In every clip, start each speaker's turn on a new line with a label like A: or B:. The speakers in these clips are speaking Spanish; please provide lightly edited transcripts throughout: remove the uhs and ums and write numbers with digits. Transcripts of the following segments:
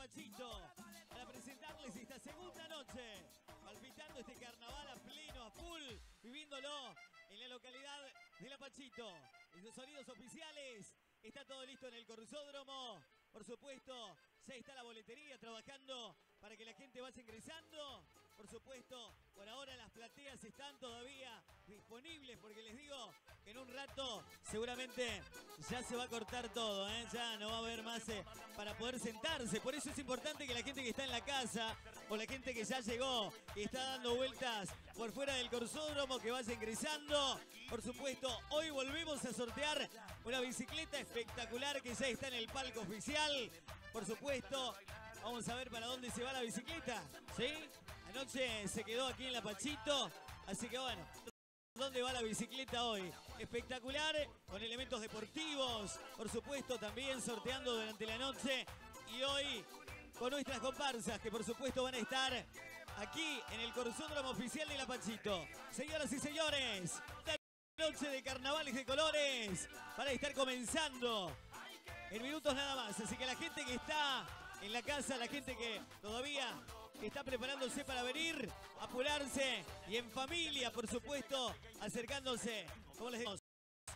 A: Pachito para presentarles esta segunda noche, palpitando este carnaval a pleno, a full, viviéndolo en la localidad de La Pachito. En los sonidos oficiales, está todo listo en el Corsódromo. Por supuesto, ya está la boletería trabajando para que la gente vaya ingresando. Por supuesto, por ahora las plateas están todavía disponibles porque les digo que en un rato seguramente ya se va a cortar todo, ya no va a haber más para poder sentarse. Por eso es importante que la gente que está en la casa o la gente que ya llegó y está dando vueltas por fuera del Corsódromo, que vaya ingresando. Por supuesto, hoy volvemos a sortear una bicicleta espectacular que ya está en el palco oficial. Por supuesto, vamos a ver para dónde se va la bicicleta, ¿sí? Anoche se quedó aquí en La Pachito, así que bueno, ¿dónde va la bicicleta hoy? Espectacular, con elementos deportivos, por supuesto también sorteando durante la noche. Y hoy con nuestras comparsas que por supuesto van a estar aquí en el Corsódromo oficial de La Pachito. Señoras y señores, la noche de carnavales de colores para estar comenzando en minutos nada más. Así que la gente que está en la casa, la gente que todavía está preparándose para venir, apurarse y en familia, por supuesto, acercándose, como les digo,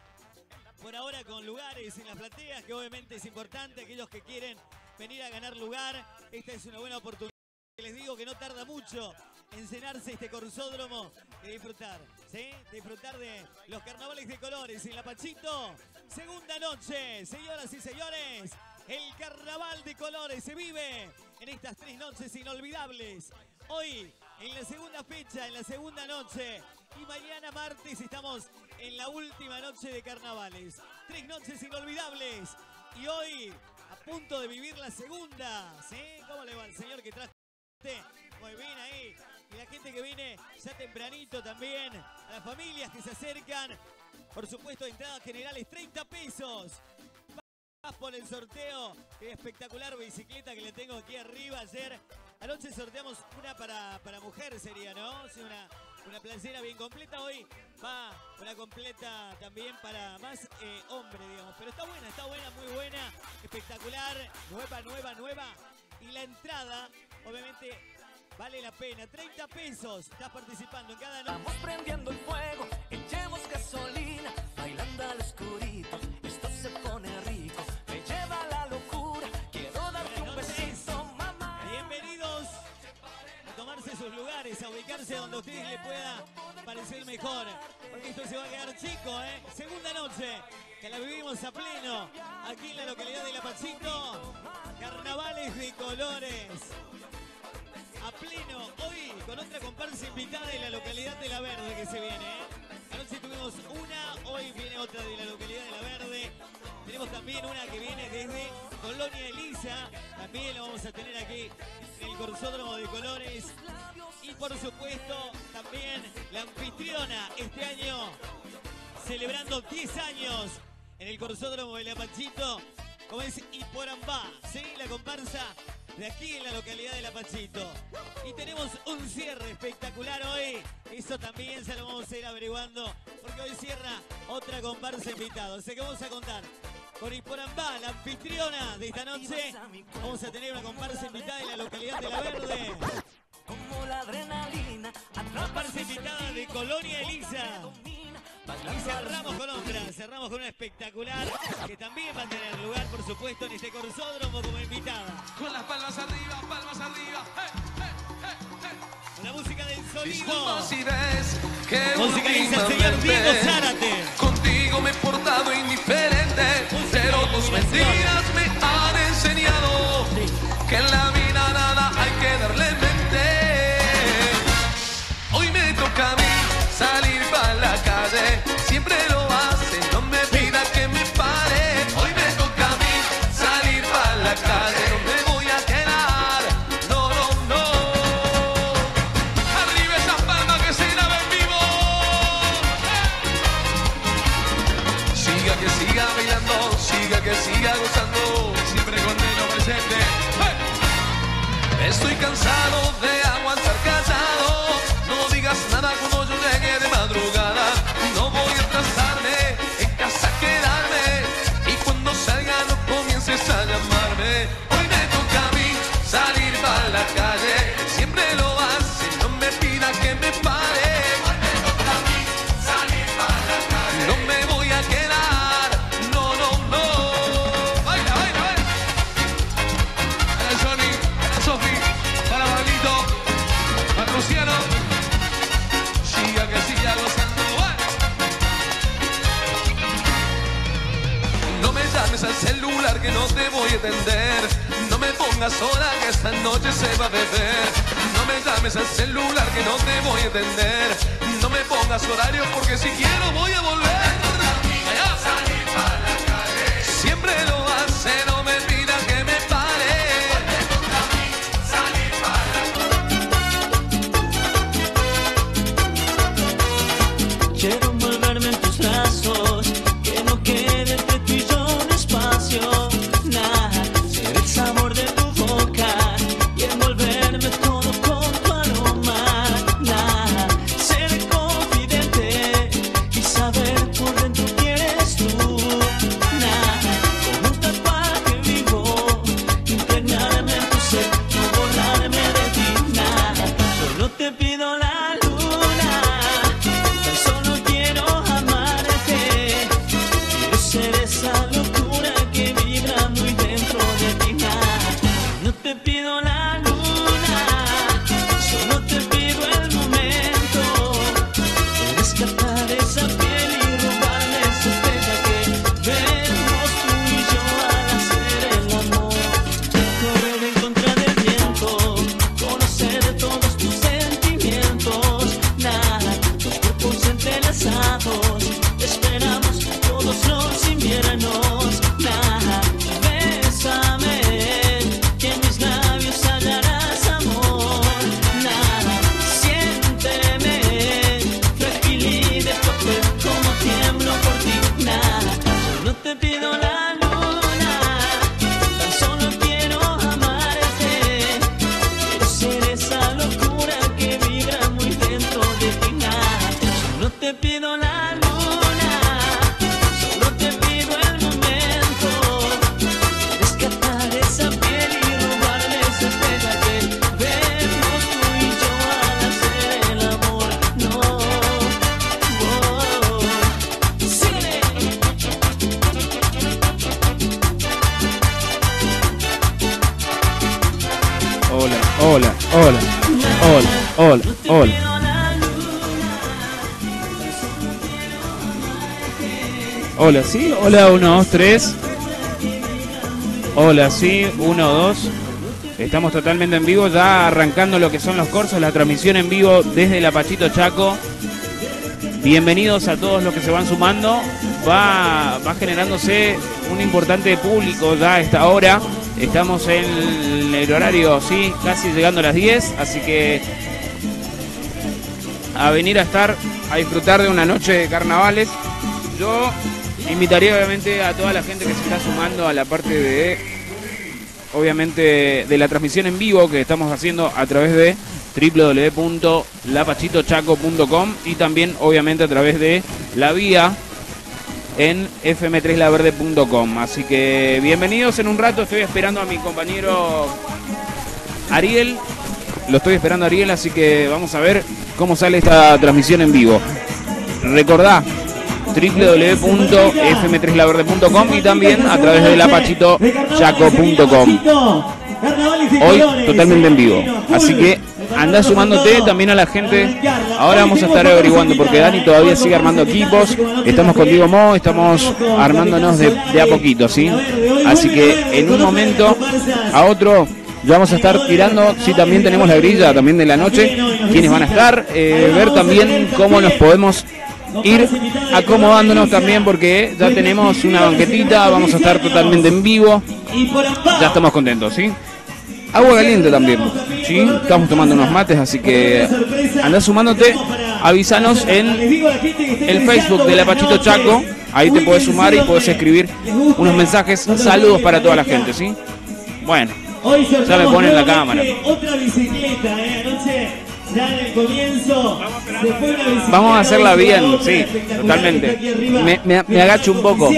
A: por ahora con lugares en las plateas, que obviamente es importante, aquellos que quieren venir a ganar lugar, esta es una buena oportunidad. Les digo que no tarda mucho en cenarse este Corsódromo de disfrutar, ¿sí? Disfrutar de los carnavales de colores en La Pachito. Segunda noche, señoras y señores. El carnaval de colores se vive en estas 3 noches inolvidables. Hoy, en la segunda fecha, en la segunda noche. Y mañana martes estamos en la última noche de carnavales. 3 noches inolvidables. Y hoy, a punto de vivir la segunda. ¿Sí? ¿Cómo le va al señor que trajo? Muy bien ahí. Y la gente que viene ya tempranito también. A las familias que se acercan. Por supuesto, entradas generales 30 pesos. Por el sorteo, qué espectacular bicicleta que le tengo aquí arriba. Ayer anoche sorteamos una para mujer, sería, ¿no? Sí, una playera bien completa. Hoy va una completa también para más hombre, digamos. Pero está buena, muy buena, espectacular, nueva. Y la entrada, obviamente, vale la pena. 30 pesos, estás participando en cada noche.
B: Estamos prendiendo el fuego, echemos gasolina, bailando al oscurito, esto se pone rico. Me lleva la locura, quiero darte un besito, mamá.
A: Bienvenidos a tomarse sus lugares, a ubicarse donde a ustedes les pueda parecer mejor, porque esto se va a quedar chico, ¿eh? Segunda noche, que la vivimos a pleno, aquí en la localidad de La Pachito. Carnavales de colores, a pleno, hoy con otra comparsa invitada de la localidad de La Verde que se viene, ¿eh? Anoche tuvimos una, hoy viene otra de la localidad de La Verde. Tenemos también una que viene desde Colonia Elisa, también la vamos a tener aquí en el Corsódromo de Colores. Y por supuesto también la anfitriona este año, celebrando 10 años en el Corsódromo de La Pachito, como es Iporambá, ¿sí? La comparsa de aquí en la localidad de La Pachito. Y tenemos un cierre espectacular hoy. Eso también se lo vamos a ir averiguando, porque hoy cierra otra comparsa invitada. O sea que vamos a contar con Iporambá, la anfitriona de esta noche. Vamos a tener una comparsa invitada en la localidad de La Verde.
B: Como la adrenalina,
A: Comparsa invitada de Colonia Elisa. Y cerramos con otra, cerramos con una espectacular que también va a tener lugar, por supuesto, en este Corsódromo como invitada.
C: Con las palmas arriba, palmas arriba.
A: Con la música del sonido.
C: Disculpa si ves que
A: Música dice el señor Diego Zárate.
C: contigo me he portado indiferente, pero tus mentiras me han enseñado que en la vida nada hay que darle mente. Hoy me toca a mí salir para la calle, siempre lo hace, no me pida que me pare. Hoy me toca a mí salir para la calle, no me voy a quedar, no. Arriba esas palmas que se graben vivo. llames al celular que no te voy a atender. No me pongas sola que esta noche se va a beber. No me llames al celular que no te voy a atender. No me pongas horario porque si quiero voy a volver. Allá. Siempre lo hace, no me pida que me pare.
B: Quiero envolverme en tus brazos, que no quede entre tú y yo un espacio. Nada, ser el sabor de tu boca y envolverme todo con tu aroma. Nada, ser confidente y saber por dentro quién eres tú. Nada, con un tatuaje vivo, impregnarme en tu ser, no borrarme de ti. Nada, solo te pido la luna, tan solo quiero amarte. Quiero ser esa locura que vibra muy dentro de ti. Nada, no te pido la luna, solo te pido el momento de rescatar esa piel y robarle esa estrella que vemos tú y yo al hacer el amor. Correr en contra del viento, conocer todos tus sentimientos. Nada, los cuerpos entrelazados, esperamos todos los inviernos. Nada, bésame, que en mis labios hallarás amor. Nada, siénteme, frágil y de papel, como tiemblo por ti. Nada, solo te pido la luna, tan solo quiero amarte. Quiero ser esa locura que vibra muy dentro de ti. Nada, solo te pido la luna, solo te pido el momento de rescatar esa piel y robarle esa estrella que vemos tú y yo al hacer el amor. No, síguele.
D: Hola, hola, hola, hola, hola, hola. Hola, sí, hola, 1, 2, 3. Hola, sí, 1, 2. Estamos totalmente en vivo, ya arrancando lo que son los cursos, la transmisión en vivo desde la Pachito Chaco. Bienvenidos a todos los que se van sumando. Va generándose un importante público ya a esta hora. Estamos en el horario, sí, casi llegando a las 10, así que a venir a disfrutar de una noche de carnavales. Yo invitaría obviamente a toda la gente que se está sumando a la parte de, obviamente, de la transmisión en vivo que estamos haciendo a través de www.lapachitochaco.com y también obviamente a través de la vía en fm3laverde.com. Así que bienvenidos. En un rato estoy esperando a mi compañero Ariel. Lo estoy esperando a Ariel, así que vamos a ver cómo sale esta transmisión en vivo. Recordá www.fm3laverde.com y también a través de lapachitochaco.com. Hoy totalmente en vivo. Así que andá sumándote también a la gente. Ahora vamos a estar averiguando porque Dani todavía sigue armando equipos. Estamos contigo, Mo, estamos armándonos de a poquito, ¿sí? Así que en un momento a otro ya vamos a estar tirando, sí, también tenemos la grilla también de la noche, quienes van a estar, ver también cómo nos podemos ir acomodándonos también porque ya tenemos una banquetita, vamos a estar totalmente en vivo, ya estamos contentos, ¿sí? Agua caliente también, ¿sí? Estamos tomando unos mates, así que andá sumándote, avísanos en el Facebook de la Pachito Chaco, ahí te podés sumar y podés escribir unos mensajes, saludos para toda la gente, ¿sí? Bueno, ya me ponen la cámara.
A: Otra bicicleta, anoche, ya en el comienzo.
D: Vamos a hacerla bien, sí, totalmente. Me agacho un poco.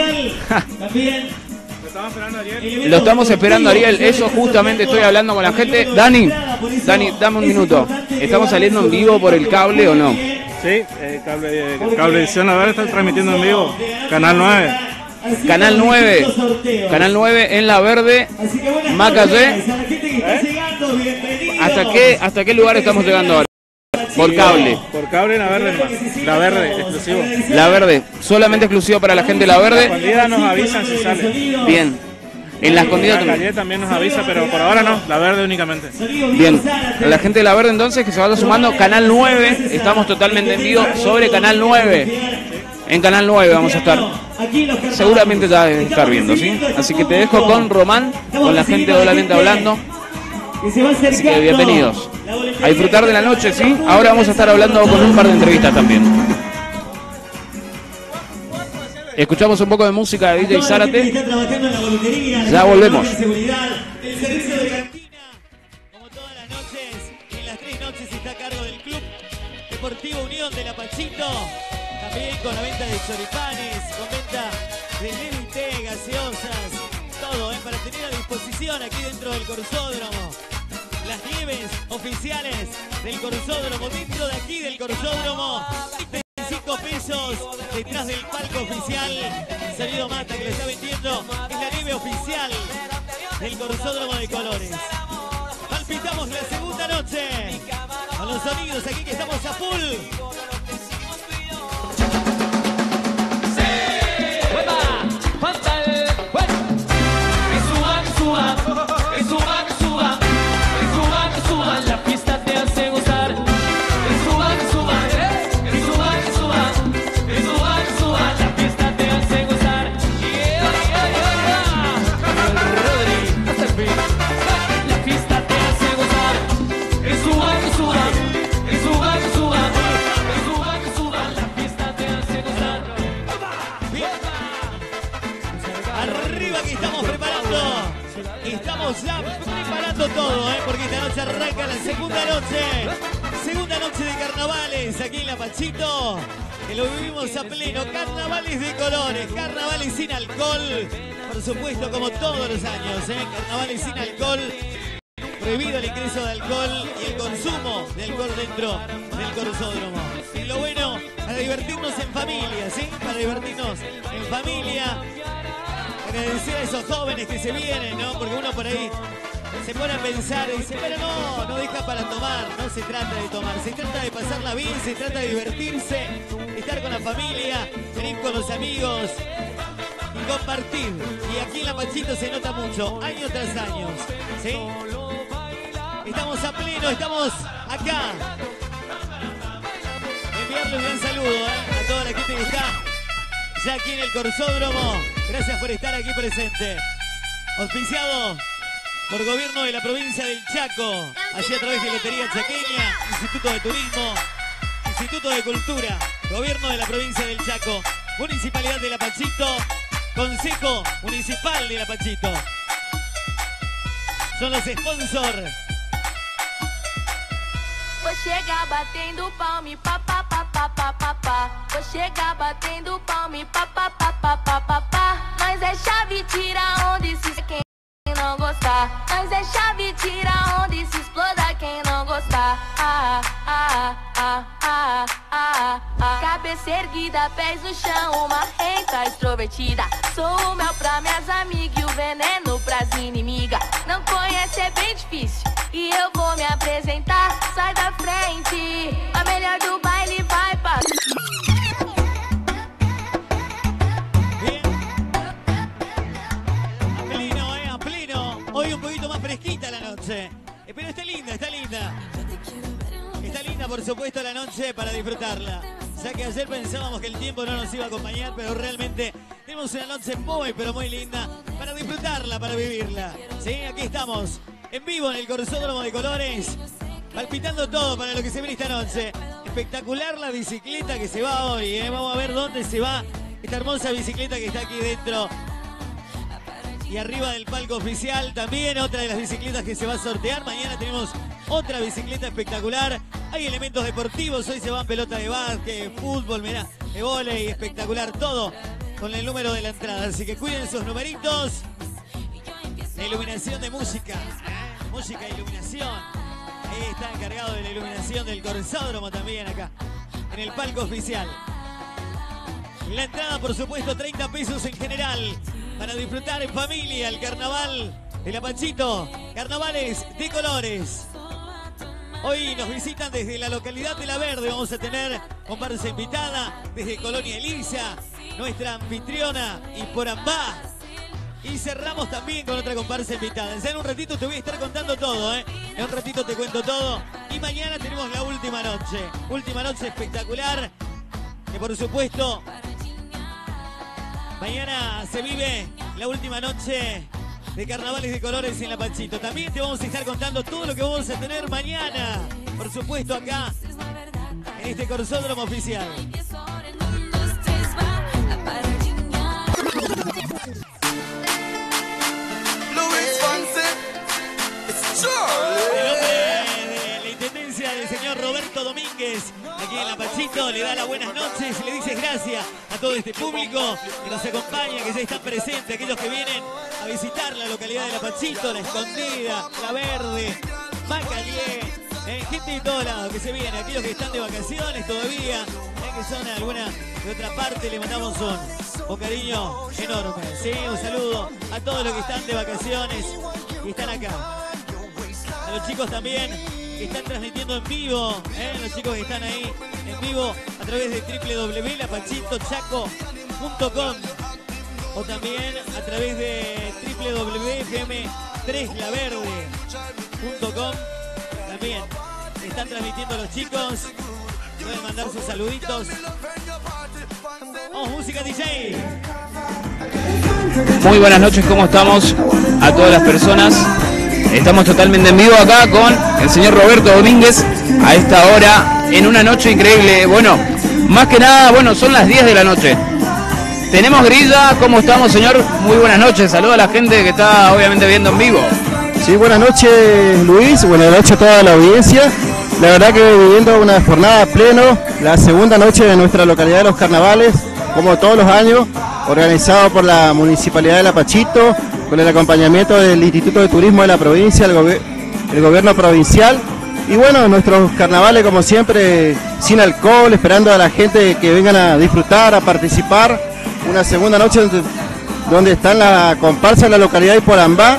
D: Lo estamos esperando, Ariel. Eso justamente estoy hablando con la gente. Dani, dame un minuto. ¿Estamos saliendo en vivo por el cable o no?
E: Sí, Cablevisión ahora está transmitiendo en vivo. Canal 9.
D: Canal 9 en La Verde, Macallé. ¿Hasta qué lugar estamos llegando ahora? Por cable.
E: Por cable La Verde nomás. La Verde, exclusivo.
D: La Verde, solamente exclusivo para la gente de La
E: La
D: Verde.
E: escondida nos avisan si sale.
D: Bien. En la escondida
E: La
D: también.
E: calle también nos avisa, pero por ahora no. La Verde únicamente.
D: Bien. A la gente de La Verde entonces que se vaya sumando. Canal 9. Estamos totalmente en vivo sobre Canal 9. En Canal 9 vamos a estar. Seguramente te vas a estar viendo, ¿sí? Así que te dejo con Román, con la gente de Doblemente Hablando. Así que bienvenidos a disfrutar de la noche, ¿sí? Ahora vamos a estar hablando con un par de entrevistas también. Escuchamos un poco de música de DJ Zárate. Ya volvemos.
A: El servicio de cantina, como todas las noches, en las 3 noches está a cargo del Club Deportivo Unión de La Pachito. También con la venta de choripanes, con venta de levité, gaseosas, todo para tener a disposición aquí dentro del Corsódromo. Las nieves oficiales del Corsódromo, dentro de aquí del Corsódromo, 25 pesos detrás del palco oficial. Sonido Mata que le está vendiendo es la nieve oficial del Corsódromo de Colores. Palpitamos la segunda noche con los sonidos aquí que estamos a full.
B: La pista te hace gozar. La pista te hace gozar. La pista te hace gozar. La pista te hace gozar.
A: Arriba que estamos preparando. Estamos ya preparando todo, porque esta noche arranca la segunda noche. Segunda noche de carnavales aquí en La Pachito. Que lo vivimos a pleno. Carnavales de colores, carnavales sin alcohol. Por supuesto, como todos los años, carnavales sin alcohol. Prohibido el ingreso de alcohol y el consumo de alcohol dentro del Corsódromo. Y lo bueno, para divertirnos en familia, ¿sí? Para divertirnos en familia. Agradecer a esos jóvenes que se vienen, ¿no? Porque uno por ahí se pone a pensar y dice, pero no deja para tomar, no se trata de tomar, se trata de pasarla bien, se trata de divertirse, estar con la familia, venir con los amigos y compartir. Y aquí en La Pachito se nota mucho, año tras año, ¿sí? Estamos a pleno, estamos acá. Enviarle un gran saludo a toda la gente que está ya aquí en el Corsódromo. Gracias por estar aquí presente. Auspiciado por Gobierno de la Provincia del Chaco, así a través de Lotería Chaqueña, Instituto de Turismo, Instituto de Cultura, Gobierno de la Provincia del Chaco, Municipalidad de La Pachito, Consejo Municipal de La Pachito. Son los sponsors.
F: Vou chegar batendo palma e pá, pá, pá, pá, pá, pá, pá. Vou chegar batendo palma e pá, pá, pá, pá, pá, pá, pá. Nós é chave, tira onda e se quem não gostar. Nós é chave, tira onda e se exploda quem não gostar. Cabeça erguida, pés no chão, uma renta extrovertida. Sou o mel pra minhas amigas e o veneno pras inimigas. Não conhece é bem difícil e eu vou me apresentar. Sai da frente, a melhor do baile vai pra...
A: A pleno. Hoy un poquito más fresquita la noche. Pero está linda, está linda. Está linda, por supuesto, la noche para disfrutarla. Ya que ayer pensábamos que el tiempo no nos iba a acompañar, pero realmente tenemos una noche muy, pero muy linda para disfrutarla, para vivirla. Sí, aquí estamos, en vivo en el Corsódromo de Colores, palpitando todo para lo que se viene esta noche. Espectacular la bicicleta que se va hoy, ¿eh? Vamos a ver dónde se va esta hermosa bicicleta que está aquí dentro. Y arriba del palco oficial también otra de las bicicletas que se va a sortear. Mañana tenemos otra bicicleta espectacular. Hay elementos deportivos, hoy se van pelota de básquet, fútbol, mirá, de vóley, espectacular, todo con el número de la entrada. Así que cuiden sus numeritos. La iluminación de música, música e iluminación. Ahí está encargado de la iluminación del Corsódromo también acá, en el palco oficial. La entrada, por supuesto, 30 pesos en general. Para disfrutar en familia el carnaval de La Pachito. Carnavales de colores. Hoy nos visitan desde la localidad de La Verde. Vamos a tener comparsa invitada desde Colonia Elisa, nuestra anfitriona y por Ambá. Y cerramos también con otra comparsa invitada. En un ratito te voy a estar contando todo, ¿eh? En un ratito te cuento todo. Y mañana tenemos la última noche. Última noche espectacular. Que por supuesto, mañana se vive la última noche de Carnavales de Colores en La Pachito. También te vamos a estar contando todo lo que vamos a tener mañana. Por supuesto acá, en este Corsódromo oficial. De la intendencia del señor Roberto Domínguez, aquí en La Pachito, le da las buenas noches y le dice gracias a todo este público que nos acompaña, que ya están presentes, aquellos que vienen a visitar la localidad de La Pachito, La Escondida, La Verde, Macalié, gente de todos lados que se viene, aquellos que están de vacaciones todavía, que son alguna de otra parte, le mandamos un cariño enorme, ¿sí? Un saludo a todos los que están de vacaciones y están acá. A los chicos también que están transmitiendo en vivo, los chicos que están ahí en vivo a través de www.lapachitochaco.com o también a través de www.fm3laverde.com. También están transmitiendo los chicos, pueden mandar sus saluditos. Vamos, música DJ.
D: Muy buenas noches, ¿cómo estamos? A todas las personas. Estamos totalmente en vivo acá con el señor Roberto Domínguez a esta hora, en una noche increíble. Bueno, más que nada, bueno, son las 10 de la noche. Tenemos grilla, ¿cómo estamos, señor? Muy buenas noches, saludo a la gente que está obviamente viendo en vivo.
G: Sí, buenas noches, Luis, buenas noches a toda la audiencia. La verdad que viviendo una jornada a pleno, la segunda noche de nuestra localidad de los Carnavales, como todos los años, organizado por la Municipalidad de La Pachito, con el acompañamiento del Instituto de Turismo de la provincia, el gobierno provincial. Y bueno, nuestros carnavales, como siempre, sin alcohol, esperando a la gente que vengan a disfrutar, a participar. Una segunda noche donde están la comparsa de la localidad de Porambá,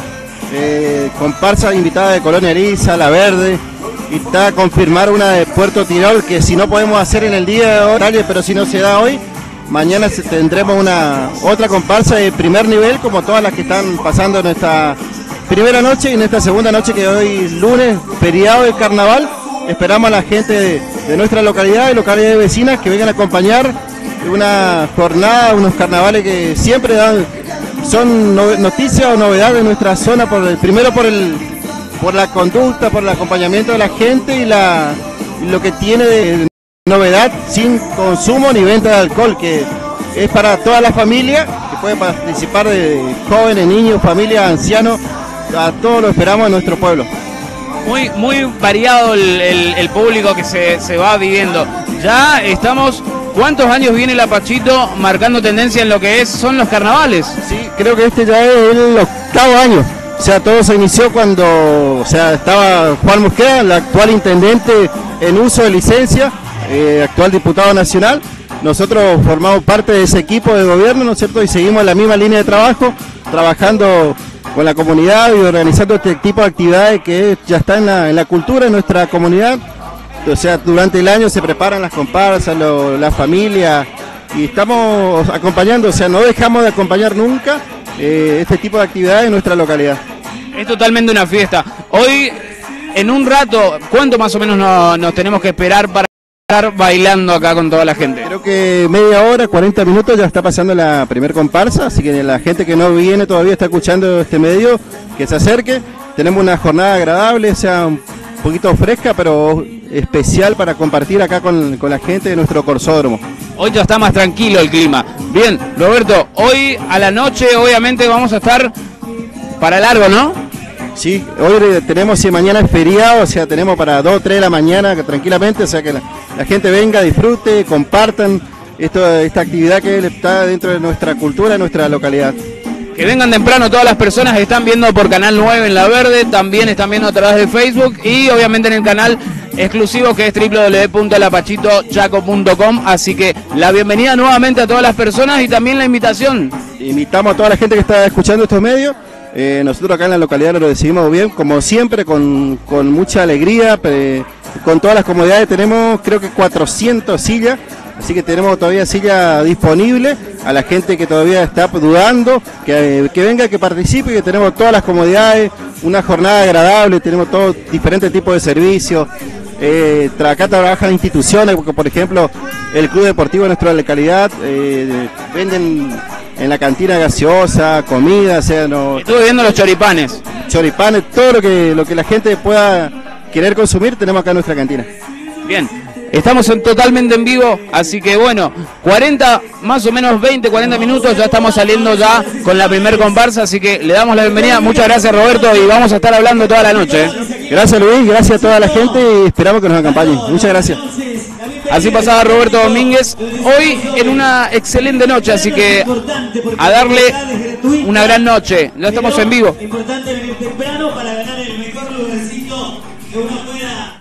G: comparsa invitada de Colonia Elisa, La Verde, y está a confirmar una de Puerto Tirol, que si no podemos hacer en el día de hoy, pero si no se da hoy, mañana tendremos otra comparsa de primer nivel, como todas las que están pasando en esta primera noche y en esta segunda noche, que hoy lunes, feriado de carnaval. Esperamos a la gente de nuestra localidad y localidades vecinas que vengan a acompañar una jornada, unos carnavales que siempre son noticias o novedades de nuestra zona, primero por la conducta, por el acompañamiento de la gente y lo que tiene de novedad, sin consumo ni venta de alcohol, que es para toda la familia, que puede participar de jóvenes, niños, familias, ancianos. A todos lo esperamos en nuestro pueblo.
D: Muy variado el público que se va viviendo. Ya estamos, ¿cuántos años viene La Pachito marcando tendencia en lo que son los carnavales?
G: Sí, creo que este ya es el 8º año. O sea, todo se inició cuando estaba Juan Mosquera, el actual intendente en uso de licencia, actual diputado nacional. Nosotros formamos parte de ese equipo de gobierno, ¿no es cierto? Y seguimos la misma línea de trabajo, trabajando con la comunidad y organizando este tipo de actividades que ya está en la cultura de nuestra comunidad. O sea, durante el año se preparan las comparsas, la familia, y estamos acompañando, o sea, no dejamos de acompañar nunca este tipo de actividades en nuestra localidad.
D: Es totalmente una fiesta. Hoy, en un rato, ¿cuánto más o menos nos tenemos que esperar para estar bailando acá con toda la gente?
G: Creo que media hora, 40 minutos ya está pasando la primer comparsa, así que la gente que no viene todavía, está escuchando este medio, que se acerque. Tenemos una jornada agradable, o sea, un poquito fresca, pero especial para compartir acá con la gente de nuestro Corsódromo.
D: Hoy ya está más tranquilo el clima. Bien, Roberto, hoy a la noche obviamente vamos a estar para largo, ¿no?
G: Sí, hoy tenemos, y mañana es feriado, o sea, tenemos para 2 o 3 de la mañana tranquilamente, o sea, que la gente venga, disfrute, compartan esta actividad que está dentro de nuestra cultura, de nuestra localidad.
D: Que vengan temprano todas las personas que están viendo por Canal 9 en La Verde, también están viendo a través de Facebook y obviamente en el canal exclusivo que es www.lapachitochaco.com. Así que la bienvenida nuevamente a todas las personas y también la invitación.
G: Invitamos a toda la gente que está escuchando estos medios Nosotros acá en la localidad lo recibimos bien, como siempre, con mucha alegría, con todas las comodidades. Tenemos creo que 400 sillas, así que tenemos todavía sillas disponibles a la gente que todavía está dudando, que venga, que participe, que tenemos todas las comodidades, una jornada agradable, tenemos todos diferentes tipos de servicios. Acá trabajan instituciones, porque por ejemplo el Club Deportivo de nuestra localidad venden en la cantina gaseosa, comida, o sea,
D: estuve viendo los choripanes,
G: todo lo que la gente pueda querer consumir, tenemos acá en nuestra cantina.
D: Bien, estamos totalmente en vivo, así que bueno, 40, más o menos 20, 40 minutos, ya estamos saliendo ya con la primer comparsa, así que le damos la bienvenida. Muchas gracias, Roberto, y vamos a estar hablando toda la noche.
G: Gracias, Luis, gracias a toda la gente y esperamos que nos acompañen. Muchas gracias.
D: Así pasaba Roberto Domínguez, hoy en una excelente noche, así que a darle una gran noche. Ya estamos en vivo.
A: Importante venir temprano para ganar el mejor lugarcito que uno pueda.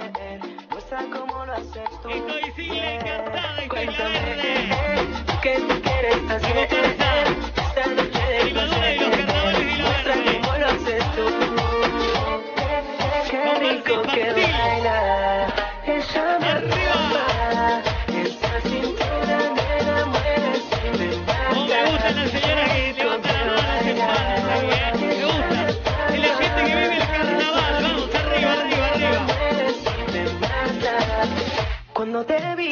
B: Muestra cómo lo haces tú.
A: Estoy Sigla encantada y
B: Cuéntame,
A: Verde.
B: ¿qué tú quieres hacer? Esta noche de
A: Animadora de los carnavales de la
B: muestra
A: Verde.
B: cómo lo haces tú. Qué rico que baila. Ella me atrapa. Esa cintura nena mueve sin me mata.
A: Oh, me gustan las señoras que levantan las manos en palmas ahí, me gusta. Es la gente que vive el carnaval. Vamos, arriba, arriba, arriba.
B: Cuando te vi,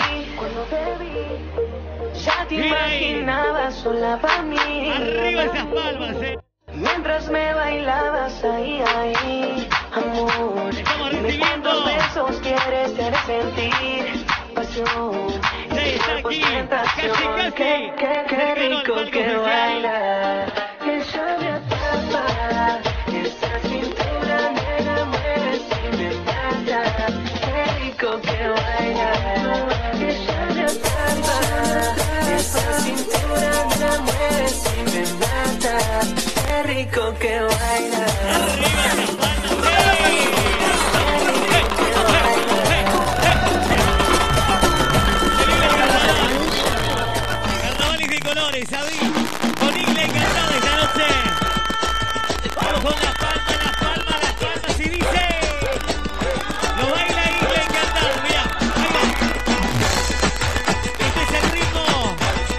B: ya te
A: Mira ahí.
B: imaginaba sola para mí.
A: Arriba esas palmas,
B: Mientras me bailabas ahí, amor.
A: Estamos
B: Dime
A: recibiendo.
B: cuántos besos quieres hacer sentir pasión.
A: Ya está aquí,
B: Tentación.
A: casi,
B: Qué
A: cercano al
B: rico
A: palco
B: que
A: oficial.
B: baila. Ella me atrapa. Esa cintura nena mueve sin me mata. Qué rico que baila. Ella me atrapa. Esa cintura nena mueve sin me mata. Qué rico que baila.
A: Arriba esas palmas, Carnavales de colores, David, con Isla encantada esta noche. Vamos con las palmas y dice. Lo baila Isla encantada, mirá, ahí va. Este es el ritmo.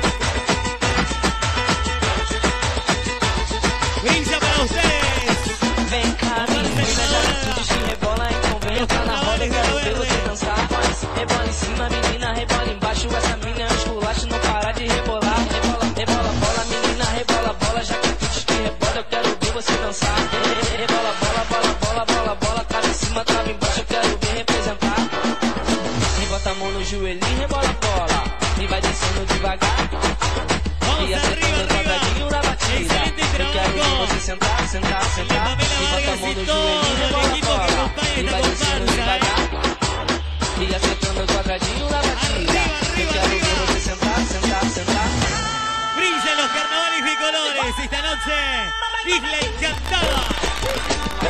A: Brilla para ustedes.
B: Vem cá, menina, já tudo te rebola, então vem entrar na roda, eu quero ver você dançar. Rebola em cima, menina, rebola embaixo, essa mina é um esculacho, não para de rebolar. Rebola, rebola, bola, menina, rebola, bola, já que tudo te rebola, eu quero ver você dançar. Rebola, bola, bola, bola, bola, bola, trava em cima, trava embaixo, eu quero ver representar. E bota a mão no joelhinho, rebola, bola, e vai descendo devagar.
A: Vamos
B: E acertando o quadradinho na batida. Eu quero ver você sentar, sentar, sentar. E bota a mão no joelhinho, rebola, bola, e vai descendo devagar. E acertando o quadradinho na batida. Eu quero ver você sentar, sentar, sentar.
A: Brillan los carnavales de colores esta noche. Isla encantada.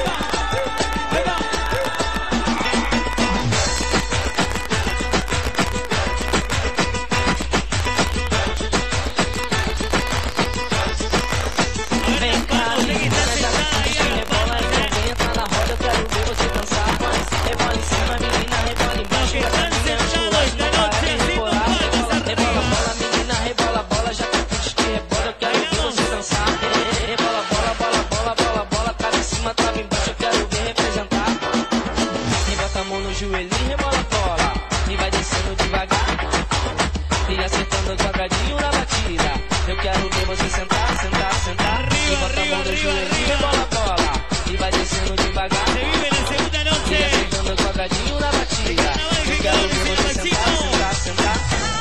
B: Vem cá, menina, já tudo te rebola, então vem entrar na roda, eu quero ver você dançar. Rebola em cima, menina, rebola embaixo, essa mina é um esculacho, não para de rebolar. Rebola, bola, menina, rebola, bola, já que tudo te rebola, eu quero ver você dançar. Rebola, bola, bola, bola, bola, bola, trava em cima, trava embaixo, eu quero ver representar. E bota a mão no joelhinho, rebola, bola, e vai descendo devagar. E acertando o quadradinho na batida. Eu quero ver você sentar, sentar, sentar. E bota a mão no joelhinho, rebola, bola, e vai descendo devagar.
A: Se vive la segunda
B: E
A: noche.
B: acertando o quadradinho na batida. Eu quero ver você sentar, sentar, sentar.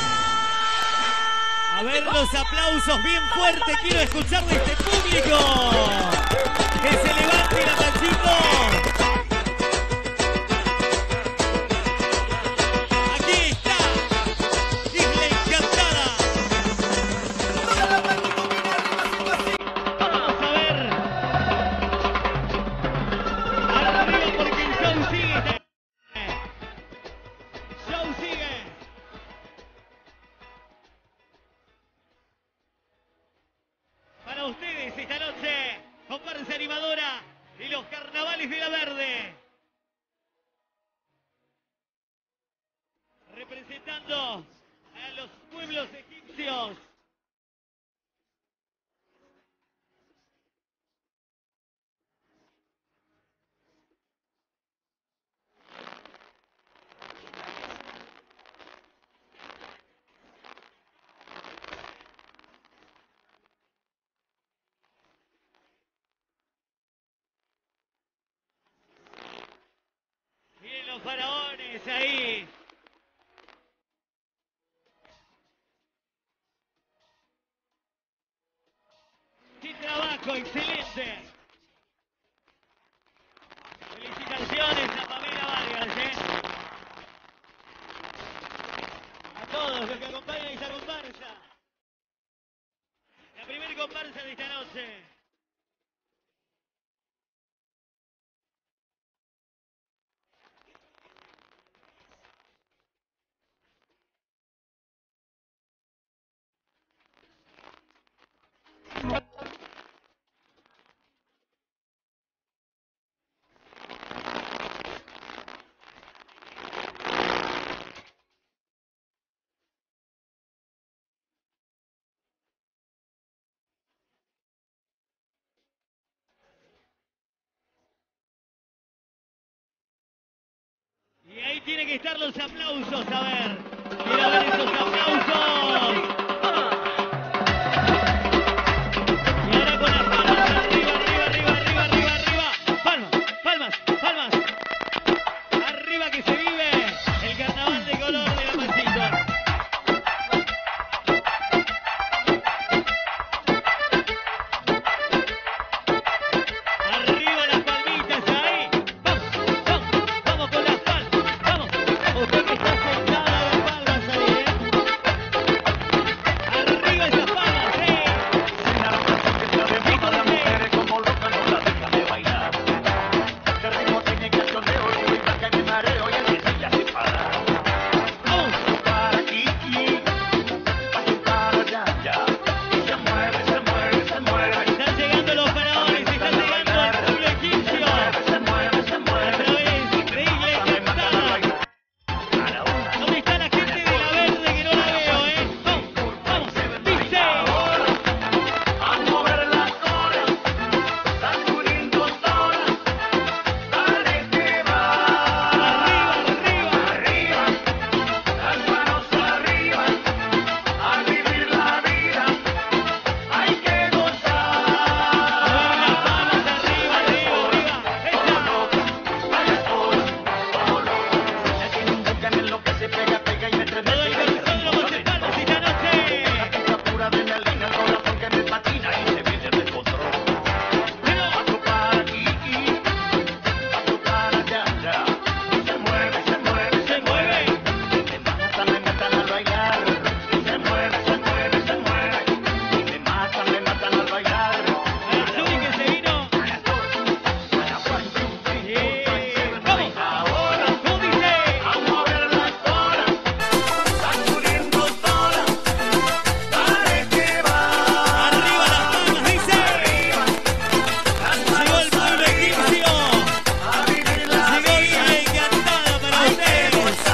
A: A ver los aplausos bien fuertes. Quiero escuchar de este público. Que se levante la Pachito. Aquí está. Isla encantada. Vamos a ver. Arriba porque el show sigue. Show sigue. Para ustedes esta noche, comparsa animadora y los carnavales de la Verde. Representando a los pueblos egipcios. Miren los faraones ahí. ¡Qué trabajo! ¡Excelente! Felicitaciones a Pamela Vargas, a todos los que acompañan esta comparsa. La primera comparsa de esta noche. Tienen que estar los aplausos, a ver. Quiero ver esos aplausos. Y ahora con las palmas arriba, arriba, arriba, arriba, arriba, arriba. Palmas, palmas, palmas. Arriba que se vive el carnaval de color de la Pachito. Arriba las palmitas ahí. Vamos, vamos, vamos con las palmas. Vamos. Usted que está sentada las palmas ahí, Arriba esas palmas,
B: Sin armas que se arrebata las mujeres como locas no las dejan de bailar. Este ritmo tiene que soneo, ruido que me mareo y así se ya se para.
A: Vamos.
B: Para aquí, para allá. Y se mueve, se mueve, se mueve.
A: Están llegando los paradores, está llegando el pueblo egipcio.
B: Se mueve, se
A: A
B: mueve.
A: través de Isla Encantada. ¿Dónde está la gente de la verde que no la veo, Vamos, vamos, dice.
B: A mover la cola, sacudiendo sola. Dale que va.
A: Arriba, arriba.
B: Las manos arriba, a vivir la vida, hay que gozar.
A: Mueve las palmas arriba, arriba, arriba.
B: Vaya sola, como loca. Es que nunca en lo que se pega, pega y me
A: Todo
B: estremece.
A: el corazón lo palmas esta noche.
B: Esta pura adrenalina, el corazón que me patina y se viene del control. Paso para aquí, paso para allá. Se mueve, se mueve, se mueve. Me matan al bailar. Se mueve, se mueve, se mueve. Me matan al bailar.
A: Azul que se vino. Vamos.
B: Ahora,
A: ¿Cómo dice?
B: a mover la cola, sacudiendo sola. Dale que va.
A: Arriba las palmas, dice. Llegó el pueblo egipcio.
B: A vivir la
A: Llegó Isla Encantada para ustedes.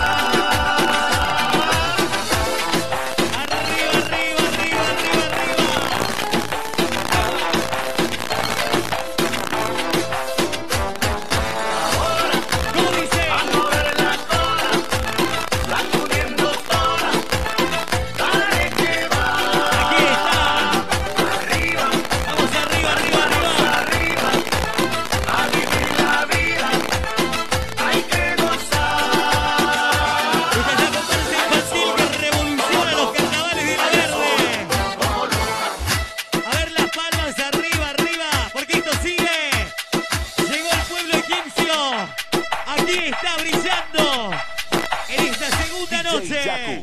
A: Arriba, arriba, arriba, arriba, arriba. ¿Cómo dice?
B: mover la cola, sacudiendo sola. Dale que va.
A: Aquí está.
B: Arriba,
A: Vamos arriba, arriba, arriba.
B: arriba. A vivir la vida, hay que gozar.
A: Esta es la comparsa infantil que revoluciona los carnavales de la verde. A ver las palmas arriba, arriba, porque esto sigue. Llegó el pueblo egipcio. Aquí está brillando en esta segunda noche.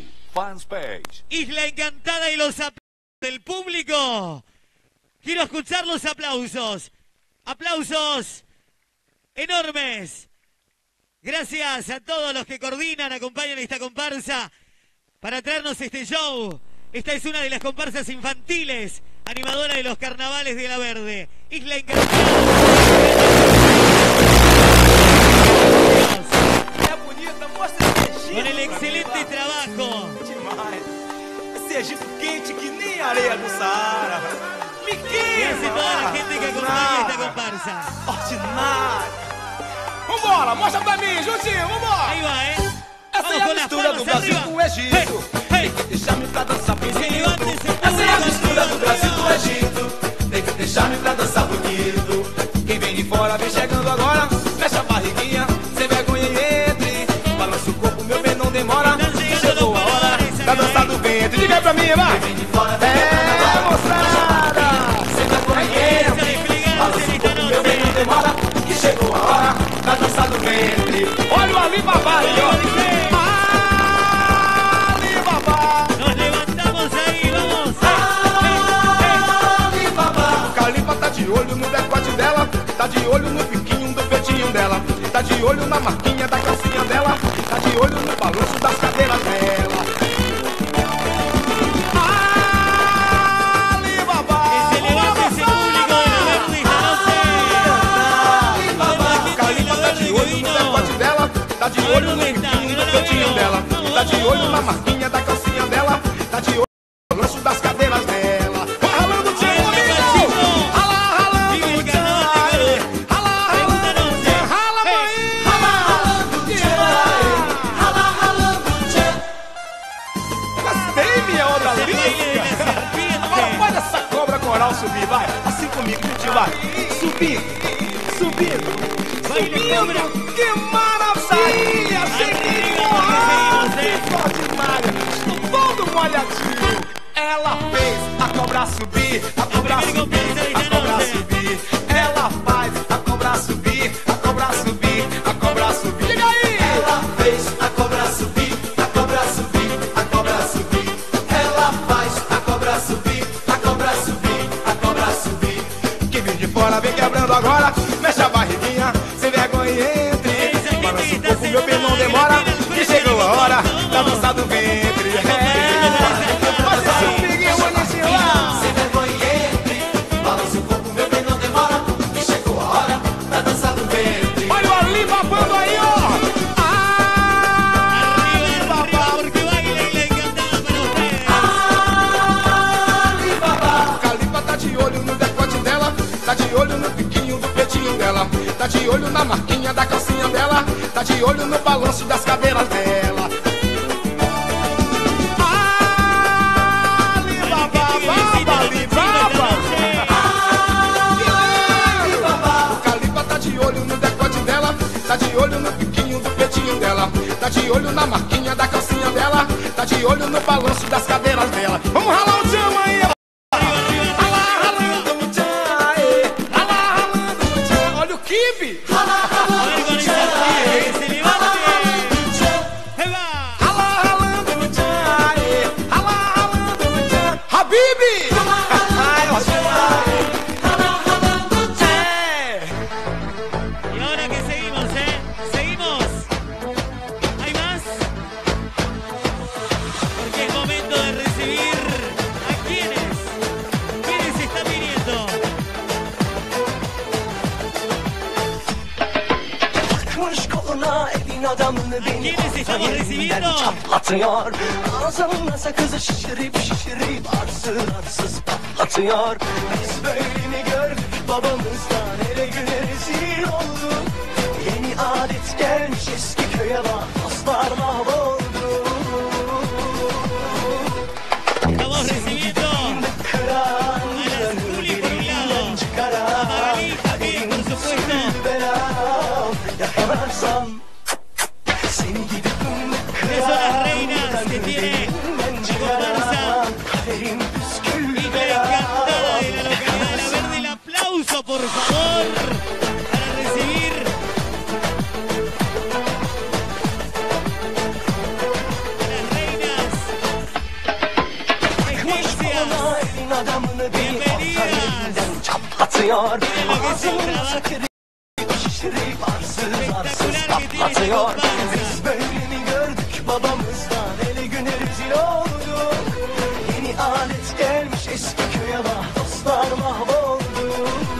A: Isla Encantada y los aplausos del público. Quiero escuchar los aplausos. Aplausos enormes. Gracias a todos los que coordinan, acompañan esta comparsa para traernos este show. Esta es una de las comparsas infantiles, animadora de los carnavales de la Verde. Isla Encantada. Con el excelente trabajo.
H: Esse Egito quente que nem areia do Saara. Me
A: Que hace toda la gente que acompaña esta comparsa.
H: Ordinário. Vambora, mostra pra mim, juntinho, vambora.
A: Ahí va,
H: Essa
A: Vamos
H: é a
A: con las
H: mistura do
A: palmas
H: Brasil
A: arriba.
H: com o Egito.
A: Hey,
H: Tem que deixar-me pra dançar
A: Que se
H: bonito.
A: levante ese
H: Essa é a
A: público
H: mistura do
A: arriba,
H: Brasil com o
A: arriba.
H: Egito. Tem que deixar-me pra dançar bonito. Quem vem de fora vem chegando agora. Fecha a barriguinha, sem vergonha e entre. Balança o corpo, meu bem, não demora.
A: Estão chegando
H: Chegou
A: los
H: a hora
A: paradores,
H: da
A: amigo.
H: dança do ventre. Diga aí pra mim, vai. Moçada, senta por aí,
A: Esa
H: entre.
A: desplegarse en esta
H: Meu bem, não
A: noche.
H: demora. Que chegou a hora da dança do ventre. Olha o Alibaba aí, ó. Alibaba.
A: Nos levantamos ahí, vamos.
H: Alibaba. Calipa tá de olho no decote dela. Tá de olho no biquinho do peitinho dela. Tá de olho na marquinha da calcinha dela. Tá de olho no balanço das cadeiras dela. Alibaba.
A: Que se levante ese público de la Verde esta noche.
H: Calipa tá de olho no decote dela. Tá de olho no biquinho do peitinho dela. Tá de olho na marquinha da calcinha dela. Tá de olho no balanço das cadeiras dela. Vai ralando o tchan comigo. Rala, ralando
A: Vive
H: o
A: el carnaval de
H: tchan.
A: color.
H: Rala,
A: Segunda
H: ralando o
A: noche.
H: tchan. Rala, mãe. Rala, ralando o tchan. subir, vai. Assim comigo, curte, vai. Subindo, subindo, subindo. Que maravilha! Cheguei no ar, só demais. Estou todo molhadinho. Ela fez a cobra subir, a cobra subir, a cobra subir. Ela faz a cobra subir, a cobra subir, a cobra subir. Diga aí! Ela fez a cobra subir, a cobra subir, a cobra subir. Ela faz a cobra subir, a cobra subir, a cobra subir. Quem vem de fora vem quebrando agora, mexe a barriguinha, sem vergonha e entre. Balança um pouco, meu pé não demora, que chegou a hora da dança do ventre. Tá de olho na marquinha da calcinha dela, tá de olho no balanço das cadeiras dela. O Calipa tá de olho no decote dela, tá de olho no biquinho do peitinho dela, tá de olho na marquinha da calcinha dela, tá de olho no balanço das cadeiras dela. Vamos ralar o chama aí, ó. Kibe! Habibi!
A: Y ahora que seguimos, seguimos. ¿Hay más? Porque es momento de recibir a quienes están viniendo. ¿Quiénes estamos recibiendo?
B: Çatlatıyor. Ağzımda sakızı şişirip şişirip arsız arsız patlatıyor. Biz böyle mi gördük babamızdan, ele güne rezil olduk. Yeni adet gelmiş eski köye bak, dostlar mahvoldu.
A: Estamos recibiendo a la Juli por un lado, a Magali también, por supuesto.
B: Yakalarsam seni gidip
A: Esas son las reinas que tiene la comparsa Isla Encantada de la localidad de La Verde. El aplauso, por favor, para recibir a las reinas egipcias. Bienvenidas.
B: çatlatıyor.
A: Miren lo que es el trabajo espectacular que tiene esta comparsa.
B: Biz böyle mi gördük babamızdan, ele güne rezil olduk. Yeni alet gelmiş eski köye bak, dostlar mahvoldu.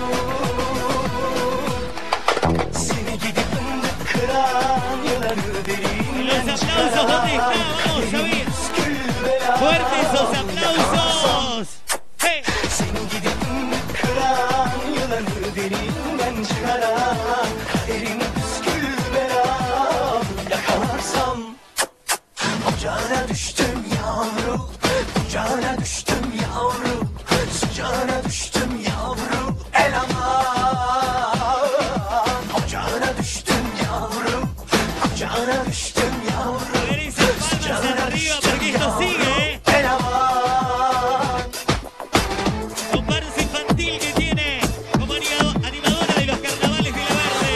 B: Seni gidip fındık kıran yılanı derinden
A: Los aplausos, ¿dónde están? Vamos a ver. Fuertes esos aplausos. Hey.
B: Seni gidip fındık kıran yılanı derinden çıkaran, kaderin püskül belam. Yakalarsam ocağına düştüm yavrum, ocağına düştüm yavrum, sıcağına düştüm yavrum, el aman. Ocağına düştüm yavrum, ocağına düştüm yavrum,
A: Poner esas palmas arriba porque esto sigue,
B: el aman.
A: Comparsa infantil que tiene como animadora de los carnavales de La Verde.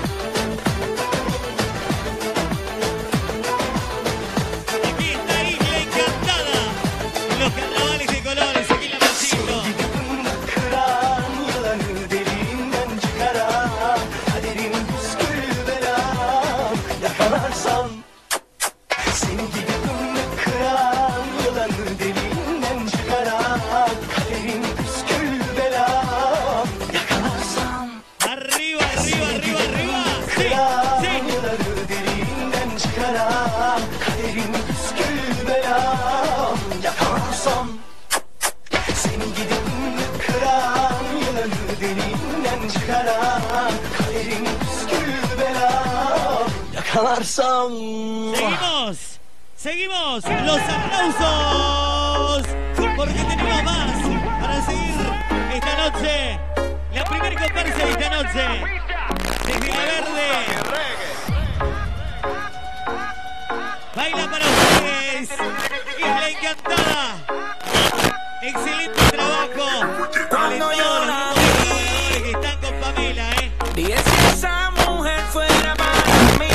A: Aquí está Isla Encantada, los carnavales de colores, aquí en La Pachito.
B: Kıran yılanı derinden çıkaran, kaderin püskül belam. Yakalarsam seni gibi fındık kıran yılanı derinden çıkaran, kaderin püskül belam. Yakalarsam
A: Arriba, arriba, arriba, arriba. Sí, sí.
B: yılanı derinden çıkaran, kaderin püskül belam. Yakalarsam seni gidip kıran yılanı derinden çıkaran, kaderin püskül belam. Yakalarsam
A: Seguimos, seguimos, los aplausos, porque tenemos más para seguir esta noche. La primera comparsa de esta noche. Desde La Verde. Baila para ustedes. Isla Encantada. Excelente trabajo.
B: Cuando yo la vi,
A: que están con Pamela,
B: dije si esa mujer fuera para mí,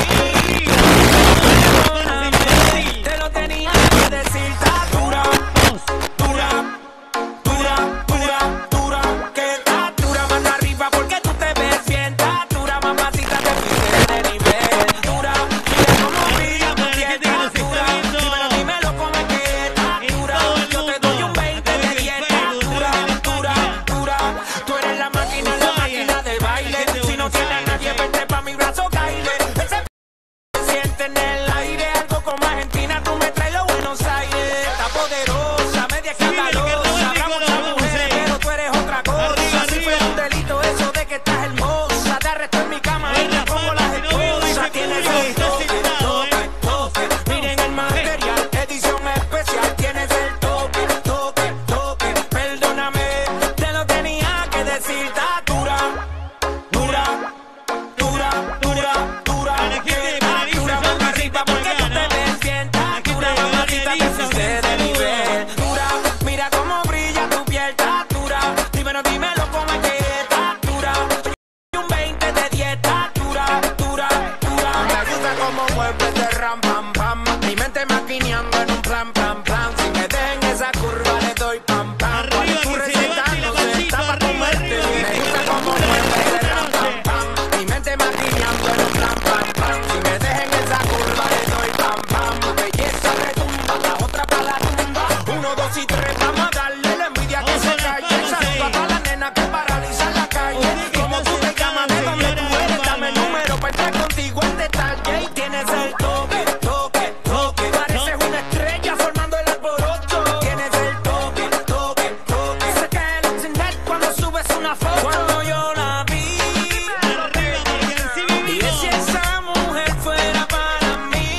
B: te lo tenía que decir. Está dura, dura, dura, dura, dura, que está dura más arriba porque tú te ves bien. Está dura, mamacita, te fuiste de nivel. Dura, mira cómo brilla tu piel. Está dura, dímelo cómo es que está dura. Yo te doy un 20 de 10. Está dura, dura, dura. Tú eres la máquina del baile. Si no tienes a nadie, vete pa' mi brazo, caile. Se siente en el aire, algo como Argentina, tú me traes los Buenos Aires. Está poderosa, media escandalosa, habrá muchas mujeres, pero tú eres otra cosa. Si fue un delito eso de que estás hermosa, te arresto en mi cama y te pongo las esposas. Tienes el toque, toque, miren el material, edición especial. Tienes el toque, toque, toque, perdóname, te lo tenía que decir. Está dura, dura, dura, dura, dura, que está dura más arriba porque tú te ves bien. Está dura, mamacita, te fuiste de nivel. Dura, mira cómo brilla tu piel. Está dura, dímelo cómo es que está dura. Un 20 de 10. Está dura, dura, dura. Me gusta cómo mueves de ram, pam, pam. Mi mente maquineando en un plan, plan, plan. Si me dejen esa curva le doy pam, pam.
A: Arriba,
B: Tu
A: que se
B: receta
A: levante la
B: no se
A: pancita,
B: está pa'
A: arriba,
B: comerte.
A: arriba, que
B: Me
A: se
B: gusta
A: levante
B: cómo
A: la
B: mueves de
A: pancita
B: ram,
A: esta
B: pam, pam. Mi mente maquineando en un plan, pam, pam. Si me dejen esa curva le doy pam, pam. Tu belleza retumba, la otra pa' la tumba. 1, 2 y 3, vamos a darle la envidia que se calle. Saludo a todas las nenas que paralizan la calle. Como tú te llamas, de donde tú eres, dame el número para entrar contigo en detalle. Y tienes el toque, toque, toque. Pareces una estrella formando el alboroto. Tienes el toque, toque, toque. Se cae el internet cuando subes una foto. Cuando yo la vi, dije si esa mujer fuera para mí,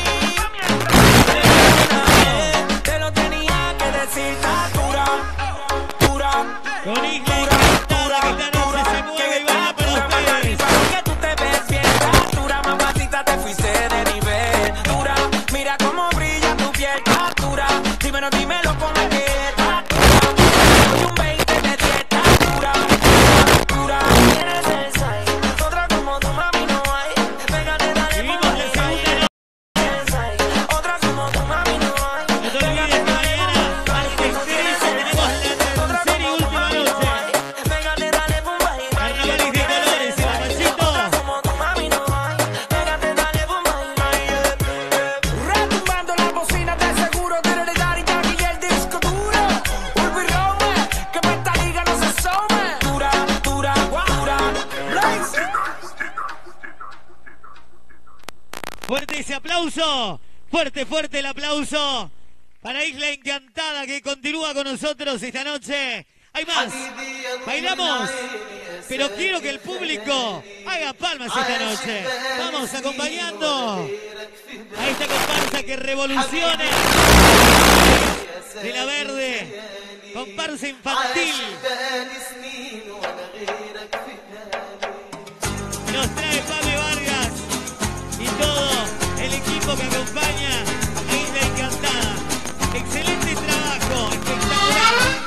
B: te lo tenía que decir. Está dura, dura,
A: Con Isla Encantada que esta noche se mueve y baila para ustedes.
B: porque tú te ves bien. Está dura, mamacita, te fuiste de nivel. Dura, mira cómo brilla tu piel. Está dura, dímelo cómo es que está dura. Un 20 de 10. Está dura, dura. Tienes el size, otra como tu mami no hay. Pégate, dale,
A: Seguimos la segunda noche.
B: otra como tu mami no hay.
A: No te olvides que mañana, martes 13, tenemos la tercera y última noche.
B: Pégate, dale, pumba y
A: Carnavales de colores, el Pachito.
B: como tu mami no hay. Pégate, dale, pumba y retumbando las bocinas de seguro. Tiene Daddy Yankee y el disco duro. Urbi Rome, que pa' esta liga no se some. Dura, dura, dura. Blaze.
A: Fuerte ese aplauso. Fuerte, fuerte el aplauso para Isla Encantada que continúa con nosotros esta noche. Hay más. Bailamos. Pero quiero que el público haga palmas esta noche. Vamos acompañando a esta comparsa que revolucione de La Verde. Comparsa infantil. Nos trae Pame Vargas y todo el equipo que acompaña a Isla Encantada. Excelente trabajo, espectacular.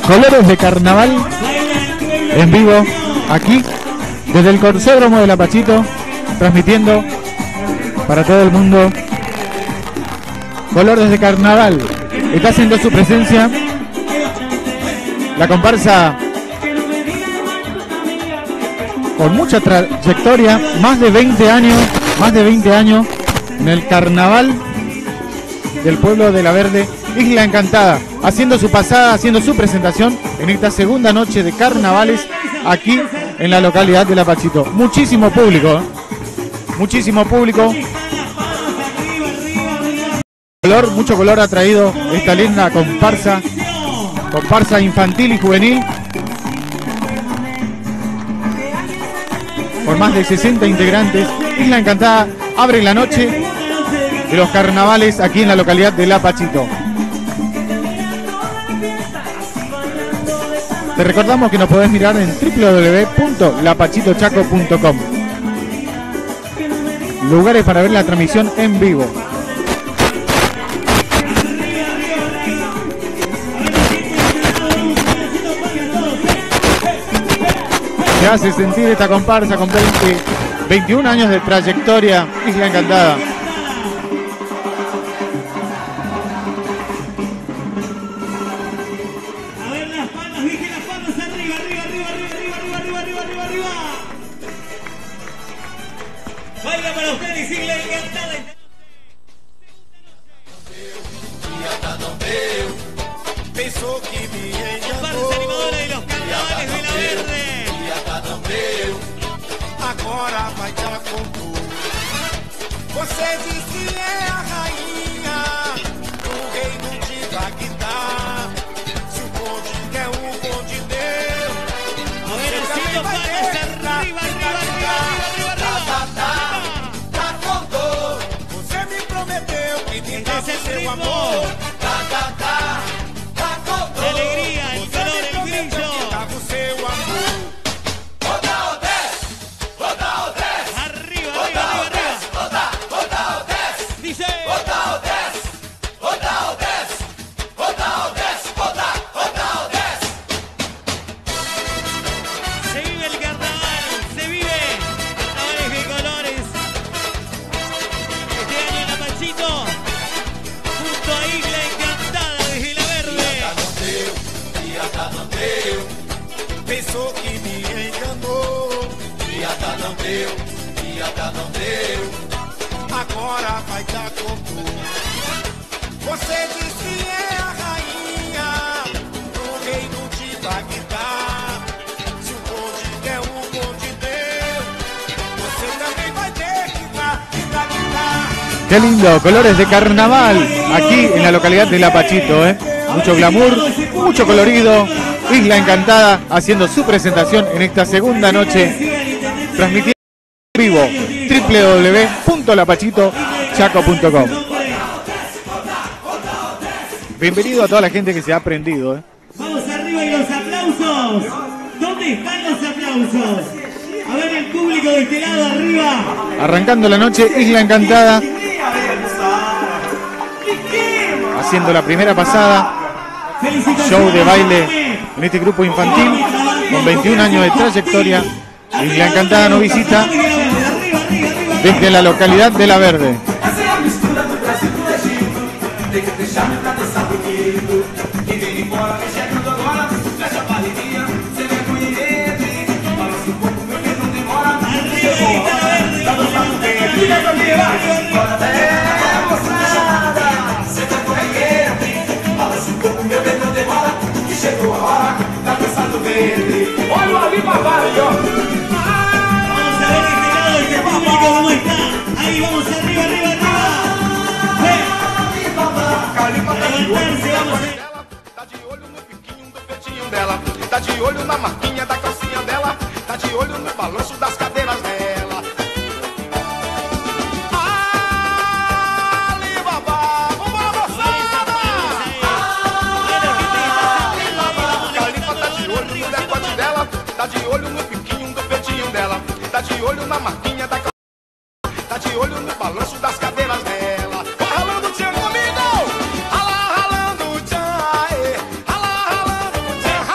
I: Colores de Carnaval en vivo aquí desde el Corsódromo de Lapachito, transmitiendo para todo el mundo. Colores de Carnaval está haciendo su presencia la comparsa con mucha trayectoria, más de 20 años en el carnaval del pueblo de La Verde, Isla Encantada, haciendo su pasada, haciendo su presentación en esta segunda noche de carnavales aquí en la localidad de Lapachito. Muchísimo público, muchísimo público. Mucho color ha traído esta linda comparsa infantil y juvenil, por más de 60 integrantes. Isla Encantada abre la noche de los carnavales aquí en la localidad de Lapachito. Te recordamos que nos podés mirar en www.lapachitochaco.com. Lugares para ver la transmisión en vivo. Se hace sentir esta comparsa con 21 años de trayectoria, Isla Encantada.
A: A ver las palmas, dije las palmas arriba, arriba. Baila para ustedes, Isla Encantada. Comparsa animadora de los carnavales de La Verde.
H: Agora vai dar com tudo. Você diz que é a rainha do reino de Bagdá. Se o conde quer o conde deu.
A: A ver, haciendo palmas arriba.
H: Tá com dor. Você me prometeu que me dá seu amor. Tá com dor.
A: La alegría, el calor, el brillo.
H: Dá o seu amor.
A: Dice. Se vive el carnaval, se vive carnavales de colores. Este año en Lapachito, junto a Isla Encantada desde La Verde.
H: Pensou que me enganou. Agora vai dar com tudo. Você diz que é a rainha do reino de Bagdá. Se o conde der o conde deu, você também vai ter que dar.
I: Qué lindo, colores de carnaval aquí en la localidad de Lapachito, mucho glamour, mucho colorido. Isla Encantada haciendo su presentación en esta segunda noche, transmitiendo en vivo www.lapachitochaco.com. Bienvenido a toda la gente que se ha prendido.
A: Vamos arriba y los aplausos. ¿Dónde están los aplausos? A ver el público de este lado arriba.
I: Arrancando la noche, Isla Encantada haciendo la primera pasada, show de baile en este grupo infantil con 21 años de trayectoria. Isla Encantada nos visita desde la localidad de La Verde.
A: Vamos a ver este lado, este público cómo está. Ahí vamos arriba.
H: Tá de olho no biquinho do peitinho dela. Tá de olho na marquinha da calcinha dela. Tá de olho no balanço das cadeiras dela. Alibaba, vambora moçada! Califa tá de olho no decote dela. Tá de olho no biquinho do peitinho dela. Tá de olho na marquinha da calcinha. Tá de olho no balanço das cadeiras dela. Vai ralando o tchan comigo! Ralando o tchan, ralando o tchan.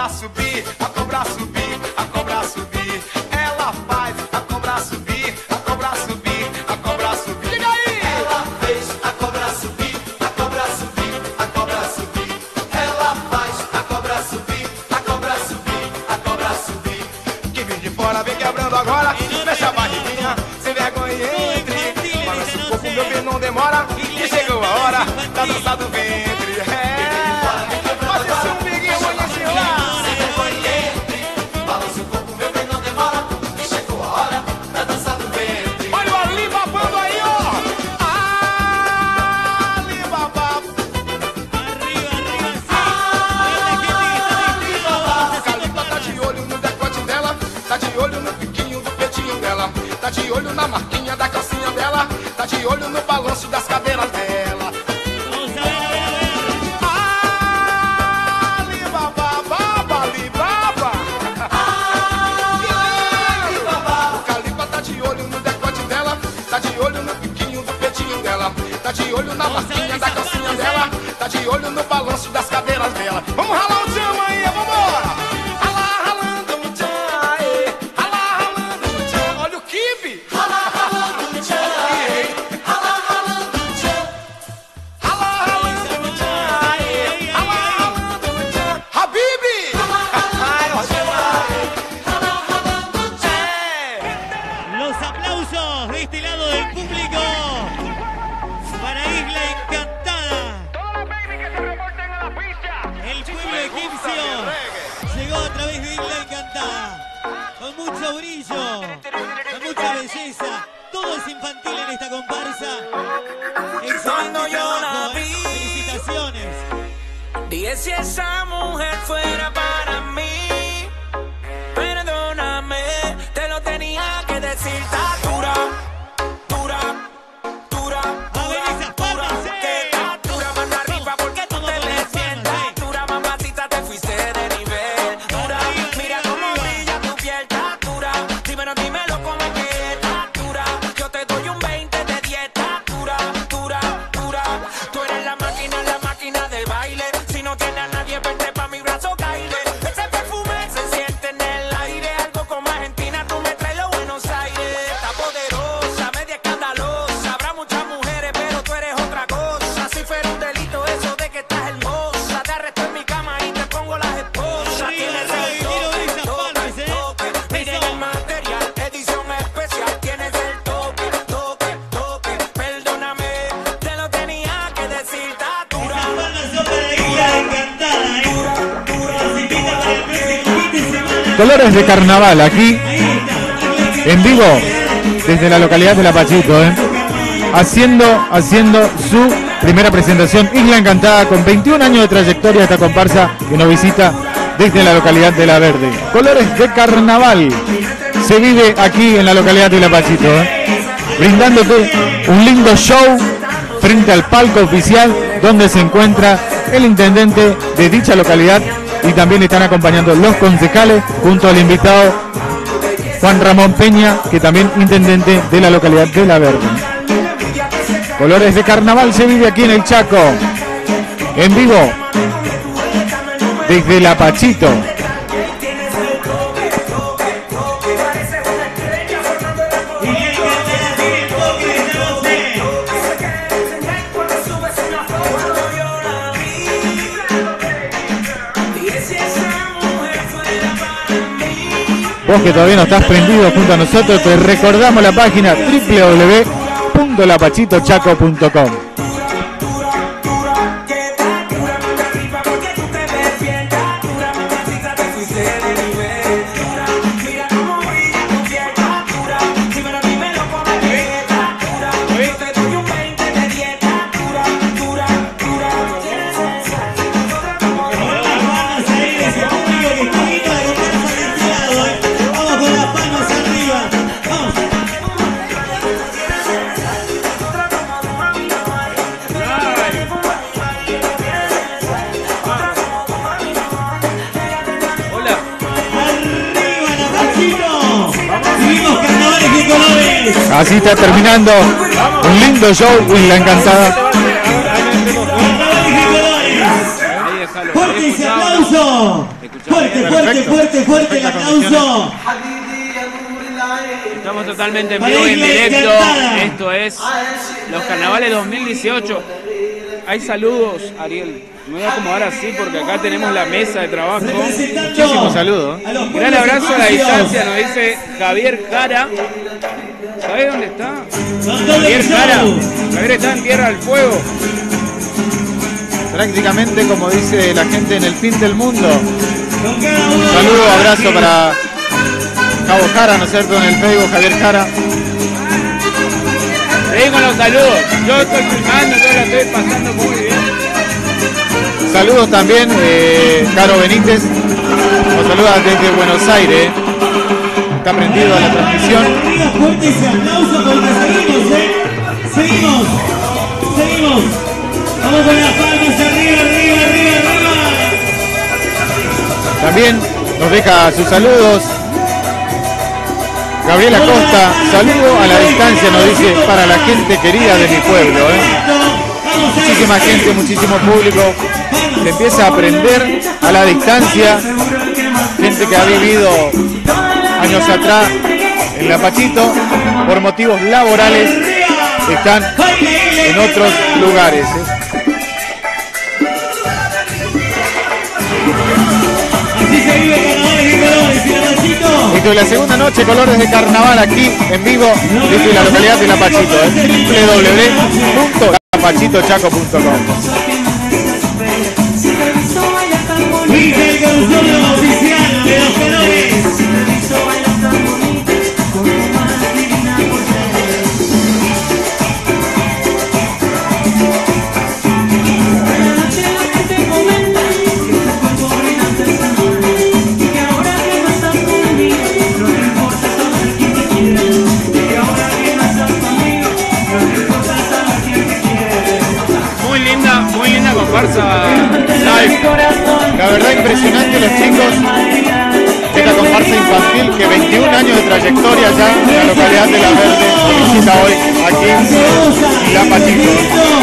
H: cobra subir, a cobra subir, a cobra subir. Ela faz a cobra subir, a cobra subir, a cobra subir. Diga aí! Ela fez a cobra subir, a cobra subir, a cobra subir. Ela faz a cobra subir, a cobra subir, a cobra subir. Quem vem de fora vem quebrando agora, mexe a barriguinha, sem vergonha e entre. Balança o corpo, meu bem, não demora, que chegou a hora da dança do ventre. Tá de olho na marquinha da calcinha dela, tá de olho no balanço das cadeiras dela. Alibaba, Alibaba. O Calipa tá de olho no decote dela, tá de olho no biquinho do peitinho dela, tá de olho na marquinha da calcinha dela, tá de olho no balanço das cadeiras dela. Vamos ralar o chão aí, vambora!
A: Todo es infantil en esta comparsa. Excelente trabajo, felicitaciones.
B: Dije si esa mujer fuera para mí, perdóname, te lo tenía que decir. Está dura, dura, dura, dura, que está dura, mano arriba porque tú te le sientas. Dura, mamacita, te fuiste de nivel. Dura, mira cómo brilla tu piel. Está dura, dímelo cómo es que está dura. Yo te doy un 20 de dieta. Dura, dura, dura. Tú eres la máquina del baile. Si no tienes a nadie, vente pa' mi brazo, caile. Ese perfume se siente en el aire. Algo como Argentina, tú me traes los Buenos Aires. Está poderosa, media escandalosa. Habrá muchas mujeres, pero tú eres otra cosa. Si fuera un delito eso de que estás hermosa, te arresto en mi cama y te pongo las esposas. Tienes el toque, miren el material, edición especial. Tienes el toque, perdóname, te lo tenía que decir. Está dura.
I: Colores de carnaval aquí en vivo desde la localidad de La Pachito, haciendo su primera presentación. Isla Encantada, con 21 años de trayectoria, esta comparsa que nos visita desde la localidad de La Verde. Colores de carnaval se vive aquí en la localidad de La Pachito, brindándote un lindo show frente al palco oficial donde se encuentra el intendente de dicha localidad, y también están acompañando los concejales junto al invitado Juan Ramón Peña, que también intendente de la localidad de La Verde. Colores de carnaval se vive aquí en el Chaco, en vivo desde La Pachito. Vos que todavía no estás prendido junto a nosotros, te recordamos la página www.lapachitochaco.com. Así está terminando un lindo show, Isla Encantada.
A: ¡Fuerte ese aplauso! Fuerte el aplauso.
D: Estamos totalmente en vivo y en directo. Esto es los carnavales 2018. Hay saludos, Ariel. Me voy a acomodar así porque acá tenemos la mesa de trabajo.
I: Muchísimos saludos.
D: Gran abrazo a la distancia, nos dice Javier Jara. ¿Sabés dónde está? Javier Jara. Javier está en Tierra del Fuego.
I: Prácticamente como dice la gente en el fin del mundo. Un saludo, abrazo para Cabo Jara, ¿no es cierto? En el Facebook, Javier Jara.
D: Seguimos con los saludos. Yo estoy filmando, yo la estoy pasando muy bien.
I: Saludos también, Caro Benítez. Nos saluda desde Buenos Aires. Está prendido a la transmisión.
A: Fuerte ese aplauso porque seguimos. Vamos con las palmas arriba.
I: También nos deja sus saludos Gabriela Costa. Saludo a la distancia, nos dice, para la gente querida de mi pueblo. Muchísima gente, muchísimo público que empieza a aprender a la distancia. Gente que ha vivido años atrás en La Pachito por motivos laborales, están en otros lugares. Esto es la segunda noche, Colores de Carnaval, aquí en vivo desde la localidad de La Pachito, www.lapachitochaco.com.
A: Oficial de los Colores.
D: Muy linda comparsa live.
I: La verdad impresionante los chicos de esta comparsa infantil que 21 años de trayectoria ya en la localidad de La Verde nos visita hoy aquí en La Pachito.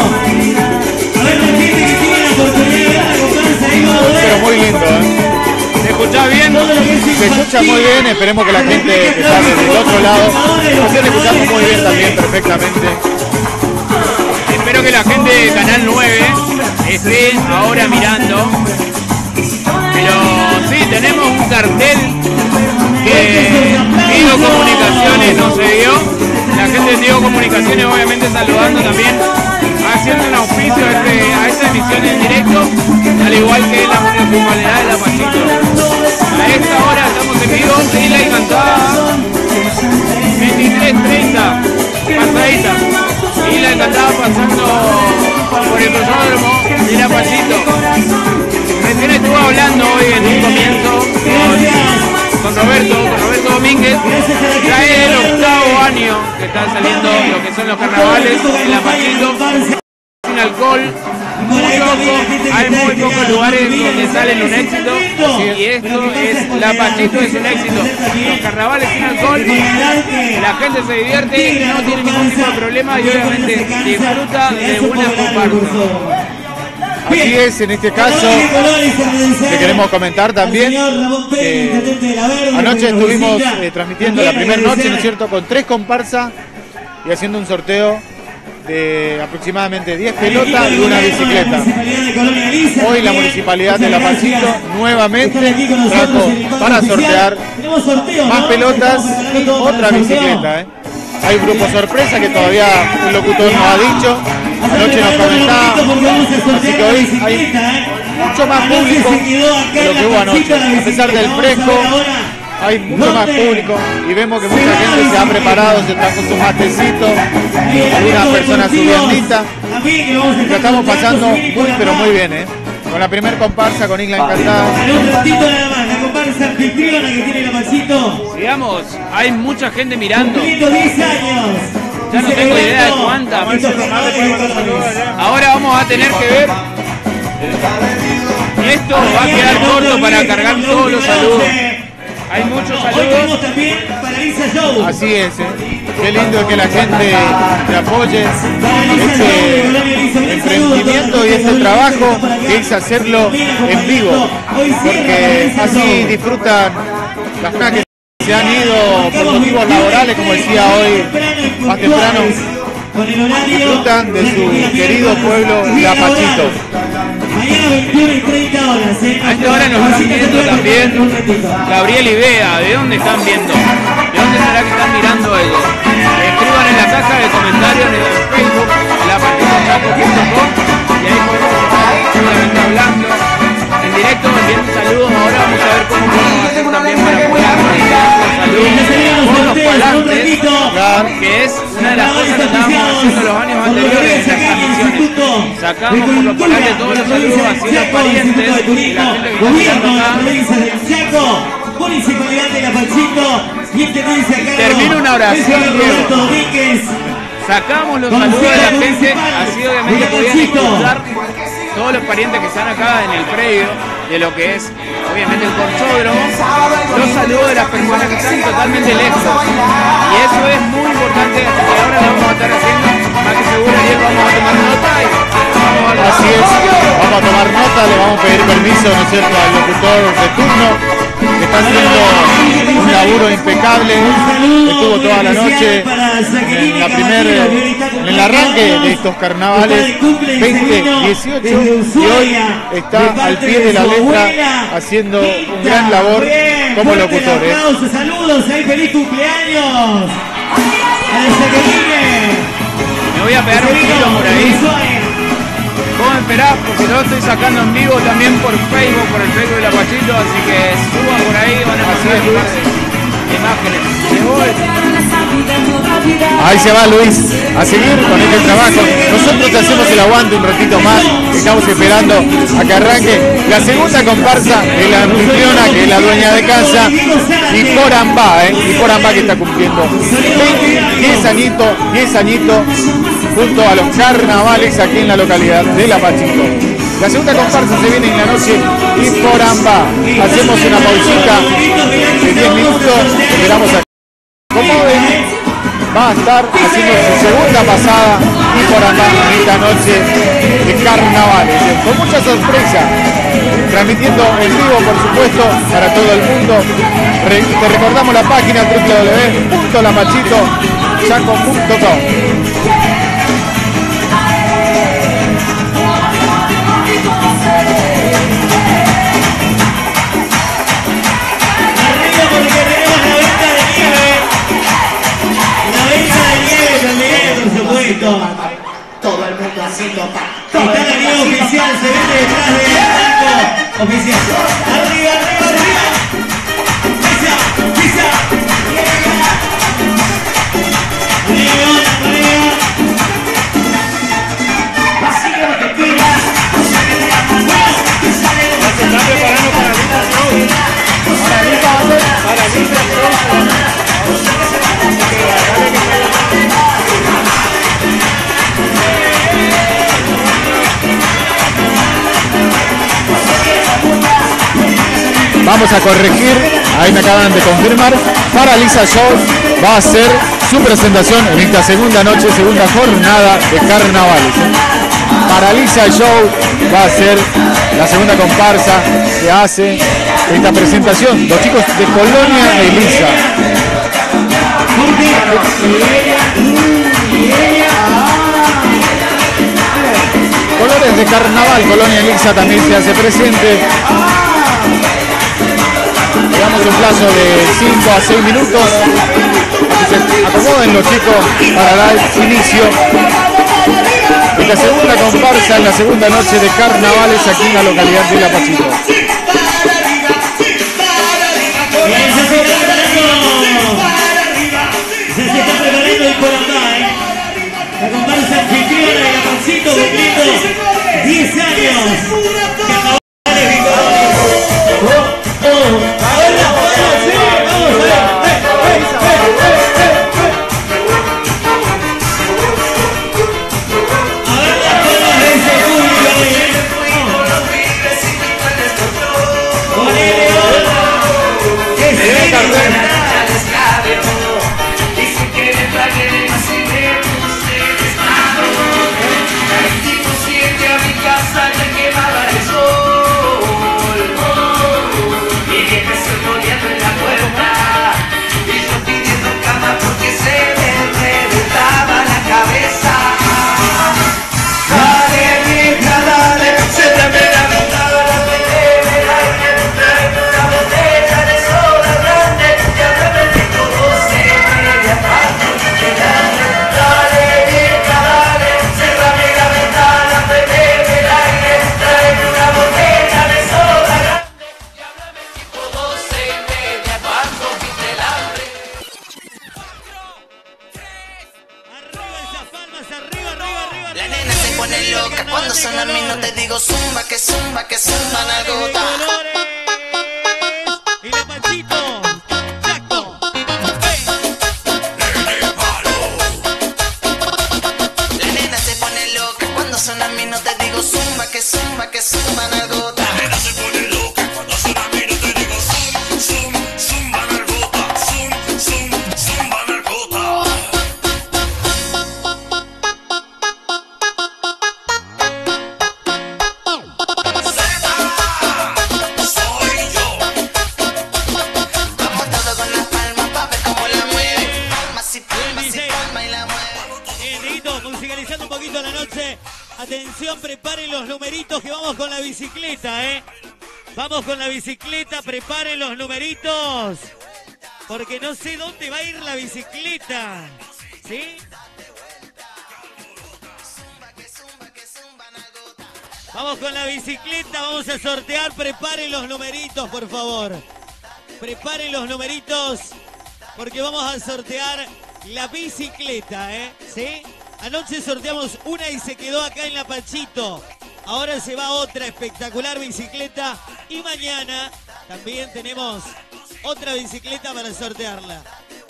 I: Pero muy lindo,
D: ¿Se escucha bien?
I: Se escucha muy bien, esperemos que la gente que está desde el otro lado nos esté escuchando muy bien también, perfectamente.
D: Espero que la gente de Canal 9 esté ahora mirando. Pero sí, tenemos un cartel que Diego Comunicaciones nos cedió. La gente de Diego Comunicaciones obviamente saludando también, haciendo un auspicio a esta emisión en directo, al igual que la municipalidad de La Pachito. A esta hora estamos en vivo y la encantada 23:30, pasadita. Y la encantada pasando por el cruzódromo de La Pachito. Recién estuve hablando hoy en un comienzo con Roberto Domínguez. Ya es el 8º año que están saliendo lo que son los carnavales en La Pachito. Sin alcohol, hay muy pocos lugares donde salen un éxito. Y esto es La Pachito, es un éxito. Los carnavales sin alcohol, la gente se divierte, no tiene ningún tipo de problema y obviamente disfruta de una comparsa.
I: Así es, en este caso le queremos comentar también que anoche estuvimos transmitiendo la primera noche, ¿no es cierto?, con 3 comparsas y haciendo un sorteo de aproximadamente 10 pelotas y una bicicleta. Hoy la municipalidad de La Pachito nuevamente trajo para sortear más pelotas y otra bicicleta. Hay un grupo sorpresa que todavía el locutor nos ha dicho. Anoche nos comentaba, así que hoy hay mucho más público de lo que hubo anoche. A pesar del fresco, hay mucho más público y vemos que mucha gente se ha preparado, se trajo su matecito, algunas personas su viandita. Lo estamos pasando muy pero muy bien, con la primer comparsa con Isla Encantada.
A: Un ratito nada más, la comparsa anfitriona que tiene La Pachito.
D: Sigamos, hay mucha gente mirando.
A: 10 años.
D: Ya no tengo idea de cuánta. Ahora vamos a tener que ver. Esto va a quedar corto para cargar todos los saludos. Hay muchos saludos.
A: También para Lisa Show.
I: Así es, Qué lindo que la gente te apoye este emprendimiento y este trabajo que es hacerlo en vivo, porque así disfrutan las personas que se han ido por motivos laborales, como decía hoy más temprano, disfrutan de su querido pueblo Lapachito.
A: Mañana 21 y 30 horas.
D: A esta hora nos están viendo también Gabriel y Bea. ¿De dónde están viendo? ¿De dónde será que están mirando ellos? Escriban en la caja de comentarios en el Facebook, lapachitochaco.com, y ahí podemos estar seguramente hablando en directo, enviando saludos. Ahora vamos a ver cómo podemos hacer también para poder realizar los saludos con los palantes, que es una de las cosas que estábamos haciendo los años anteriores en las transmisiones. Sacamos por los palantes todos los saludos hacia los parientes y la gente que está mirando acá.
A: Municipalidad de Lapachito, y este no dice acá.
D: Termina una oración, Diego. Sacamos los saludos de la gente, así obviamente podían escuchar todos los parientes que están acá en el predio de lo que es obviamente el corchódromo, los saludos de las personas que están totalmente lejos, y eso es muy importante, así que ahora lo vamos a estar haciendo, más que seguro ayer vamos a tomar nota y vamos a
I: Así es, vamos a tomar nota, le vamos a pedir permiso, ¿no es cierto?, al locutor de turno, que está haciendo un laburo impecable, estuvo toda la noche en el arranque de estos carnavales 2018, y hoy está al pie de la letra haciendo un gran labor como locutor.
A: Saludos, feliz cumpleaños a la Jacqueline.
D: Me voy a pegar un tiro por ahí. ¿Cómo esperás? Porque lo estoy sacando en vivo también por Facebook, por el Facebook de Lapachito, así que suban por ahí, van a pasar imágenes.
I: Ahí se va Luis a seguir con este trabajo. Nosotros te hacemos el aguante un ratito más. Estamos esperando a que arranque la segunda comparsa de la anfitriona, que es la dueña de casa, y Porambá, que está cumpliendo 10 añitos junto a los carnavales aquí en la localidad de Lapachito. La segunda comparsa se viene en la noche y Porambá. Hacemos una pausita de 10 minutos, esperamos a acomoden. Va a estar haciendo su segunda pasada y Porambá esta noche de carnavales, con mucha sorpresa, transmitiendo en vivo, por supuesto, para todo el mundo. Te recordamos la página www.lapachitochaco.com.
A: Todo el mundo haciendo está la nieve oficial, se vende detrás del banco oficial. Arriba, arriba, arriba. Pisa, pisa. Arriba, arriba. Así como te tiras.
D: Ya se está preparando para Lisa Show. Para Lisa Show.
I: Vamos a corregir, ahí me acaban de confirmar, para Lisa Show va a ser su presentación en esta segunda noche, segunda jornada de carnavales. Para Lisa Show va a ser la segunda comparsa que hace esta presentación, los chicos de Colonia de Lisa. Colores de carnaval, Colonia Lisa también se hace presente. Le damos un plazo de 5 a 6 minutos. Se acomoden los chicos para dar inicio. Esta segunda comparsa en la segunda noche de carnavales aquí en la localidad de Lapachito.
A: Se está preparando el Porambá, la comparsa anfitriona de Lapachito cumpliendo 10 años.
B: pone loca. Cuando son a mí no te digo zumba, que zumba, que zumba, nalgota.
A: Y la Pachito, Chaco.
B: La nena se pone loca. Cuando son a mí no te digo zumba, que zumba, que zumba, nalgota. La nena se pone loca. Cuando son a mí no te digo zumba, nalgota. Zumba, nalgota.
A: Musicalizando un poquito la noche. Atención, preparen los numeritos que vamos con la bicicleta, Vamos con la bicicleta, preparen los numeritos. Porque no sé dónde va a ir la bicicleta. ¿Sí? Vamos con la bicicleta, vamos a sortear. Preparen los numeritos, por favor. Preparen los numeritos. Porque vamos a sortear la bicicleta, ¿sí? Anoche sorteamos una y se quedó acá en la Pachito. Ahora se va otra espectacular bicicleta. Y mañana también tenemos otra bicicleta para sortearla.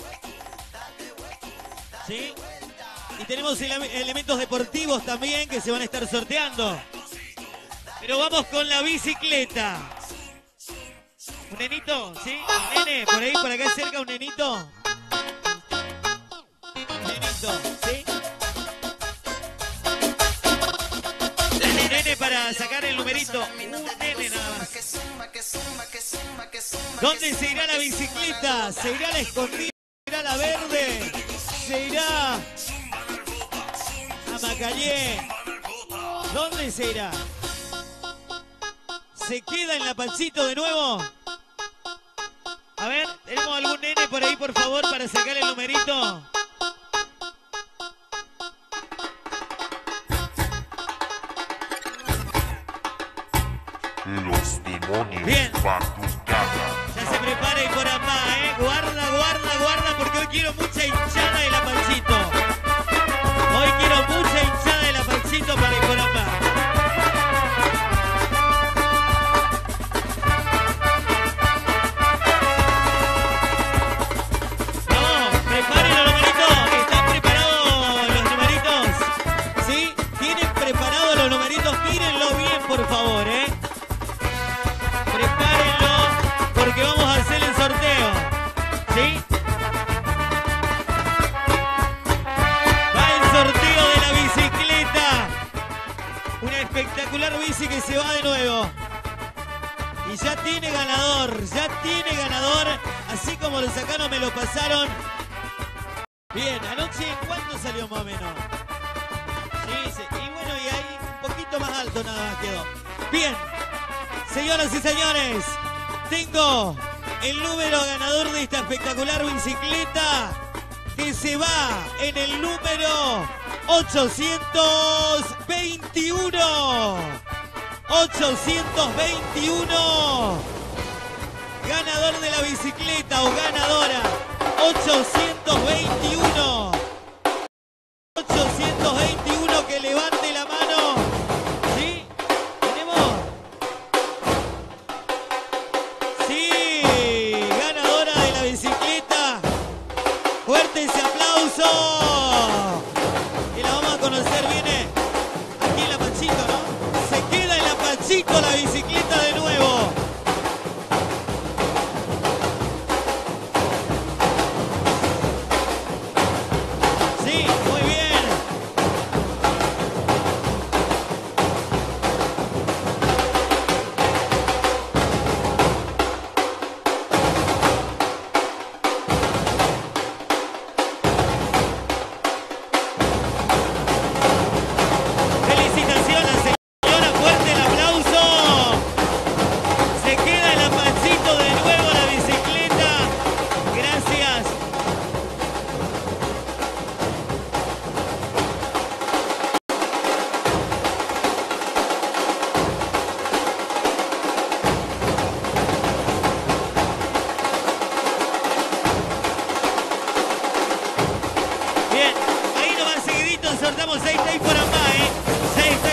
A: ¿Sí? Y tenemos elementos deportivos también que se van a estar sorteando. Pero vamos con la bicicleta. ¿Un nenito? ¿Sí? ¿Un nene? ¿Por ahí, por acá cerca un nenito? Un nenito, ¿sí? Nene para sacar el numerito. Un nene nada más. ¿Dónde se irá la bicicleta? ¿Se irá a la escondida? ¿Se irá a la verde? ¿Se irá a Macayé? ¿Dónde se irá? ¿Se queda en la Pachito de nuevo? A ver, ¿tenemos algún nene por ahí, por favor, para sacar el numerito?
J: Los demonios.
A: Bien. Ya se prepara y por acá, Guarda, guarda, guarda, porque hoy quiero mucha hinchada de la Pachito. Hoy quiero mucha hinchada de la Pachito para ir por acá. Vamos, preparen los numeritos. ¿Están preparados los numeritos? ¿Sí? ¿Tienen preparados los numeritos? Mírenlo bien, por favor, Prepárenlo, porque vamos a hacer el sorteo. ¿Sí? Va el sorteo de la bicicleta. Una espectacular bici que se va de nuevo. Y ya tiene ganador, así como lo sacaron, me lo pasaron. Bien, anoche, ¿cuánto salió más o menos? Sí, y bueno, y ahí un poquito más alto nada más quedó. Bien, señoras y señores, tengo el número ganador de esta espectacular bicicleta que se va en el número 821. 821. Ganador de la bicicleta o ganadora. 821. 821 que levante la mano. ¿Sí? ¿Tenemos? Sí, ganadora de la bicicleta. Fuerte ese aplauso. Y la vamos a conocer, viene aquí en la Pachito, ¿no? Se queda en la Pachito la bicicleta de nuevo. Sí, muy bien. Felicitaciones, señora, fuerte el aplauso. Se queda en la Pachito de nuevo la bicicleta. Gracias. Bien, ahí nomás seguidito sortamos 6 por acá, 6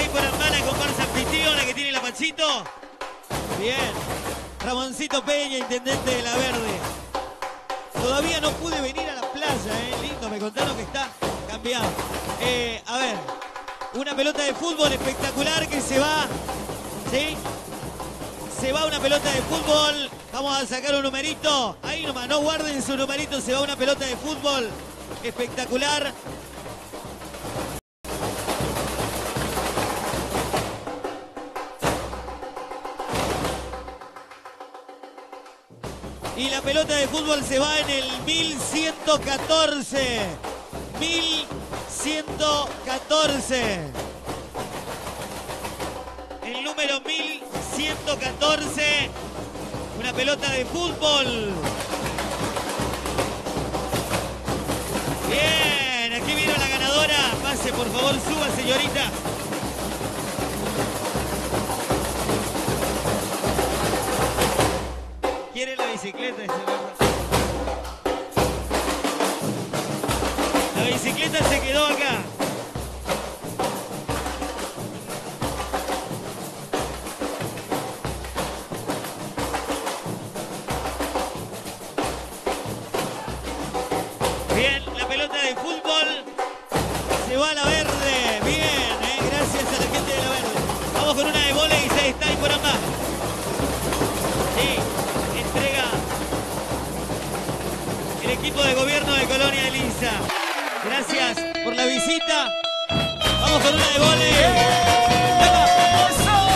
A: Ramoncito. Bien. Ramoncito Peña, intendente de La Verde. Todavía no pude venir a la playa, lindo, me contaron que está cambiado. A ver, una pelota de fútbol espectacular que se va, ¿sí? Se va una pelota de fútbol, vamos a sacar un numerito, ahí nomás, no guarden su numerito, se va una pelota de fútbol espectacular. Y la pelota de fútbol se va en el 1114. 1114. El número 1114. Una pelota de fútbol. Bien, aquí vino la ganadora. Pase, por favor, suba, señorita. ¿Quiere la bicicleta? La bicicleta se quedó acá. Bien, la pelota de fútbol se va a La Verde. Bien, gracias a la gente de La Verde. Vamos con una de vóley y se está ahí por ambas. Sí. Entrega el equipo de gobierno de Colonia de Linza. Gracias por la visita. Vamos con una de vóley.
H: ¡Eso!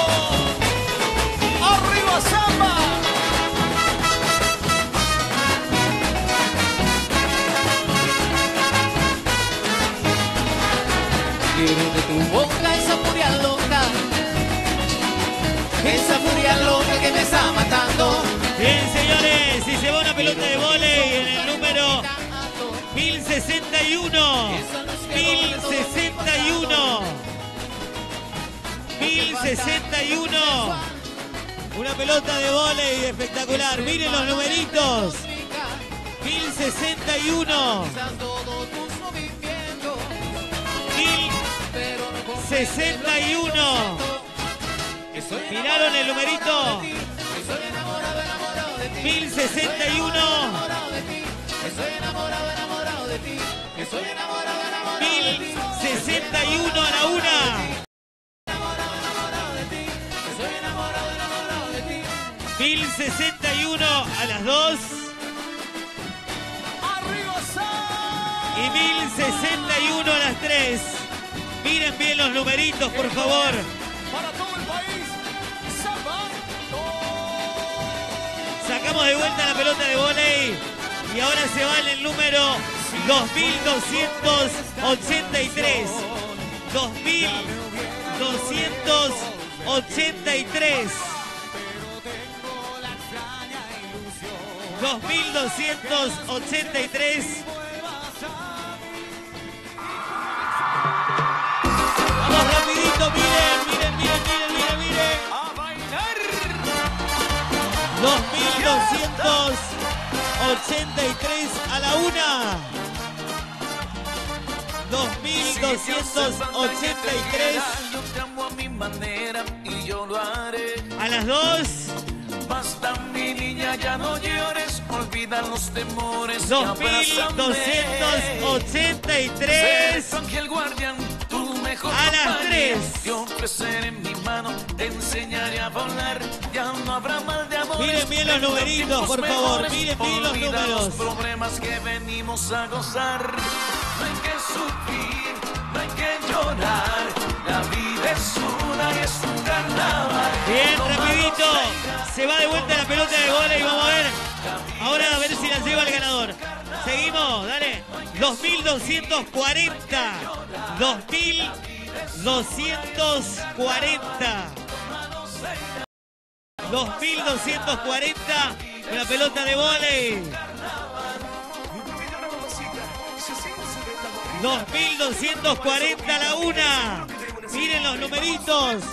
H: ¡Arriba, Samba!
B: Quiero de tu boca esa furia loca. Esa furia loca que me está matando.
A: Bien, señores, y se va una pelota de vóley en el número 1061. 1061. 1061. Una pelota de vóley espectacular. Miren los numeritos. 1061. 1061. Miraron el numerito. 1061. 1061 a la una. 1061 a las 2. Y 1061 a las 3. Miren bien los numeritos, por favor.
H: Para todo el país,
A: Sacamos de vuelta la pelota de vóley y ahora se va en el número 2283. 2283. 2283. Vamos rapidito, miren. 2283 a la una. 2283
C: yo te amo a mi manera y yo lo haré.
A: a las 2.
C: Basta, mi niña, ya no llores, olvida los temores. y abrázame.
A: 2283
C: Ser ángel guardián, tu mejor
A: a las
C: compañía.
A: 3.
C: Te ofreceré mi mano, te enseñaré a volar. Ya no habrá mal de amor.
A: Miren bien los numeritos, por favor. Miren bien los números.
C: Los problemas que venimos a gozar. No hay que sufrir, no hay que llorar. La vida es una y es un carnaval.
A: Bien,
C: No
A: rapidito.
C: malos
A: Se va de vuelta la pelota de vóley y vamos a ver. Ahora a ver si la lleva el ganador. Seguimos, dale. 2240. 2240. 2240. Una pelota de vóley. 2240 a la una. Miren los numeritos.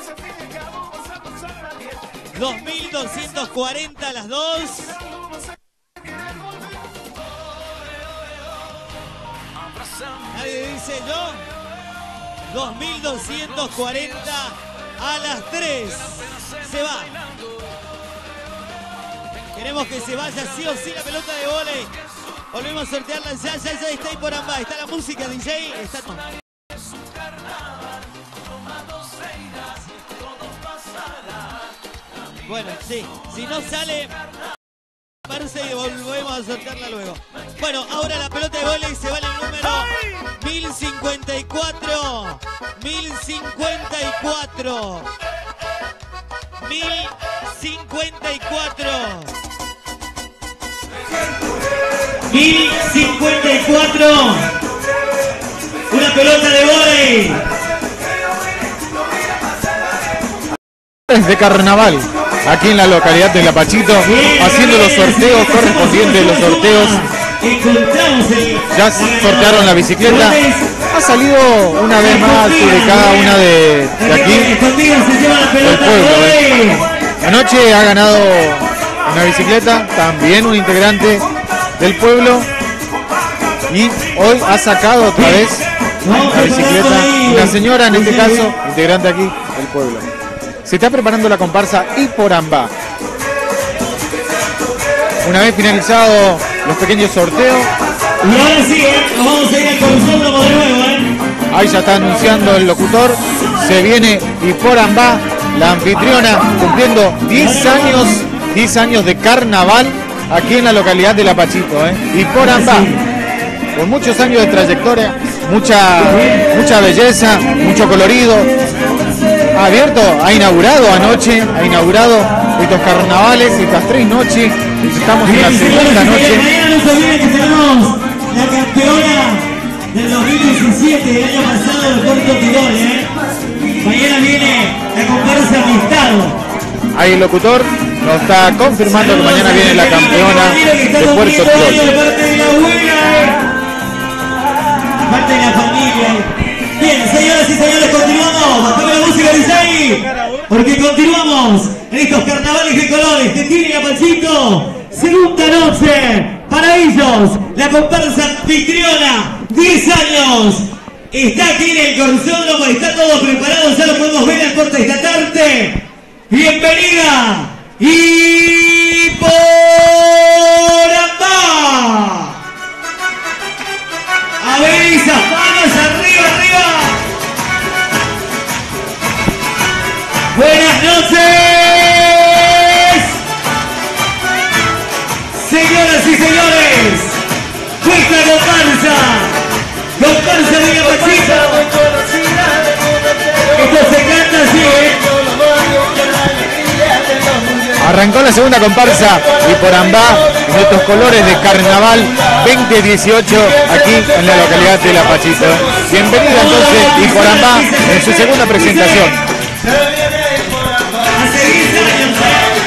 A: 2240 a las 2. Nadie dice yo. 2240 A las 3 se va. Queremos que se vaya sí o sí la pelota de vóley. Volvemos a sortearla ya está ahí por ambas. Está la música, DJ. Está... Bueno, sí. Si no sale, parece que volvemos a sortearla luego. Bueno, ahora la pelota de vóley se va en el número 1054. 1054. 1054. 1054. Una pelota de vóley.
I: De carnaval, aquí en la localidad de Lapachito, haciendo los sorteos correspondientes, los sorteos. Ya sortearon la bicicleta. Ha salido una vez más de cada una de aquí del pueblo. Anoche ha ganado una bicicleta, también un integrante del pueblo. Y hoy ha sacado otra vez la bicicleta, una señora en este caso, integrante aquí del pueblo. Se está preparando la comparsa Iporambá. Una vez finalizados los pequeños sorteos.
A: Y ahora sí, nos vamos a ir al Consódromo de nuevo,
I: Ahí ya está anunciando el locutor. Se viene Iporambá, la anfitriona, cumpliendo 10 años de carnaval aquí en la localidad de Lapachito. Iporambá, con muchos años de trayectoria, mucha belleza, mucho colorido. Ha abierto, ha inaugurado anoche, estos carnavales, estas 3 noches. Estamos en la segunda noche.
A: Mañana no se olviden que tenemos la campeona del 2017, del año pasado, el corto tirón, Mañana viene la comparsa Amistad.
I: Ahí el locutor nos está confirmando que mañana viene la campeona de Puerto Tirol.
A: Parte de la familia. Bien, señoras y señores, continuamos. Bajame la música, DJ. Porque continuamos en estos carnavales de colores que tiene Lapachito. Segunda noche para ellos. La comparsa anfitriona. 10 años. Está aquí en el Consódromo. Está todo preparado. Ya lo podemos ver a corta esta tarde. Bienvenida. Iporambá. A ver esas manos arriba, arriba. Buenas noches, señoras y señores. Cuesta comparsa de Lapachito. Esto se canta así,
I: Arrancó la segunda comparsa Iporambá en estos colores de carnaval 2018 aquí en la localidad de Lapachito. Bienvenida entonces Iporambá en su segunda presentación.
A: Hace 10 años,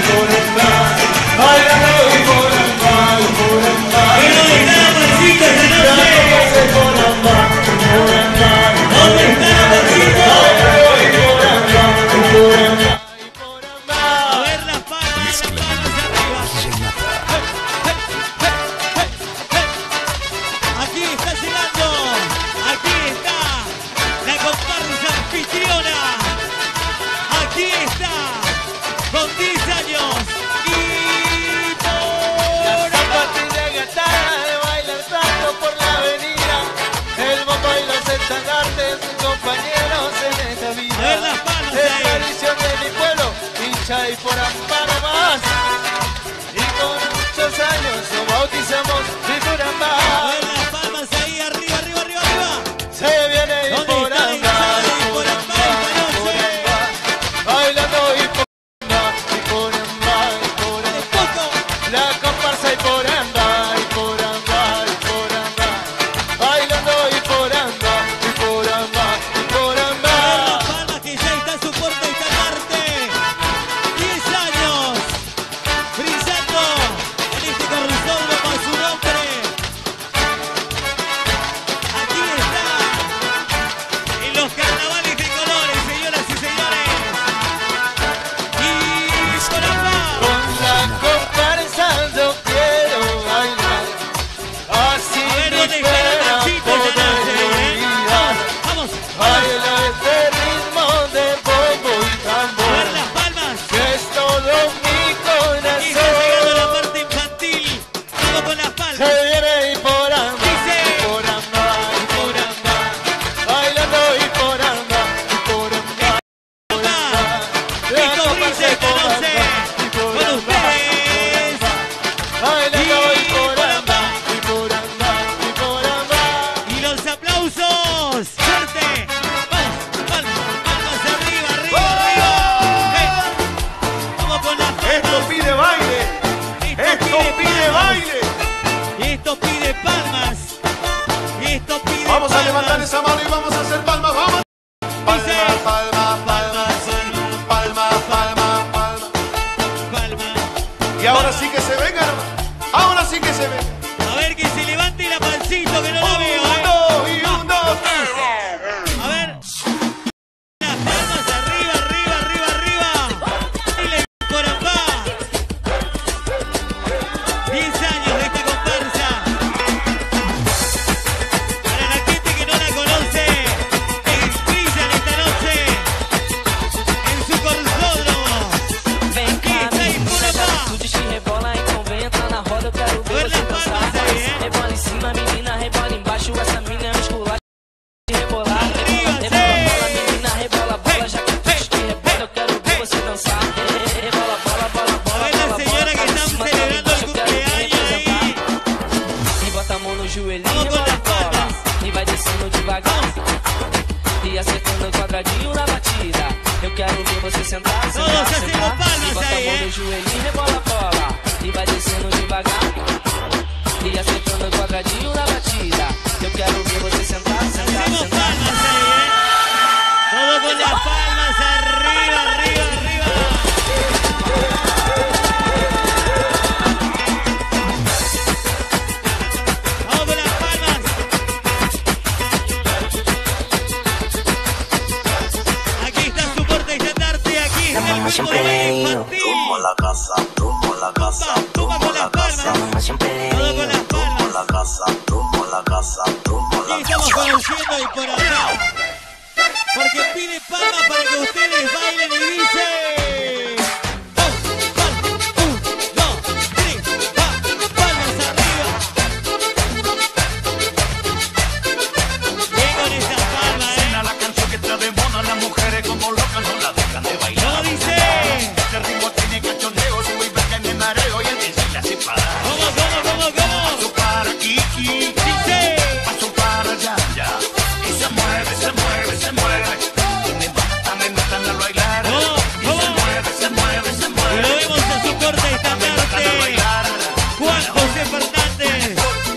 J: Iporambá nomás. Y con muchos años lo bautizamos Iporambá.
A: A ver las palmas ahí, arriba, arriba, arriba, arriba.
J: Se viene Iporambá, Iporambá, Iporambá. Bailando Iporambá, Iporambá, Iporambá. La comparsa Iporambá, Iporambá, Iporambá. Bailando Iporambá, Iporambá, Iporambá.
A: Las palmas que ya está su puerta esta parte. 10 años brillando en este Consódromo a su nombre. Aquí está en los carnavales de colores, señoras y señores. Iporambá.
J: Con la comparsa yo quiero bailar. Así
A: A ver
J: me
A: dónde está
J: espera
A: Nachito esta
J: poder
A: noche,
J: olvidar.
A: Vamos.
J: Baila este ritmo de bombo y
B: no joelhinho, rebola a cola. E vai descendo devagar. E acertando o quadradinho na batida. Eu quero ver você sentar, sentar, sentar. E bota a mão no joelhinho, rebola a cola. E vai descendo devagar. E acertando o quadradinho na batida. Eu quero ver você sentar, sentar, sentar.
A: Todo con las palmas arriba, arriba, arriba. Vamos con las palmas. Aquí está su porte estandarte, aquí está el grupo de baile infantil.
K: Tumbo la casa, tumbo la casa, tumbo la casa.
A: Todo con las palmas.
K: Tumbo la casa, tumbo la casa, tumbo la
A: Y estamos
K: casa.
A: conociendo y por acá. Porque pide palmas para que ustedes bailen y dice. 1, 2, 3, palmas arriba. Bien con esas palmas,
K: Suena la canción que está de moda, las mujeres como locas no la dejan de bailar.
A: ¿Cómo dice?
K: Este ritmo tiene cachondeo, sube y baja y me mareo y el DJ la hace parar.
A: ¿Cómo?
K: Paso para Kiki,
A: Dice.
K: paso para Yaya. Y se mueve, se mueve, se mueve. Y me matan al bailar. Y se mueve, se mueve, se
A: Y
K: mueve.
A: lo vemos en su corte
K: Me
A: estandarte.
K: matan al bailar.
A: Juan José Fernández.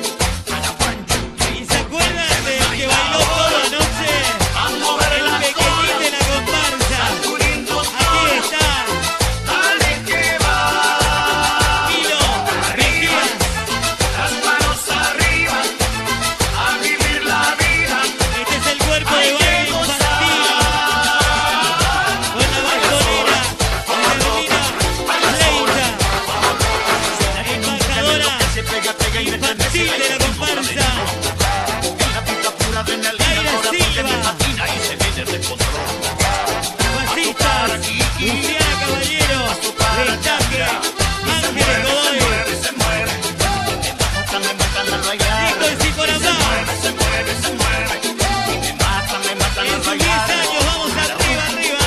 A: ¿Y se acuerdan del que bailó toda la noche?
K: A mover
A: El
K: las
A: pequeñín de la comparsa. Aquí está.
K: Dale que va.
A: Kilo. Mejía.
K: Las manos arriba, a vivir la vida.
A: Este es el cuerpo de baile infantil. Con la balconera. Carolina Leita. La embajadora
K: Se pega, pega y
A: infantil de la comparsa.
K: la pista pura adrenalina,
A: Laira
K: corazón que
A: Silva.
K: me patina y se viene de control.
A: Masistas. Luciana Caballero. Destaque. Ángeles Godoy.
K: Se mueve, me matan al bailar.
A: Nico y Ciporambá.
K: Se mueve, se mueve. Y me matan
A: En
K: al
A: sus 10
K: bailar.
A: años vamos arriba, arriba.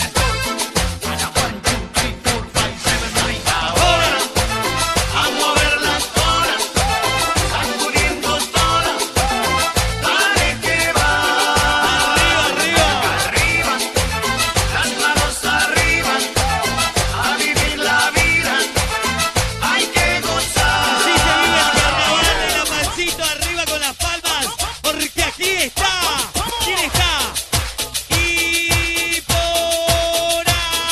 K: Ahora, a mover las horas, sacudiendo todas. Dale que va.
A: Arriba, arriba.
K: Arriba, las manos arriba, a vivir la vida. Hay que gozar.
A: Así se vive el carnaval de la Pancito, arriba con las palmas, porque aquí está. ¿Quién está? Y por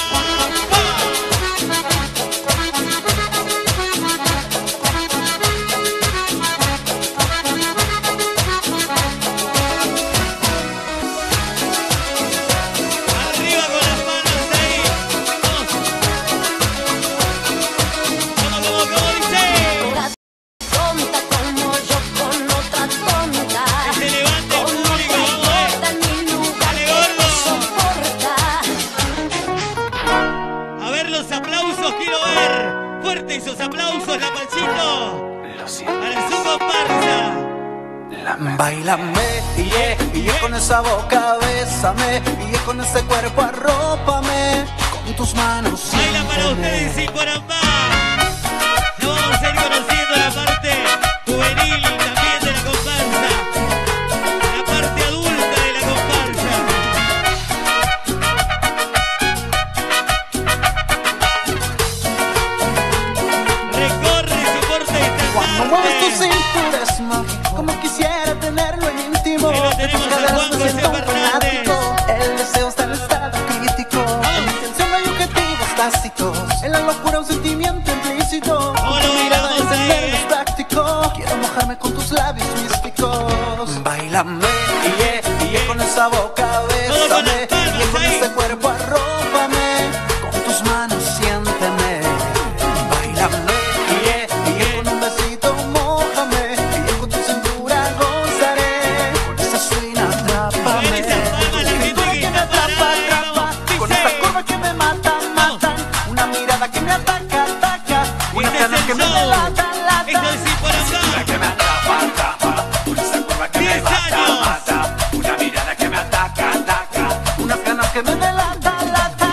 A: arriba con las palmas ahí. ¿Cómo dice?
F: Tonta como yo con otra tonta.
A: Que se levante el
F: Con
A: público,
F: otra
A: vamos a ver.
F: idiota en mi lugar
A: Dale,
F: que
A: gordo.
F: no soporta.
A: A ver los aplausos, quiero ver. Fuerte esos aplausos, la Pancito. Para su comparsa.
J: Báilame, y con esa boca bésame, y con ese cuerpo arrópame, con tus manos
A: Baila para ustedes y por ambas. Nos vamos a ir conociendo la parte juvenil también de la comparsa. La parte adulta de la comparsa. Recorre su corte
J: Cuando mueves tu
A: estandarte.
J: cintura es mágico, como quisiera tenerlo en íntimo.
A: Ahí lo tenemos
J: De tus
A: a Juan
J: caderas me
A: José
J: siento un
A: Fernández.
J: fanático. El deseo está en estado crítico. En mi intención no hay objetivos tácitos. En la locura un sentimiento implícito.
A: ¿Cómo lo
J: Tu mirada
A: bailamos ahí,
J: encenderme es práctico. Quiero mojarme con tus labios místicos. Báilame, y con esa boca bésame, y con ese cuerpo arrópame, con tus manos siénteme. Bailame, y con un besito mójame, y con tu cintura gozaré. Con esa swing atrápame.
A: Con esas palmas, la gente que está parada ahí, vamos.
J: Con
A: Dice.
J: esa curva que me matan, matan. Una mirada que me ataca, ataca. Una
A: Este es
J: pierna
A: el
J: que me
A: show.
J: delata, lata.
A: Esto es ir por acá. 10 años.
K: Una mirada que me ataca, ataca.
J: Unas ganas que me delata, lata.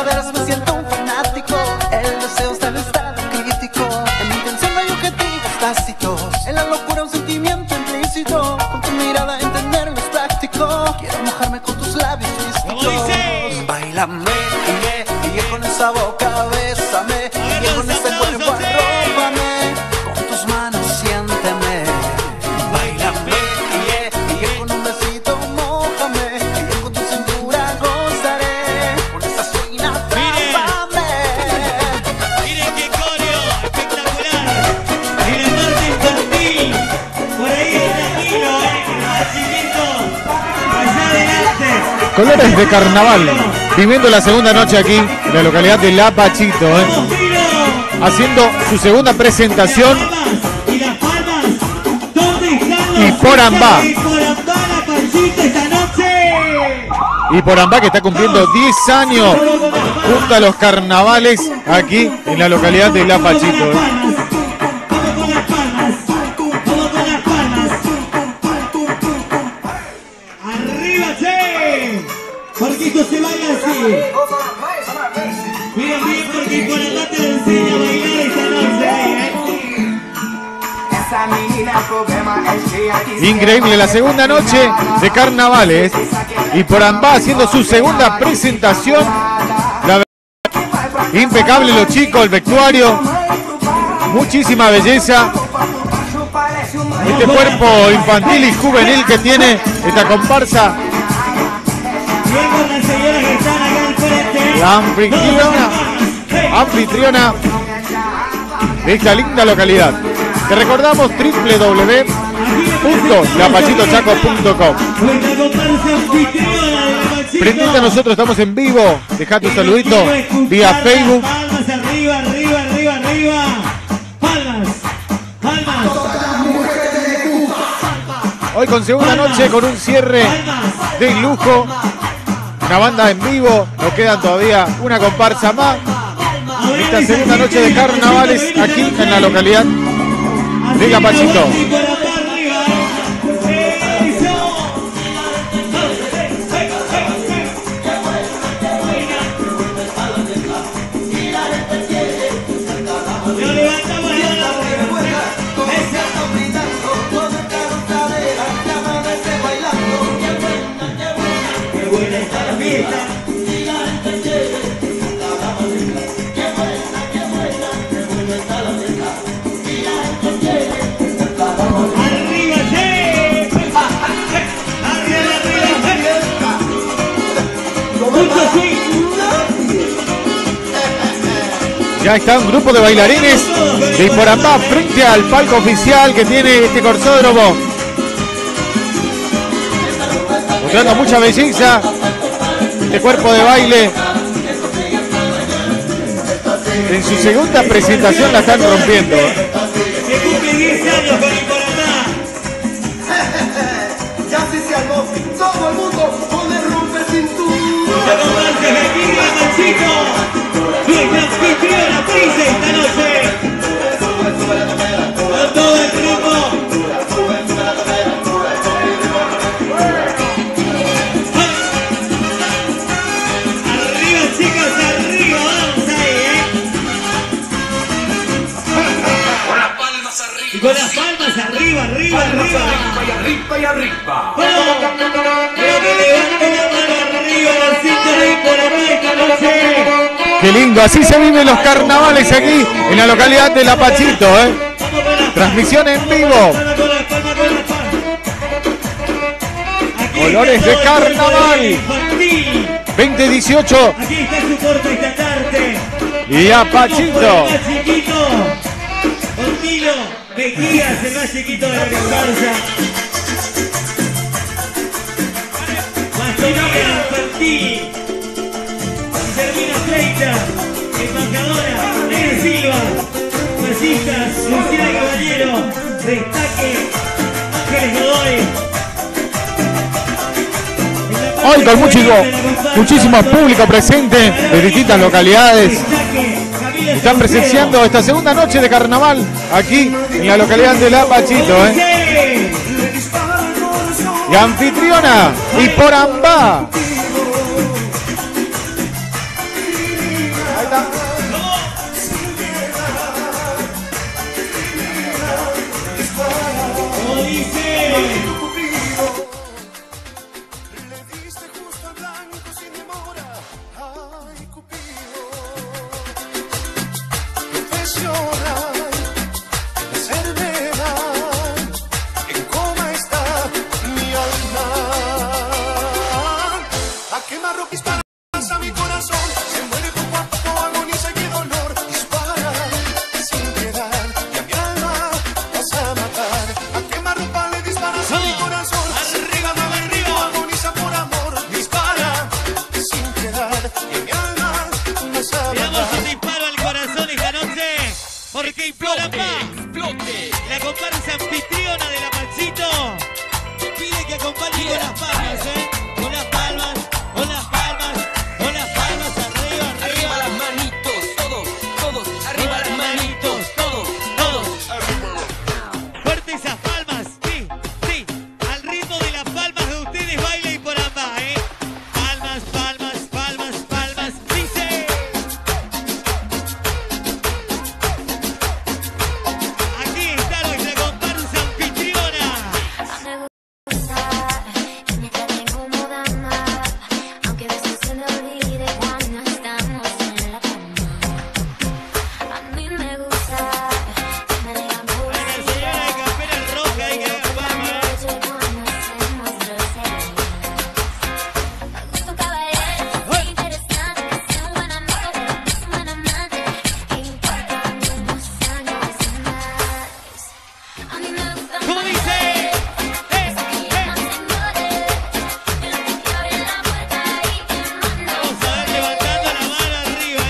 J: de veras me siento un fanático. El deseo está en estado crítico. En mi intención no hay objetivos tácitos. En la locura un sentimiento implícito. Con tu mirada entenderlo es práctico. Quiero mojarme con tus labios místicos. Báilame, y con esa boca bésame. Y con ese cuerpo arrópame. Con tus manos siénteme. Báilame, y con un besito mójame. Y con tu cintura gozaré. Con esa suena atrápame.
A: Miren qué coreo espectacular. En la parte infantil. Por ahí está Nilo, más chiquito. Allá adelante.
I: Colores de carnaval, viviendo la segunda noche aquí en la localidad de La Pachito, haciendo su segunda presentación.
A: Y las palmas, ¿dónde están
I: Y Porambá.
A: Y Porambá, La Pachito esta noche.
I: Y Porambá, que está cumpliendo 10 años junto a los carnavales aquí en la localidad de La Pachito.
A: Vamos con las palmas. Vamos con las palmas. Arriba, che. Porque esto se baila así. Miren bien porque Porambá te enseña a bailar esta noche.
I: Increíble la segunda noche de carnavales. Y Porambá haciendo su segunda presentación. La verdad, impecable los chicos, el vestuario. Muchísima belleza. Este cuerpo infantil y juvenil que tiene esta comparsa.
A: Bien con las señoras que están acá al frente.
I: La anfitriona de esta linda localidad. Te recordamos www.lapachitochaco.com. Prendete a nosotros, estamos en vivo. Deja tu saludito vía Facebook.
A: Palmas arriba, arriba, arriba, arriba. Palmas, palmas.
I: Hoy con segunda noche con un cierre de lujo. Una banda en vivo. Nos quedan todavía una comparsa más. Esta segunda noche de carnavales aquí en la localidad de La Pachito. Ya está un grupo de bailarines de Porambá frente al palco oficial que tiene este corsódromo. Mostrando mucha belleza. Este cuerpo de baile. En su segunda presentación la están rompiendo.
A: Que cumple 10 años con el Porambá.
H: Ya se armó, todo el mundo puede romper cintura.
A: Mucha comparsa aquí en La Pachito. Nuestra anfitriona Prise esta noche. Con todo el grupo. Arriba, chicos, arriba. Vamos ahí,
K: Con las palmas arriba.
A: Y con las palmas arriba, arriba, arriba.
K: Arriba y arriba.
A: Vamos. Pero que levanten la mano arriba, los hinchas de Porambá esta noche.
I: Qué lindo, así se viven los carnavales aquí en la localidad de La Pachito, Transmisión en vivo. Colores de carnaval 2018.
A: Aquí está su corte esta tarde.
I: La Pachito.
A: Más chiquito. Con Nilo Mejías, el más chiquito de la comparsa. Más comida infantil. Guillermina Freita, embajadora Negra Silva, masistas Luciana Caballero, destaque Ángeles Godoy.
I: Hoy con muchísimo público presente de distintas localidades. Están presenciando esta segunda noche de carnaval aquí en la localidad de La Pachito. Y anfitriona y Porambá.
H: matar.
A: ¿Cómo dice?
H: Le diste justo al blanco sin demora. Ay, Cupido. Profesional, enfermedad. En coma está mi alma. A quemarropa disparas a mi corazón. Se muere poco a poco, agoniza y qué dolor. Dispara sin piedad y a mi alma vas a matar. A quemarropa le disparas a mi corazón.
A: Arriba, mamá, arriba.
H: Agoniza por amor. Dispara sin piedad y a mi alma vas a
A: Le damos
H: matar.
A: un disparo al corazón esta noche porque implora paz. La comparsa anfitriona de la Pachito pide que acompañe con las palmas, con las palmas, con las palmas, con las palmas, arriba,
B: Arriba
A: arriba.
B: las manitos, todos, todos, arriba las manitos, todos, todos.
A: Fuerte esas palmas, sí, sí. Al ritmo de las palmas de ustedes baila y por ambas, Palmas, palmas, palmas, palmas, dice. Aquí está nuestra comparsa anfitriona.
F: Me gusta que me trate como dama, aunque a veces se me olvide cuando estamos en la cama. A mí me gusta que me digan por
A: La señora de campera roja y que haga palmas,
F: cuando hacemos groserías. Me gusta un caballero interesante, que sea un buen amigo, pero no es un buen amante, que importa unos años más. A mí me gusta
A: ¿cómo dice? Vamos a ver levantando la mano arriba,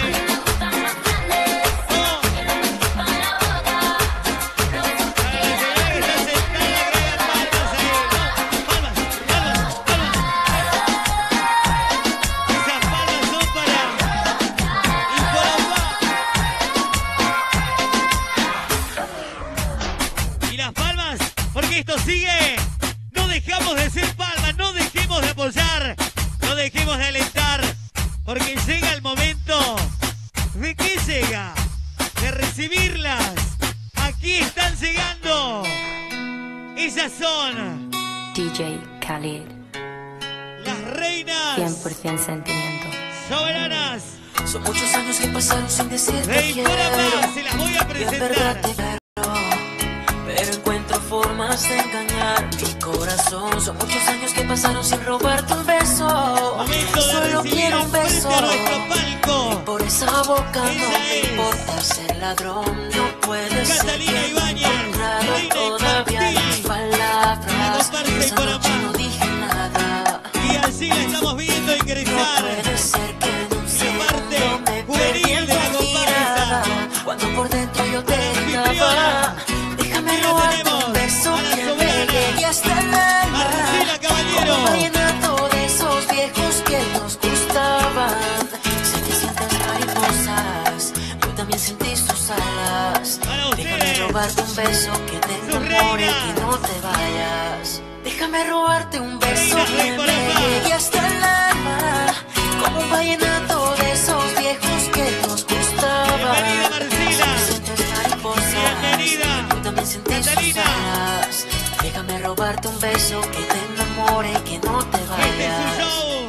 A: Y las palmas, porque esto sigue. No dejamos de hacer palmas, no dejemos de apoyar, no dejemos de alentar, porque llega el momento. ¿De qué llega? De recibirlas. Aquí están llegando. Ellas son
L: DJ Khalid,
A: las reinas
L: 100% sentimiento.
A: soberanas
J: Son muchos años que pasaron sin decirte
A: de
J: quiero.
A: Icorapa. Se las voy a
J: Y en verdad
A: presentar.
J: te quiero, pero encuentro formas de engañar mi corazón. Son muchos años que pasaron sin robarte un beso.
A: Momento de
J: Solo
A: recibir
J: quiero
A: al
J: un
A: frente
J: beso.
A: a nuestro palco.
J: Por esa boca no
A: Ella
J: me
A: es
J: importa ser ladrón. No puede ser
A: Catalina
J: que
A: Ibáñez,
J: honrado
A: reina
J: todavía
A: infantil.
J: las palabras.
A: La comparsa
J: Esa
A: Icorapa.
J: noche no dije nada.
A: Y así la estamos viendo
J: No
A: ingresar.
J: puede ser que en un
A: parte
J: segundo me
A: juvenil
J: perdí en
A: de la
J: tu
A: comparsa.
J: mirada. Cuando por dentro yo te
A: Anfitriona.
J: gritaba, déjame
A: Aquí la
J: robarte
A: tenemos,
J: un beso
A: a la
J: que me
A: soberana.
J: llegue hasta el alma.
A: Marcela Caballero.
J: Como vallenato de esos viejos que nos gustaban. Sé que sientes mariposas, yo también sentí tus alas.
A: Para
J: Déjame
A: ustedes,
J: robarte un beso que te
A: sus
J: enamore,
A: reinas.
J: que no te vayas. Déjame robarte un beso
A: Reinas
J: que
A: del
J: me
A: Corapá.
J: llegue hasta el alma. Como un vallenato de esos viejos que nos gustaban.
A: Bienvenida, Marcela.
J: Sientes mariposas,
A: Bienvenida,
J: yo también sentí tus
A: Catalina.
J: alas. Déjame robarte un beso que te enamore, que no te
A: Este es su
J: vayas.
A: show.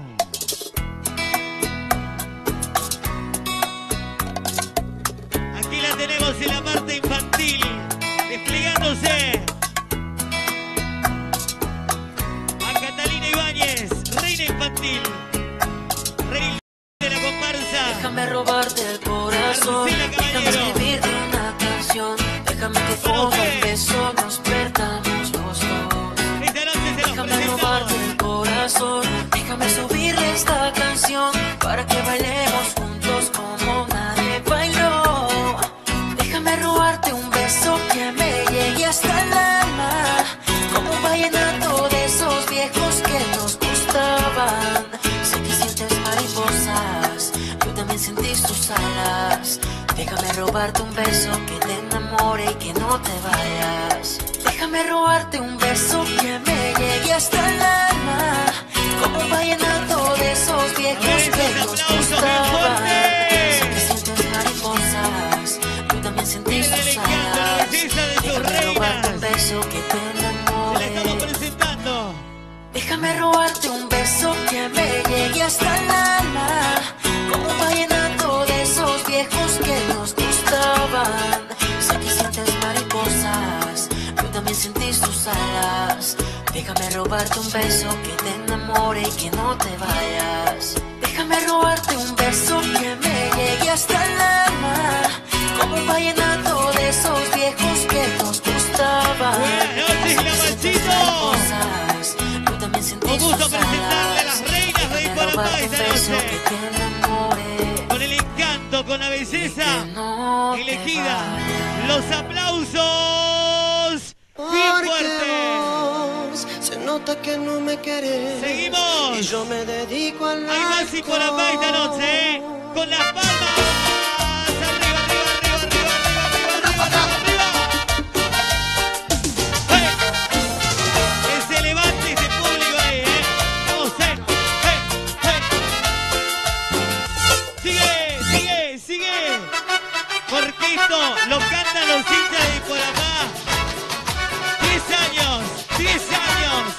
A: Aquí la tenemos en la parte infantil, desplegándose. A Catalina Ibáñez, reina infantil, reina de la comparsa.
J: Déjame robarte el corazón,
A: Marcela
J: déjame
A: Caballero.
J: escribirte una canción, déjame que con un beso nos perdamos los dos.
A: Esta noche se los
J: Déjame robarte
A: presentamos.
J: el corazón, déjame subirle esta canción para que bailemos juntos como nadie bailó. Déjame robarte un beso que me llegue hasta el alma, como un vallenato de esos viejos que nos gustaban. Sé que sientes mariposas, yo también sentí tus alas. Déjame robarte un beso que te enamore y que no te vayas. Déjame robarte un beso que me llegue hasta el alma, como un vallenato de esos viejos
A: Esos
J: que nos
A: aplausos bien
J: gustaban.
A: fuertes.
J: Sé
M: tus alas. Déjame robarte un beso que te enamore y que no te vayas. Déjame robarte un beso que me llegue hasta el alma, como un vallenato de esos viejos que nos gustaban.
A: Buenas noches, Lamachito.
M: Tú también sentís
A: Un gusto
M: tus
A: presentarle a
M: alas.
A: las reinas de
M: Déjame robarte un
A: Iporapá esta
M: beso que
A: noche.
M: te enamore.
A: Con el encanto, con la belleza elegida. Los aplausos bien fuertes.
N: Se nota que no me querés.
A: Seguimos.
N: Y yo me dedico al
A: Hay más Iporapá esta noche, ¿eh? Con las palmas. Arriba, arriba, arriba, arriba, arriba, arriba, arriba, arriba. ¡Hey! Que se levante ese público ahí, ¿eh? Vamos, ¡hey! ¡Hey! ¡Hey! Sigue, sigue, sigue. Porque esto lo cantan los hinchas de Iporapá. 10 años, 10 años.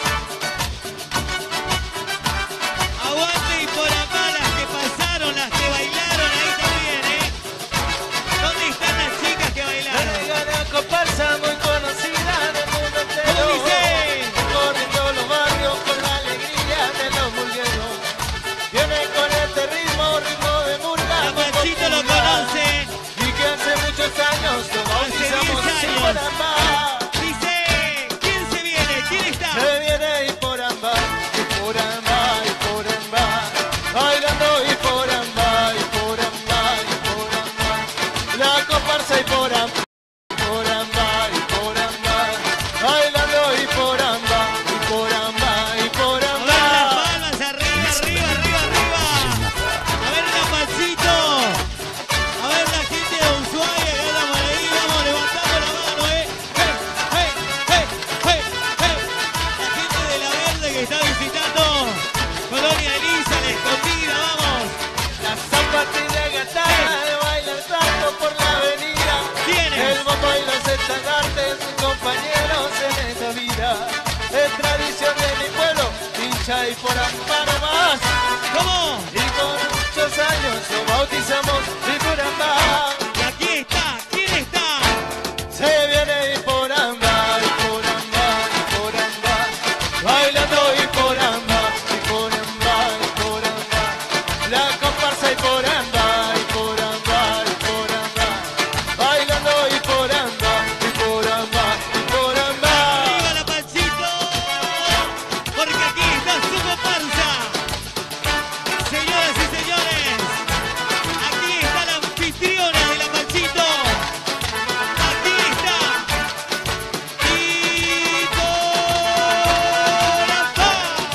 A: Aguante Iporapá, las que pasaron, las que bailaron ahí también, ¿eh? ¿Dónde están las chicas que bailaron?
O: La comparsa muy conocida del mundo entero.
A: ¿Cómo dice?
O: Corriendo los barrios con la alegría de los burgueros. Viene con este ritmo, ritmo de murga.
A: Lamachito lo conoce.
O: Y que hace muchos años lo bautizamos
A: Hace 10 años.
O: Iporapá.
A: Dice, ¿quién se viene? ¿Quién está?
O: Se viene Iporapá, Iporapá, Iporapá. Bailando Iporapá, Iporapá, Iporapá. La comparsa Iporapá. Iporapá, Iporapá, bailando Iporapá, Iporapá, Iporapá.
A: A ver las palmas, arriba, arriba, arriba, arriba. A ver Lamachito. A ver la gente de Ushuaia que anda por ahí. Vamos levantando la mano, ¿eh? ¡Hey, hey, hey, hey, hey! La gente de La Verde que está visitando Colonia Elisa, la escondida, vamos.
O: La zapatilla gatada de bailar tanto por la avenida.
A: ¿Quiénes?
O: El bombo y los estandartes, sus compañeros en esta vida. Es tradición de mi pueblo, hincha Iporapá más.
A: ¿Cómo?
O: Y con muchos años lo bautizamos Iporapá.
A: Y aquí está, ¿quién está?
O: Se viene Iporapá, Iporapá, Iporapá. Bailando Iporapá, Iporapá, Iporapá. La comparsa Iporapá, Iporapá, Iporapá. Bailando Iporapá, Iporapá, Iporapá.
A: ¡Arriba Lamachito! Porque aquí está su comparsa. Señoras y señores, aquí está la anfitriona de Lamachito. Aquí está Iporapá.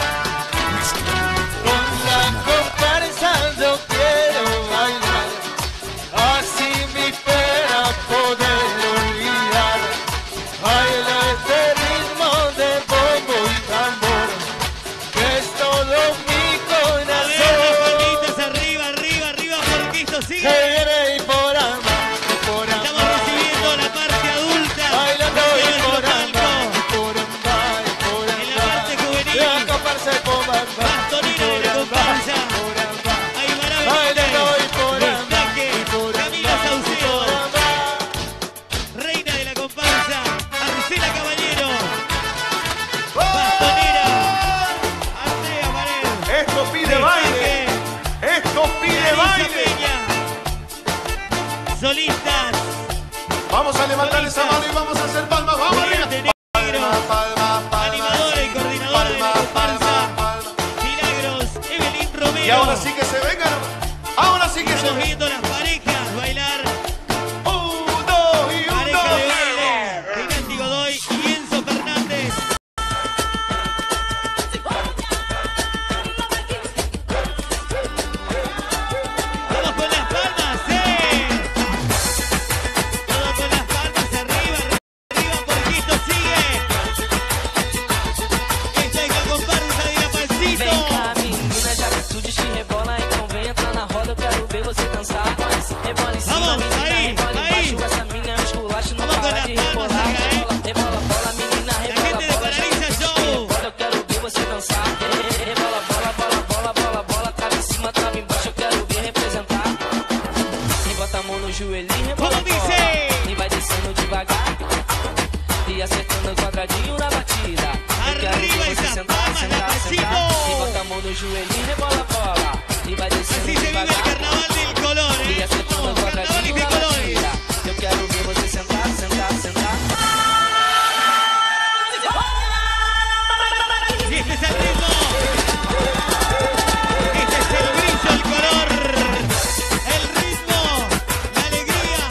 O: Con la comparsa yo quiero bailar, así mi pena poder olvidar. Baila este ritmo de bombo y tambor, que es todo mi
A: A ver las
O: corazón.
A: palmitas arriba, arriba, arriba, porque esto
O: Se
A: sigue.
O: viene Iporapá,
A: Estamos
O: Iporapá.
A: recibiendo la parte adulta
O: Bailando
A: de nuestro
O: Iporapá,
A: palco.
O: Iporapá,
A: En la parte
O: Iporapá.
A: juvenil,
O: La comparsa Iporapá,
A: Bastonina de la comparsa.
O: Iporapá.
A: Aymara
O: Bailando
A: Benítez,
O: Iporapá,
A: Destaque, Camila Saucedo,
O: Iporapá.
A: reina de la comparsa, Arcela Caballero, Bastonera, Andrea Pared,
H: Esto pide baile. Esto pide
A: Clarisa
H: baile.
A: Peña, solistas,
H: Vamos a levantar esa mano y vamos a hacer palmas. Vamos arriba.
A: Juliette Negro, animadora y coordinadora de la comparsa, Milagros, Evelyn Romero.
H: Y ahora sí que se vengan. Ahora sí que se
A: Estamos
H: vengan.
A: viendo las parejas bailar.
H: 1, 2 y 1,
A: Pareja
H: 2.
A: de baile, Ignacio Godoy y Enzo Fernández. Vamos con las palmas, Todo con las palmas, arriba, arriba, porque esto sigue. Esta es la comparsa de la Palcito.
B: Vem cá, menina de atitude te rebola, então vem entrar na roda, eu quero ver você dançar. Mas rebola em cima,
A: Vamos,
B: menina,
A: aí,
B: rebola
A: aí.
B: embaixo, essa mina é um esculacho, não
A: Vamos com
B: para
A: las
B: de
A: palmas
B: rebolar.
A: acá,
B: Rebola, rebola, bola, menina,
A: La
B: rebola,
A: gente de
B: bola,
A: Paraliza Show.
B: rebola, eu quero ver você dançar. Rebola, bola, bola, bola, bola, bola, trava em cima, trava embaixo, eu quero ver representar. E bota a mão no joelhinho, rebola,
A: Como dice?
B: bola, e vai descendo devagar. E acertando o quadradinho na batida. no joelhinho e bola fora. E vai descendo
A: Así se vive el carnaval del color,
B: e acertando o quadradinho
A: de
B: na
A: colores.
B: batida. Eu quero ver você sentar, sentar, sentar.
A: Y este es el ritmo. Este es el brillo, el color, el ritmo, la alegría.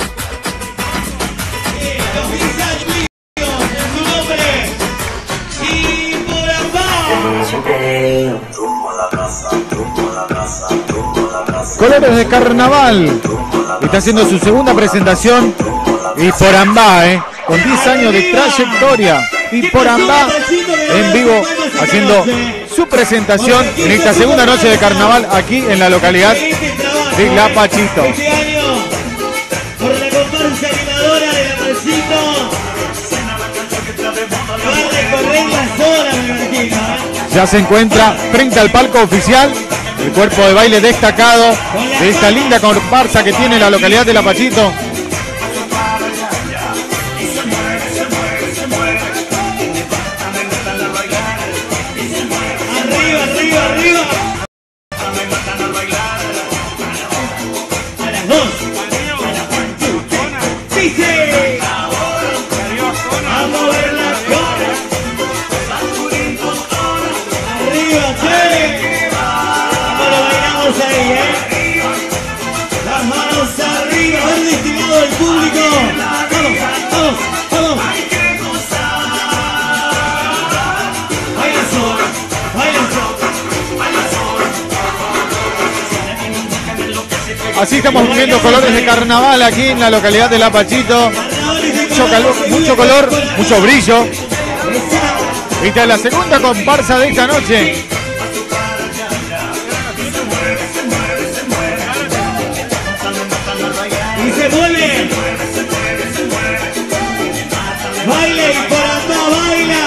A: Comienza el brillo, su nombre. Y por
I: Colores de Carnaval está haciendo su segunda presentación y Porambá, con 10 años de trayectoria, y Porambá en vivo haciendo su presentación en esta segunda noche de Carnaval aquí en la localidad de La Pachito.
A: este año, por la comparsa animadora de La Pachito, va a recorrer las horas, me imagino.
I: Ya se encuentra frente al palco oficial el cuerpo de baile destacado de esta linda comparsa que tiene la localidad de La Pachito.
A: Arriba, arriba, arriba. A las 2. Dice. A mover la cola. Arriba, che. ¿Cómo lo bailamos ahí, Las manos arriba. A ver, destinado al público. Vamos, vamos, vamos. Baila solo, baila solo.
I: Así estamos viviendo colores de carnaval aquí en la localidad de La Pachito. Mucho calor, mucho color, mucho brillo. Esta es la segunda comparsa de esta noche.
A: Y se mueve. Baila y por acá baila.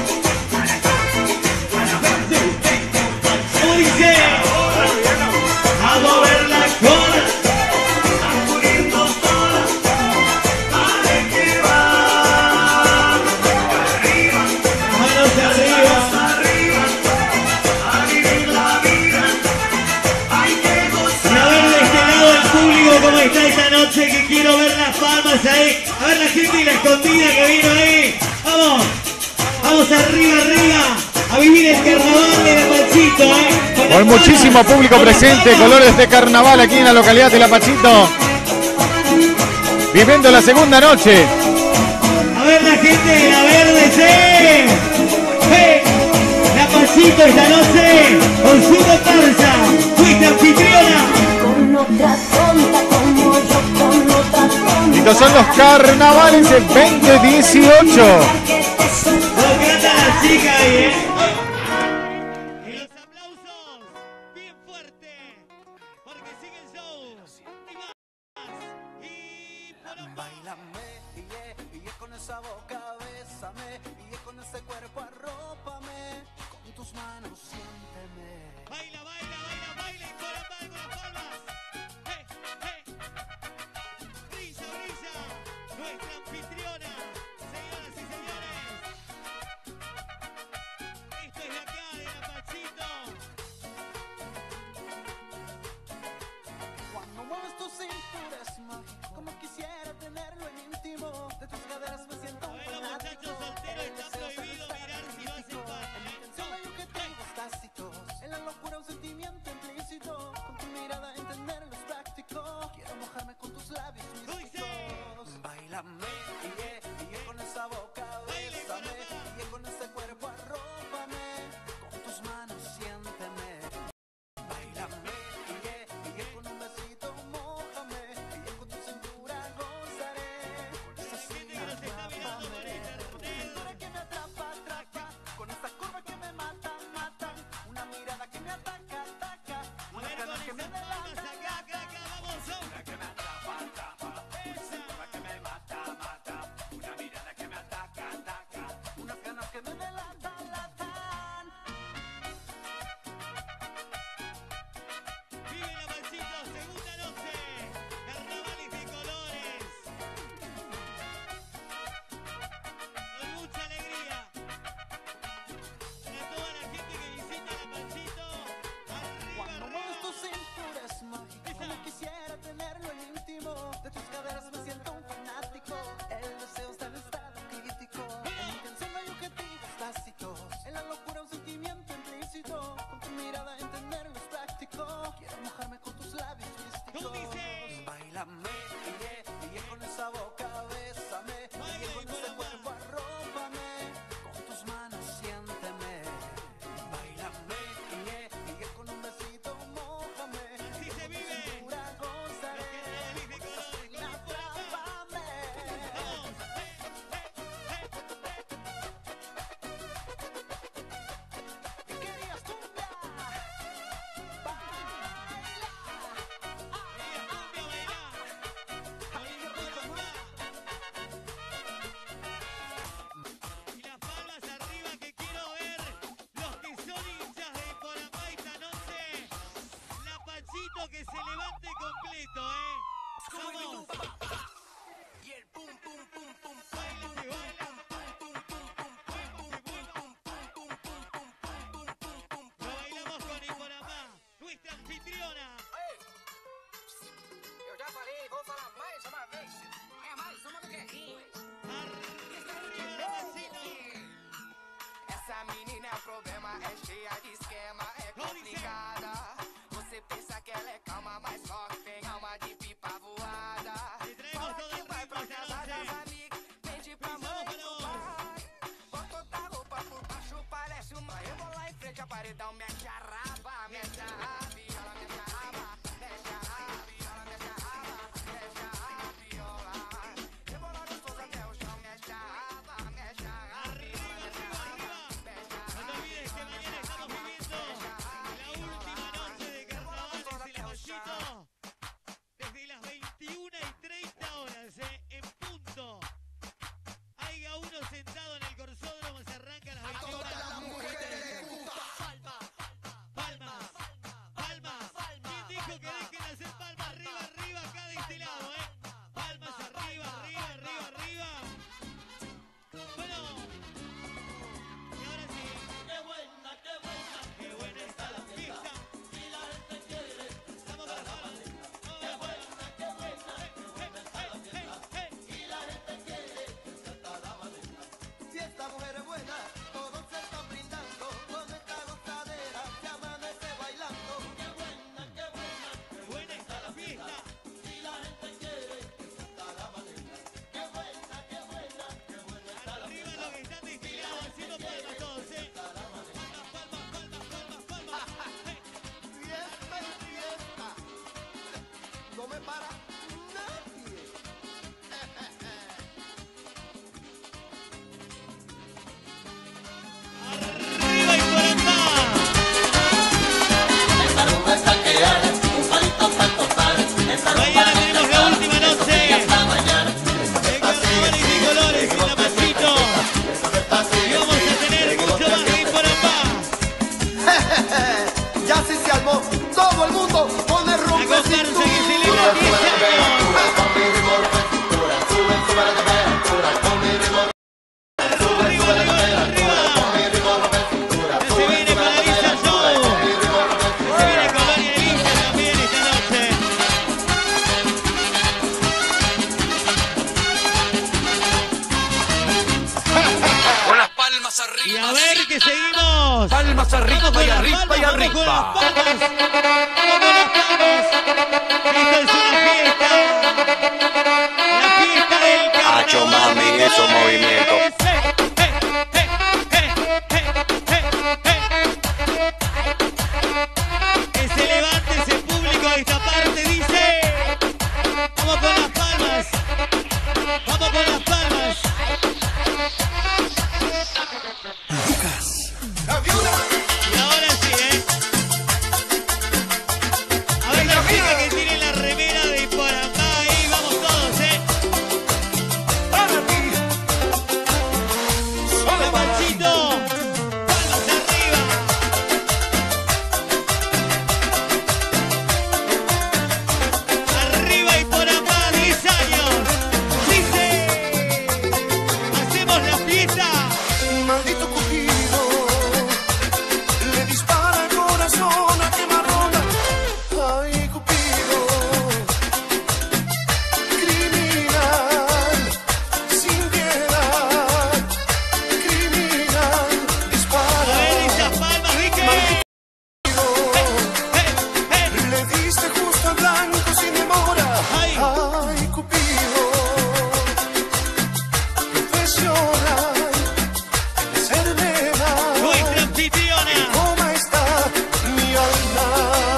A: ¿Cómo dice? A mover la cola. Manos arriba. Y a ver de este lado el público cómo está esta noche, que quiero ver las palmas ahí. A ver la gente y la escondida que vino ahí. Vamos, vamos arriba, arriba. A vivir el carnaval de La Pachito,
I: Con muchísimo público presente, colores de carnaval aquí en la localidad de La Pachito. Viviendo la segunda noche.
A: A ver la gente de La Verde, sí. La Pachito esta noche con su comparsa. Fuiste anfitriona.
F: Con otra tonta como yo, con otra tonta.
I: Estos son los carnavales del 2018.
A: Lo canta la chica ahí, Y los aplausos bien fuerte. Porque sigue el show. Y más. Y por acá.
J: Báilame, con esa boca bésame, con ese cuerpo arrópame, con tus manos siénteme.
A: Baila, baila, baila, baila y por acá con las palmas. Brilla, brilla. Nuestra anfitriona. Señoras y señores. Esto es de acá, de La Pachito.
J: Cuando mueves tu cintura es mágico, como quisiera tenerlo en íntimo. De tus caderas me siento un
A: Bueno, muchachos solteros, está prohibido mirar si no hacen falta.
J: hay objetivos tácitos, en la locura un sentimiento implícito. Con tu mirada entender lo práctico. Quiero mojarme con tus labios místicos. Báilame, con esa boca bésame, con ese cuerpo arrópame, con tus manos siénteme. Báilame, con un besito mójame, con tu cintura gozaré. Con esa cintura que me atrapa, atrapa, con esa curva que me mata, mata, una mirada que me ataca, ataca, una cara que me delata,
A: Acá, acá, acá, vamos.
J: una que me atrapa, atrapa, esa curva que me mata, mata.
A: Perfecto, Vamos.
K: Y el pum pum pum pum
A: Lo bailamos con Iporapá, nuestra anfitriona.
K: Eu já falei, vou falar mais uma vez. É mais uma do que rir. Essa menina é o problema, é cheia de esquema, é complicada. Você pensa que ela é calma, mas só que tem alma de pipa voada. Fala que vai pra casa das amigas, vende pra mãe e pro pai. Bota toda a roupa por baixo, parece uma rebola em frente ao paredão. Mexe a raba, mexe a rabiola, mexe a raba, mexe a rabiola, mexe a raba, mexe a rabiola. Rebola gostosa até o chão, mexe a raba, mexe a rabiola, mexe a raba.
A: No te olvides que mañana estamos viviendo la última noche de carnavales en La Pachito. Desde las 21:30 horas, en punto. Haya uno sentado en el Corsódromo, se arranca a las 21 horas. Palmas, palmas. ¿Quién dijo que dejen de hacer palmas? Arriba, arriba, acá de este lado, Palmas arriba, arriba, arriba, arriba. Bueno. Y ahora sí. Qué buena está la fiesta. Y la gente quiere. Vamos para abajo. Qué buena está la fiesta.
J: Y la gente quiere saltar la bandera. Si esta mujer es buena, todos se están brindando. Con esta gozadera se amanece bailando. Qué buena
A: está la fiesta.
J: Y la gente quiere saltar la bandera. Qué buena está la
A: Arriba lo que están destilados, haciendo palmas todos, Palmas, palmas, palmas, palmas, palmas.
J: fiesta y fiesta. No me para nadie.
A: Arriba y por acá.
J: Esta rumba está que arde, un palito para tocar. Esta
A: Mañana tenemos la última noche.
J: hasta mañana.
A: De carnavales y colores en La Pachito. Y vamos a tener mucho más de Iporapá.
J: Ya sí se armó, todo el mundo pone
A: A
J: rumba en
A: gozarse que celebra 10 años. Ya se viene Paradiso Show. Se viene Colonia Elisa también esta noche.
K: Con las palmas arriba.
A: Y a ver que seguimos.
K: Palmas arriba
A: Vamos con
K: y
A: las
K: arriba
A: palmas,
K: y
A: vamos
K: arriba.
A: con las palmas. Vamos con las palmas. Esto es una fiesta. La fiesta del carnaval.
P: Hacho, mami, esos movimientos.
A: Que se levante ese público de esta parte, dice. Vamos con las palmas. Vamos con las palmas. Y ahora sí, A ver la chica que tiene la remera de Iporapá ahí, vamos todos, La Pachito, palmas arriba. Arriba Iporapá, 10 años. Dice, hacemos la fiesta.
J: Maldito Cupido le dispara al corazón a quemarropa. Ay, Cupido, criminal, sin piedad, criminal,
A: A
J: dispara.
A: ver esas palmas, Vicky.
J: Le diste justo al blanco sin demora.
A: Ay.
J: Ay, Cupido, profesional, ser
A: Nuestra anfitriona.
J: ¿Cómo está mi alma?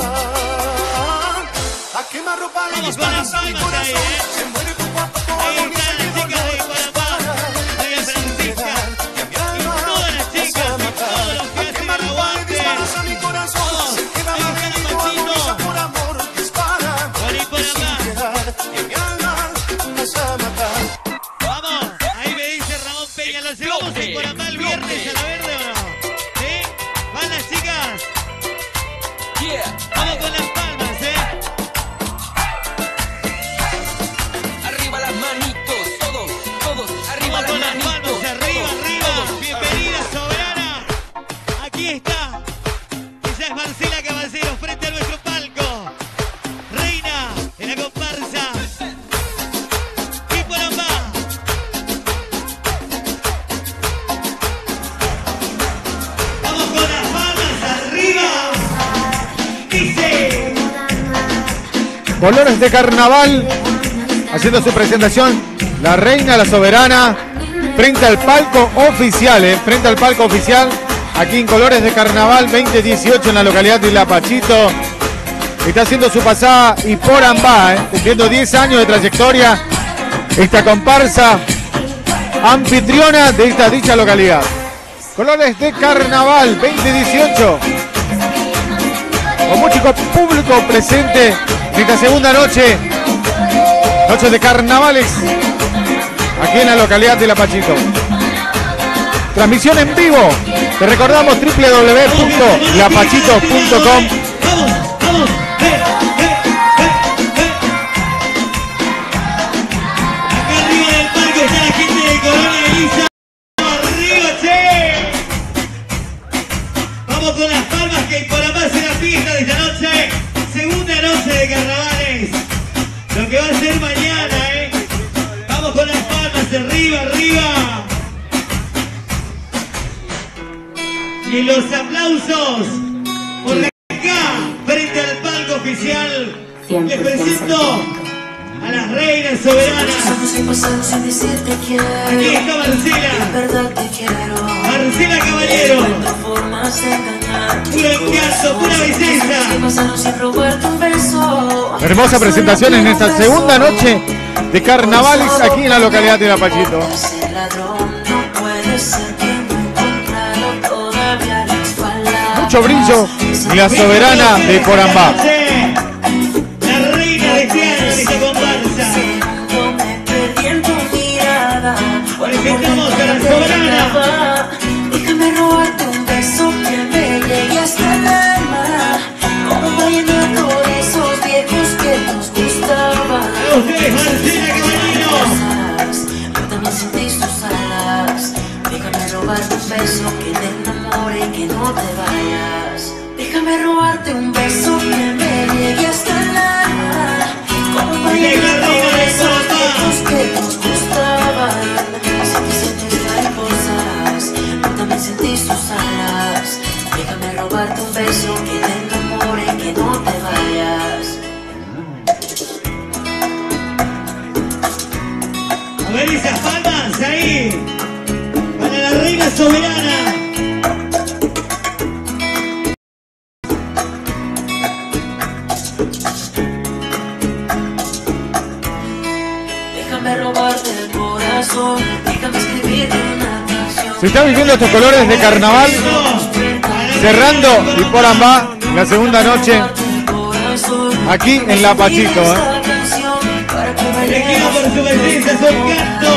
J: A quemarropa le
A: Vamos con las
J: disparas a mi
A: palmas ahí,
J: corazón. Se muere poco a poco,
A: Ahí
J: agoniza
A: están
J: y
A: las chicas de
J: dolor
A: Iporapá. María Francisca. Y todas las chicas y todos los que hacen el aguante.
J: disparas a mi corazón.
A: Vamos,
J: Se queda
A: ahí está
J: malherido,
A: la Pachito.
J: agoniza por amor. Dispara
A: Con Iporapá.
J: sin piedad. Y mi alma vas a matar.
A: Vamos, ahí me dice Ramón Peña, ¿lo llevamos a Iporapá el viernes a la verde o no? ¿Sí? ¿Van las chicas? Vamos con las palmas,
I: Colores de Carnaval, haciendo su presentación, la reina, la soberana, frente al palco oficial, frente al palco oficial, aquí en Colores de Carnaval 2018 en la localidad de Lapachito. Está haciendo su pasada y por Ambá, cumpliendo 10 años de trayectoria, esta comparsa anfitriona de esta dicha localidad. Colores de Carnaval 2018, con mucho público presente en esta segunda noche de carnavales, aquí en la localidad de Lapachito. Transmisión en vivo, te recordamos www.lapachito.com.
A: Con las palmas que por Ambá será fiesta de esta noche, segunda noche de carnavales, lo que va a ser mañana, vamos con las palmas, arriba, arriba, y los aplausos por acá, frente al palco oficial, les presento a las reinas soberanas. Aquí está Marcela Caballero, puro encanto, pura belleza.
I: Hermosa presentación en esta segunda noche de carnavales aquí en la localidad de Lapachito. Mucho brillo y la soberana de Porambá.
A: La reina de piano de esta comparsa. Presentamos a la soberana.
M: Déjame robarte un beso que me llegue hasta el alma, como un vallenato de esos viejos que nos gustaban.
A: Ustedes, Marcela Caballero.
M: Yo también sentí sus alas. Déjame robarte un beso que te enamore y que no te vayas. Déjame robarte un beso que me llegue hasta el alma, como un vallenato de esos viejos que nos gustaban. Sé que sientes mariposas, yo también sentí sus alas. Déjame robarte un beso que te enamore y que no te vayas.
A: A ver esas palmas ahí, para la reina soberana.
M: Déjame robarte el corazón, déjame escribirte una canción.
I: Se está viviendo estos colores de carnaval, cerrando y Porambá la segunda noche aquí en Lapachito.
A: Elegido por su belleza, su encanto.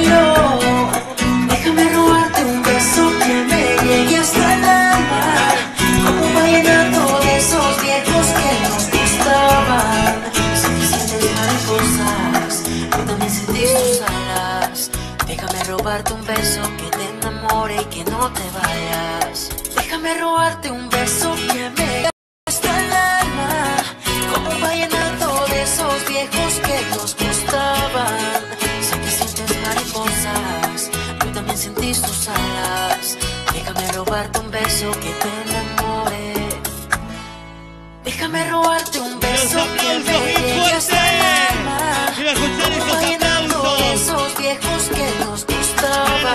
M: Déjame robarte un beso que me llegue hasta el alma, como un vallenato de esos viejos que nos gustaban. Sé que sientes mariposas, yo también sentí sus alas. Déjame robarte un beso que te enamore y que no te vayas. Déjame robarte un beso que me llegue hasta el alma, como un vallenato de esos viejos que nos gustaban. Sé que sientes mariposas, yo también sentí sus alas. Déjame robarte un beso que te enamore. Déjame robarte un beso que me llegue hasta el alma, como un vallenato de esos viejos que nos gustaban.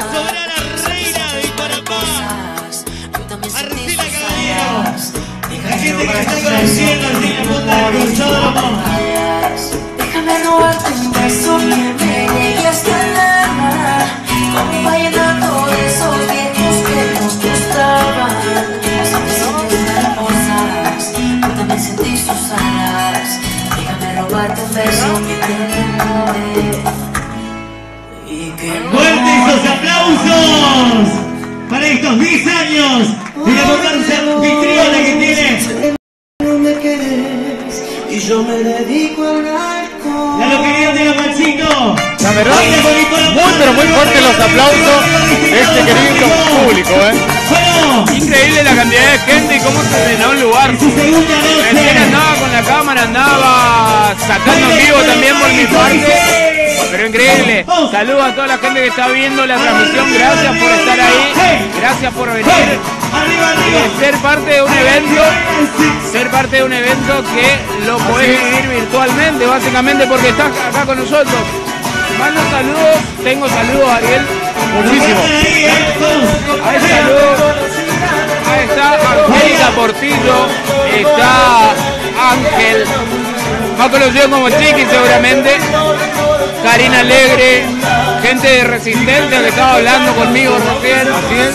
M: Yo también sentí sus alas. Déjame robarte un beso que te enamore y no te vayas. Déjame robarte un beso que me llegue hasta el alma, como un vallenato de esos viejos que nos gustaban. Sé que sientes mariposas, yo también sentí sus alas. Déjame robarte un beso que te enamore y que no.
A: ¡Fuerte esos aplausos para estos 10 años de la comparsa anfitriona que tiene!
N: No me querés y yo me dedico al alcohol.
A: La localidad de Lapachito.
I: La verdad, muy fuertes los aplausos de este querido público,
D: Increíble la cantidad de gente y cómo se llenó un lugar. Recién andaba con la cámara, andaba sacando en vivo también por mi parte. Pero increíble. Saludos a toda la gente que está viendo la transmisión. Gracias por estar ahí. Gracias por venir. ser parte de un evento que lo podés vivir virtualmente, básicamente porque estás acá con nosotros. Mando saludos, tengo saludos, Ariel.
I: Muchísimo.
D: Hay saludos. Ahí está Angélica Portillo, está Ángel, más conocido como Chiqui seguramente, Karina Alegre, gente de Resistencia que estaba hablando conmigo recién.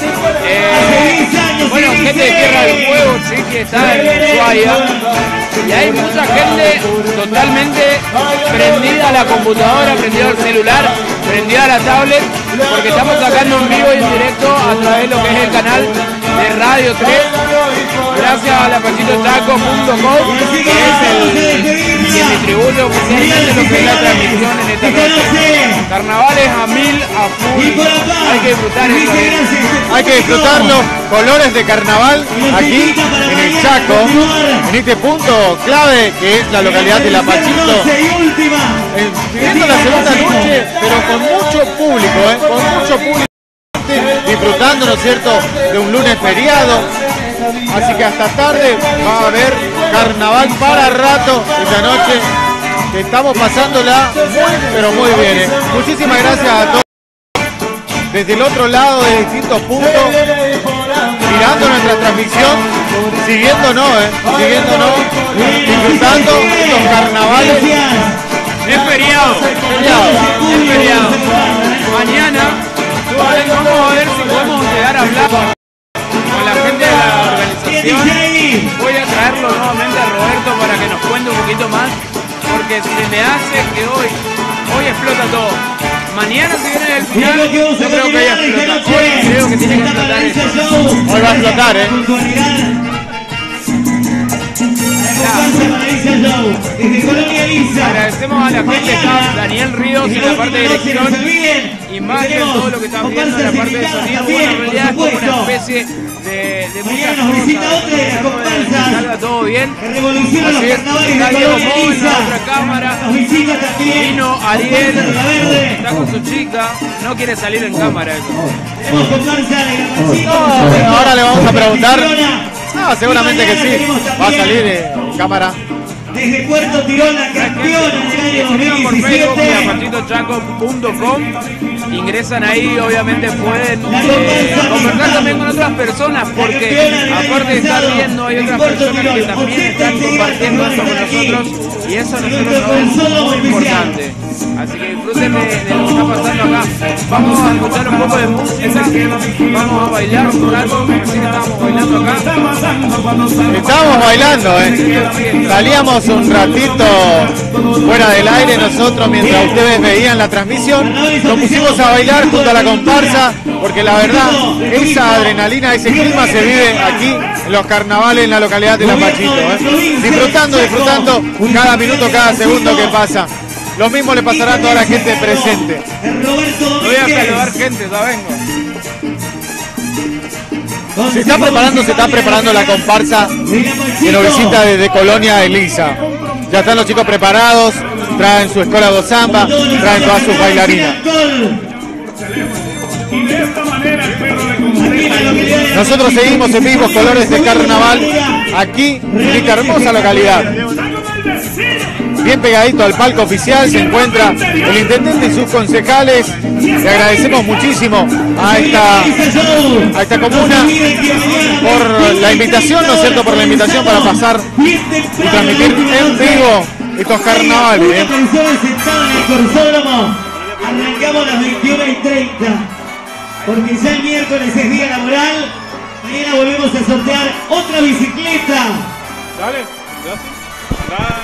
D: Bueno, gente de Tierra del Fuego, Chiqui está en Ushuaia. Y hay mucha gente totalmente prendida a la computadora, prendida al celular, prendida a la tablet, porque estamos sacando en vivo y en directo a través de lo que es el canal de Radio 3, gracias a lapachitochaco.com, que es quien distribuye oficialmente lo que es la transmisión en esta noche. Carnavales a mil, a full, hay que disfrutar eso.
I: Hay que disfrutarlo, colores de carnaval aquí en el Chaco, en este punto clave que es la localidad de Lapachito, viviendo la segunda noche, pero con mucho público, disfrutando, ¿no es cierto?, de un lunes feriado, así que hasta tarde va a haber carnaval para rato esta noche, que estamos pasándola muy, pero muy bien. Muchísimas gracias a todos desde el otro lado de distintos puntos, mirando nuestra transmisión, siguiéndonos, disfrutando estos carnavales.
D: Es feriado. Mañana vamos a ver si podemos llegar a hablar con la gente de la organización. Voy a traerlo nuevamente a Roberto para que nos cuente un poquito más, porque se me hace que hoy explota todo. Mañana si viene el final, yo creo que ya explota. Hoy creo que tiene que explotar eso.
I: Hoy va a explotar,
D: Agradecemos a la gente, está Daniel Ríos en la parte de dirección, imagen, todo lo que están viendo en la parte de sonido. Bueno, en realidad es como una especie de muchas cosas, que salga todo bien. Así es, está Diego Mo en la otra cámara, vino Ariel, está con su chica, no quiere salir en cámara eso.
I: Ahora le vamos a preguntar. Seguramente que sí, va a salir en cámara.
Q: Desde Puerto Tirón, la campeona del año 2017.
D: lapachitochaco.com. Ingresan ahí, obviamente pueden conversar también con otras personas, porque aparte de estar viendo hay otras personas que también están compartiendo esto con nosotros, y eso a nosotros nos es muy importante. Así que disfruten de lo que está pasando acá. Vamos a escuchar un poco de música, vamos a bailar un rato, recién estábamos bailando acá.
I: Estábamos bailando, salíamos un ratito fuera del aire nosotros mientras ustedes veían la transmisión, nos pusimos a bailar junto a la comparsa, porque la verdad, esa adrenalina, ese clima se vive aquí en los carnavales en la localidad de Lapachito, disfrutando cada minuto, cada segundo que pasa. Lo mismo le pasará a toda la gente presente.
D: Voy a saludar gente, ya vengo.
I: Se está preparando la comparsa que nos visita desde Colonia Elisa. Ya están los chicos preparados, traen su escuela de samba, traen todas sus bailarinas. Nosotros seguimos en vivos colores de carnaval aquí en esta hermosa localidad. Bien pegadito al palco oficial se encuentra el intendente y sus concejales. Le agradecemos muchísimo a esta comuna por la invitación, ¿no es cierto? Por la invitación para pasar y transmitir en vivo estos carnavales.
Q: Arrancamos a las 21:30, porque ya el miércoles es día laboral. Mañana volvemos a sortear otra bicicleta.
E: Dale, gracias.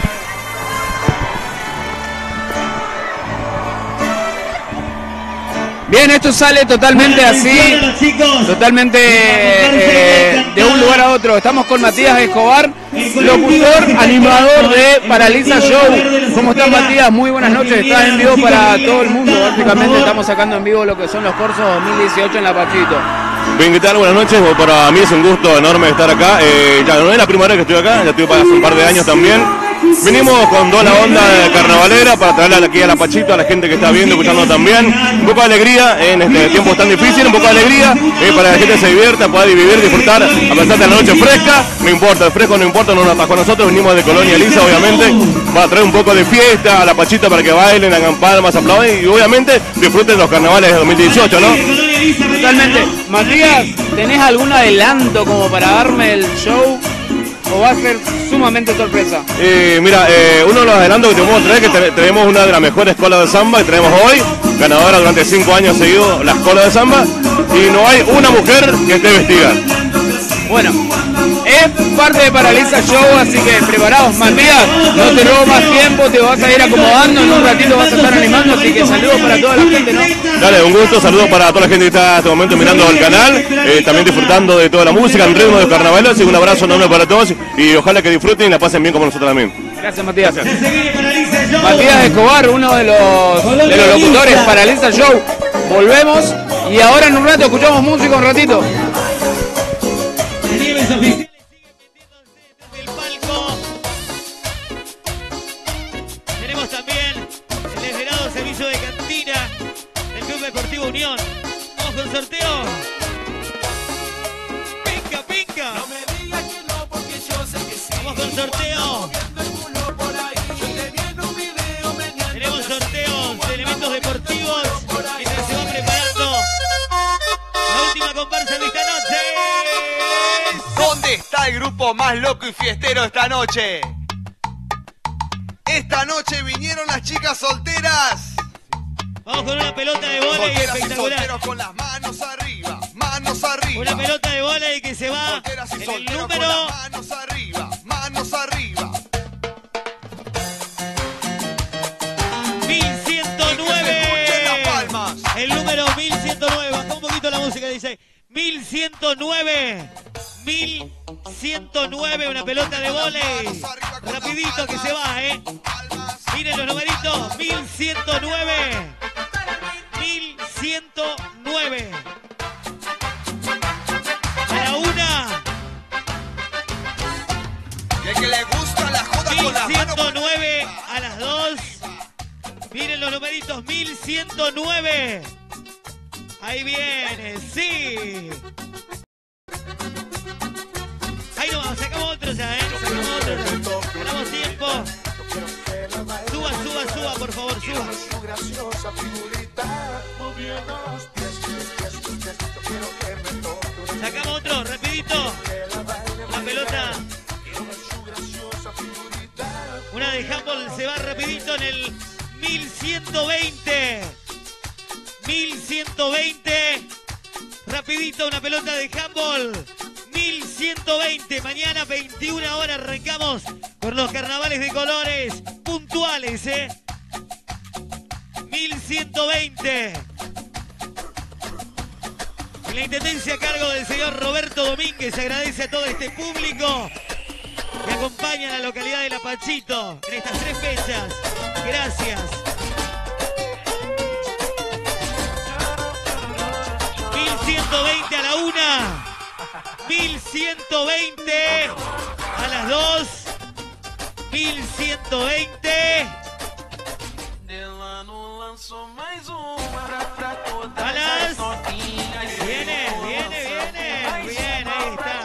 D: Bien, esto sale totalmente así, totalmente de un lugar a otro. Estamos con Matías Escobar, locutor, animador de Paraliza Show. ¿Cómo estás, Matías? Muy buenas noches. Estás en vivo para todo el mundo. Básicamente estamos sacando en vivo lo que son los cursos 2018 en Lapachito.
R: Bien, ¿qué tal? Buenas noches. Para mí es un gusto enorme estar acá. Ya no es la primera vez que estoy acá, ya estoy para hace un par de años también. Venimos con toda la onda carnavalera para traerla aquí a la Pachito, a la gente que está viendo, escuchando también. Un poco de alegría en este tiempo tan difícil, un poco de alegría para que la gente se divierta, pueda vivir, disfrutar, a pesar de la noche fresca. No importa, el fresco no importa, no nos atajó a nosotros, venimos de Colonia Lisa, obviamente, para traer un poco de fiesta a la Pachito para que bailen, hagan palmas, aplauden y obviamente disfruten los carnavales de 2018, ¿no?
D: Totalmente. Matías, ¿tenés algún adelanto como para darme el show? ¿O va a ser sumamente sorpresa?
R: Mira, uno de los adelantos que te puedo traer es que tenemos una de las mejores escuelas de samba que tenemos hoy, ganadora durante 5 años seguidos la escuela de samba, y no hay una mujer que esté vestida.
D: Bueno, es parte de Paraliza Show, así que preparados. Matías, no te robo más tiempo, te vas a ir acomodando, en un ratito vas a estar animando, así que saludos para toda la gente, ¿no?
R: Dale, un gusto, saludos para toda la gente que está en este momento mirando el canal, también disfrutando de toda la música, en ritmo de carnaval, así que un abrazo enorme para todos y ojalá que disfruten y la pasen bien como nosotros también.
D: Gracias, Matías. Matías Escobar, uno de los locutores Paraliza Show. Volvemos y ahora en un rato escuchamos música un ratito.
A: Oficiales siguen metiéndose desde el palco. Tenemos también el desvelado servicio de cantina del Club Deportivo Unión. Vamos con sorteo. Pinca, pinca. No me digas que no, porque yo sé que sí. Vamos con sorteo. Tenemos sorteos de elementos deportivos mientras se va preparando la última comparsa de esta noche.
S: ¿Dónde está el grupo más loco y fiestero esta noche? Esta noche vinieron las chicas solteras.
A: Vamos con una pelota de vóley espectacular.
S: Con las manos arriba, manos arriba.
A: Una pelota de vóley que se va en el número.
S: Con las manos arriba, manos arriba.
A: 1109. El número 1109. Baja un poquito la música, dice 1109. 1109, una pelota de vóley. Rapidito que se va, Miren los numeritos. 1109. 1109. A la 1.
S: Y el que le gusta la joda con las manos.
A: 1109 a las 2. Miren los numeritos. 1109. Ahí viene, sí. Ahí nomás, sacamos otro ya, sacamos otro. Ganamos tiempo. Suba, por favor, suba. Sacamos otro, rapidito. Una pelota. Una de handball se va rapidito en el 1120. 1120. Rapidito, una pelota de handball. 1120, mañana 21 horas arrancamos por los carnavales de colores puntuales, 1120. En la intendencia a cargo del señor Roberto Domínguez agradece a todo este público que acompaña a la localidad de La Pachito en estas 3 fechas. Gracias. 1120 a la 1. 1120 a las 2. 1120 a las. Viene, bien, ahí está.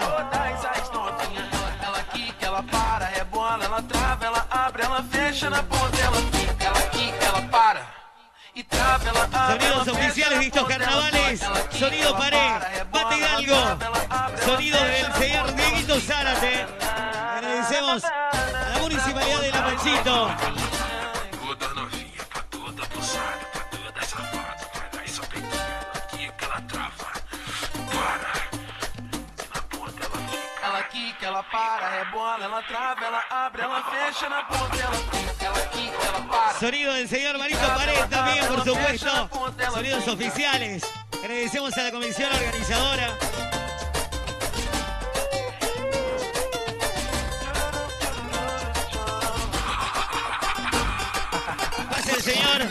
C: Ela quica, ela para, rebola, ela trava, ela abre, ela fecha na ponta, ela quica, ela para.
A: Sonidos oficiales de estos carnavales. Sonido Pared, Bate Hidalgo. Sonidos del señor Dieguito Zárate. Agradecemos a la Municipalidad de La Pachito.
C: Ela quica, ela para, rebola, ela trava, ela abre, ela fecha na ponta, ela quica, ela para.
A: Sonido del señor Marito Pared también, por supuesto. Sonidos oficiales. Agradecemos a la comisión organizadora. Pase el señor.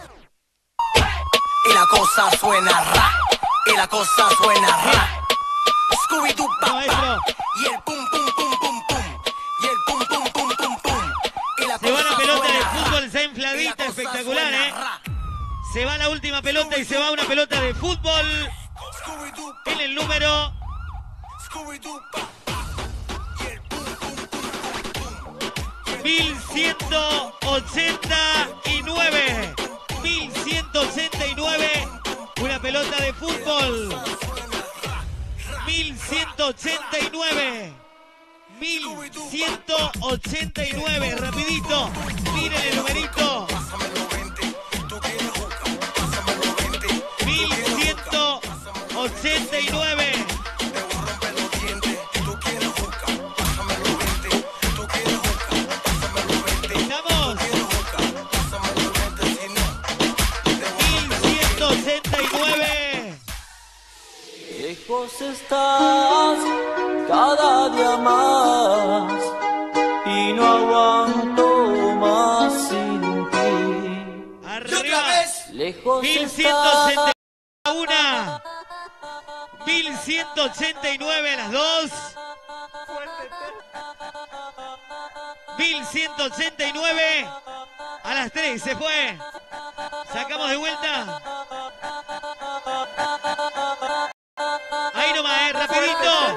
J: Y la cosa suena ra. Y la cosa suena ra. Scooby-Doo, pa, pa. Y el pum, pum, pum, pum, pum. Y el pum, pum, pum, pum, pum.
A: espectacular, Se va la última pelota y se va una pelota de fútbol en el número 1189. 1189. Una pelota de fútbol. 1189. 1189. Rapidito. Miren el numerito. 1189. Estamos. 1169.
B: Lejos estás cada día más y no aguanto más sin ti.
A: Arriba.
B: Lejos
A: 1161. 1189 a las 2. 1189 a las 3. Se fue. Sacamos de vuelta. Ahí nomás, rapidito.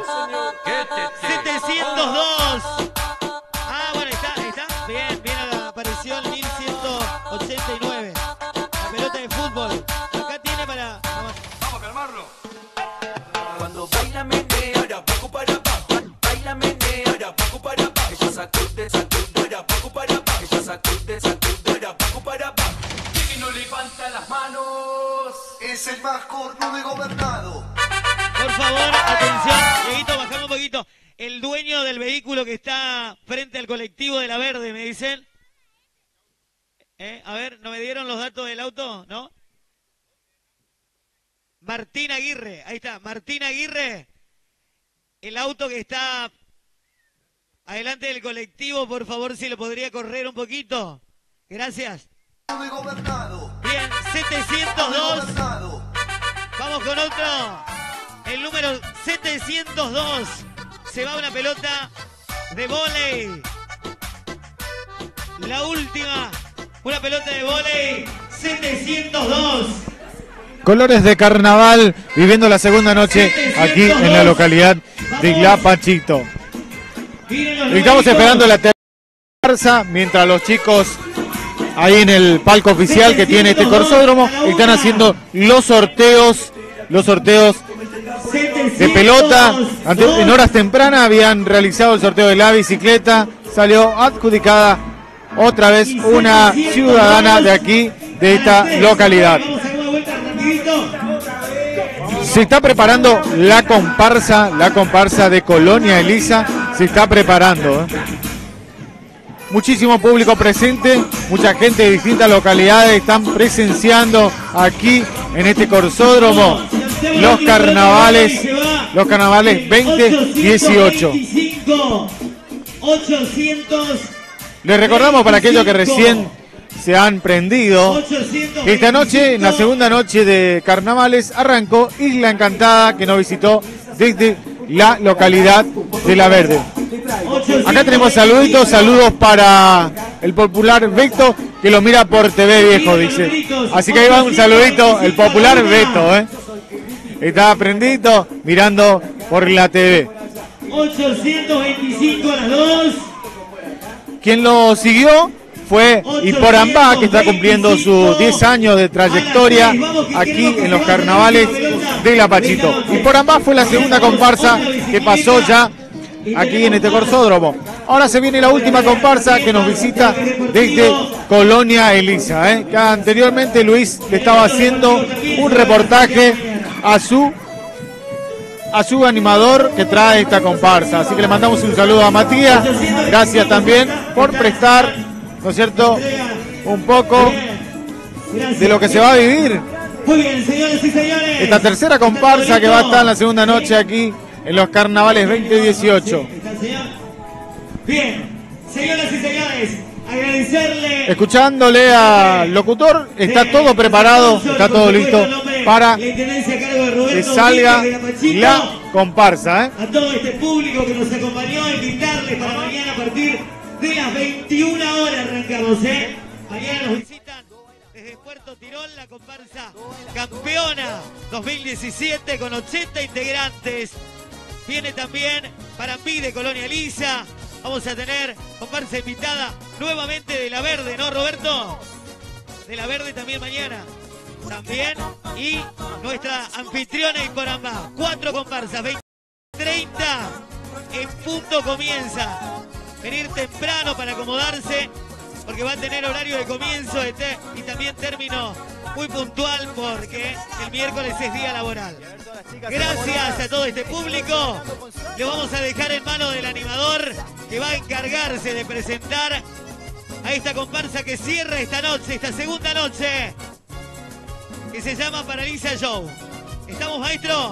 A: 702. Ah, bueno, está. Bien, apareció el 1189. La pelota de fútbol. Acá tiene para... Vamos a calmarlo.
B: Cuando baila menea, de abajo para abajo. Baila menea, de abajo para abajo. Ella sacude, de abajo para abajo. Ella sacude, de abajo para abajo. Y no levanta las manos.
H: Es el más cornudo y gobernado.
A: Por favor, atención, Dieguito, bajame un poquito. El dueño del vehículo que está frente al colectivo de La Verde, me dicen. A ver, ¿no me dieron los datos del auto? ¿No? Martín Aguirre, ahí está, Martín Aguirre. El auto que está adelante del colectivo, por favor, si lo podría correr un poquito. Gracias. Bien, 702. Vamos con otro. El número 702. Se va una pelota de vóley. La última. Una pelota de vóley. 702.
I: Colores de carnaval, viviendo la segunda noche aquí en la localidad de Glapachito. Estamos esperando la tercera, mientras los chicos ahí en el palco oficial que tiene este corsódromo están haciendo los sorteos de pelota. En horas tempranas habían realizado el sorteo de la bicicleta, salió adjudicada otra vez una ciudadana de aquí, de esta localidad. Se está preparando la comparsa de Colonia Elisa, se está preparando. Muchísimo público presente, mucha gente de distintas localidades están presenciando aquí en este corsódromo los carnavales 2018.
A: 800.
I: Les recordamos para aquellos que recién se han prendido, esta noche, en la segunda noche de carnavales, arrancó Isla Encantada, que nos visitó desde la localidad de La Verde. Acá tenemos saludos para el popular Beto, que lo mira por TV Viejo, dice. Así que ahí va un saludito, el popular Beto, está prendito mirando por la TV.
A: 825 a las 2.
I: Quien lo siguió fue Iporambá, que está cumpliendo sus 10 años de trayectoria aquí en los carnavales de Glapachito. Iporambá fue la segunda comparsa que pasó ya aquí en este corsódromo. Ahora se viene la última comparsa que nos visita desde Colonia Elisa. Que anteriormente Luis le estaba haciendo un reportaje a su animador que trae esta comparsa. Así que le mandamos un saludo a Matías. Gracias también por prestar, ¿no es cierto?, un poco de lo que se va a vivir.
A: Muy bien, señores y señores.
I: Esta tercera comparsa que va a estar en la segunda noche aquí en los carnavales 2018.
A: Bien, señoras y señores, agradecerle.
I: Escuchándole al locutor, está todo preparado, está todo listo para que salga la comparsa.
A: A todo este público que nos acompañó, invitarles para mañana a partir de las 21 horas arrancamos. Mañana nos visitan. Puerto Tirol, la comparsa campeona 2017 con 80 integrantes. Viene también Parambí de Colonia Lisa. Vamos a tener comparsa invitada nuevamente de La Verde, ¿no, Roberto? De La Verde también mañana. También. Y nuestra anfitriona y Porambá. 4 comparsas, 20:30 en punto comienza. Venir temprano para acomodarse, porque va a tener horario de comienzo y también término muy puntual, porque el miércoles es día laboral. Gracias a todo este público. Le vamos a dejar en manos del animador, que va a encargarse de presentar a esta comparsa que cierra esta noche, esta segunda noche, que se llama Paraliza Show. ¿Estamos, maestro?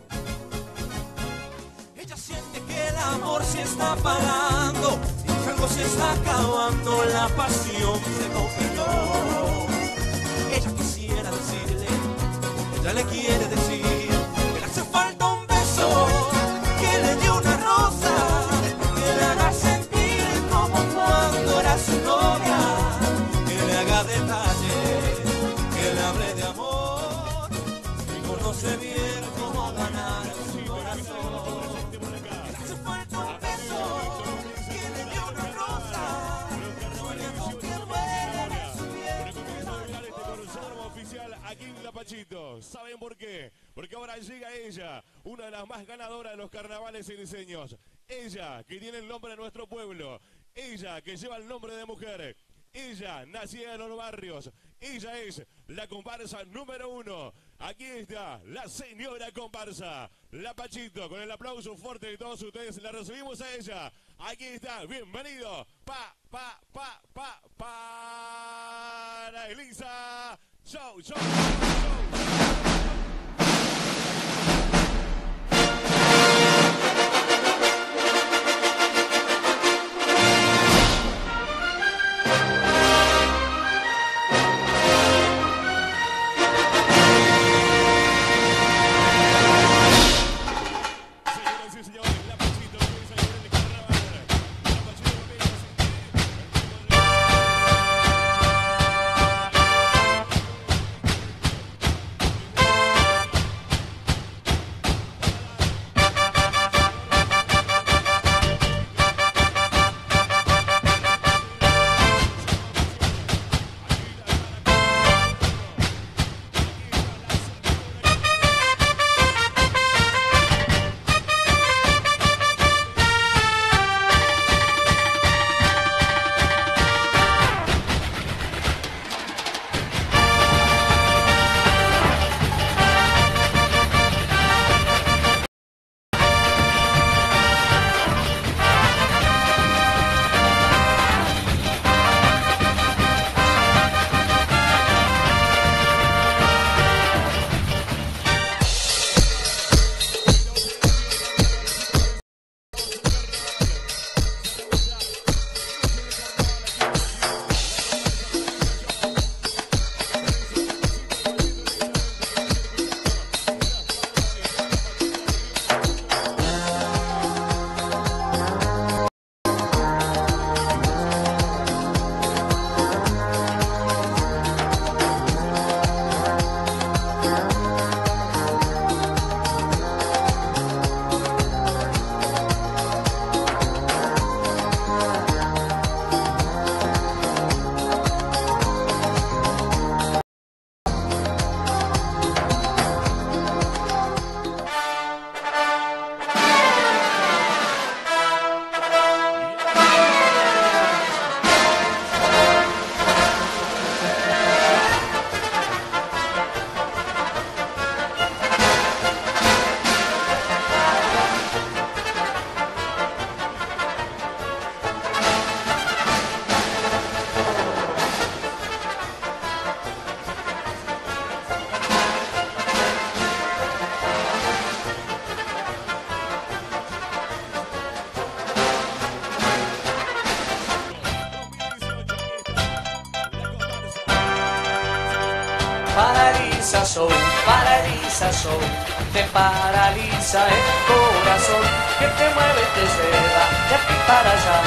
B: Ella siente que el amor se está apagando, que algo se está acabando, la pasión se congeló. Ella quisiera decirle, ella le quiere decir que le hace falta un beso, que le dé una rosa, que le haga sentir como cuando era su novia, que le haga detalles, que le hable de amor, y conoce bien cómo ganar su corazón. Que le hace falta un beso, que le dé una rosa, que vuelva su
R: oficial aquí en La Pachito. ¿Saben por qué? Porque ahora llega ella, una de las más ganadoras de los carnavales y diseños. Ella, que tiene el nombre de nuestro pueblo. Ella, que lleva el nombre de mujer. Ella, nacida en los barrios. Ella es la comparsa número 1. Aquí está la señora comparsa, La Pachito. Con el aplauso fuerte de todos ustedes, la recibimos a ella. Aquí está, bienvenido. Para Elisa. Show.
B: Paraliza Show, te paraliza el corazón, que te mueve, te lleva de aquí para allá.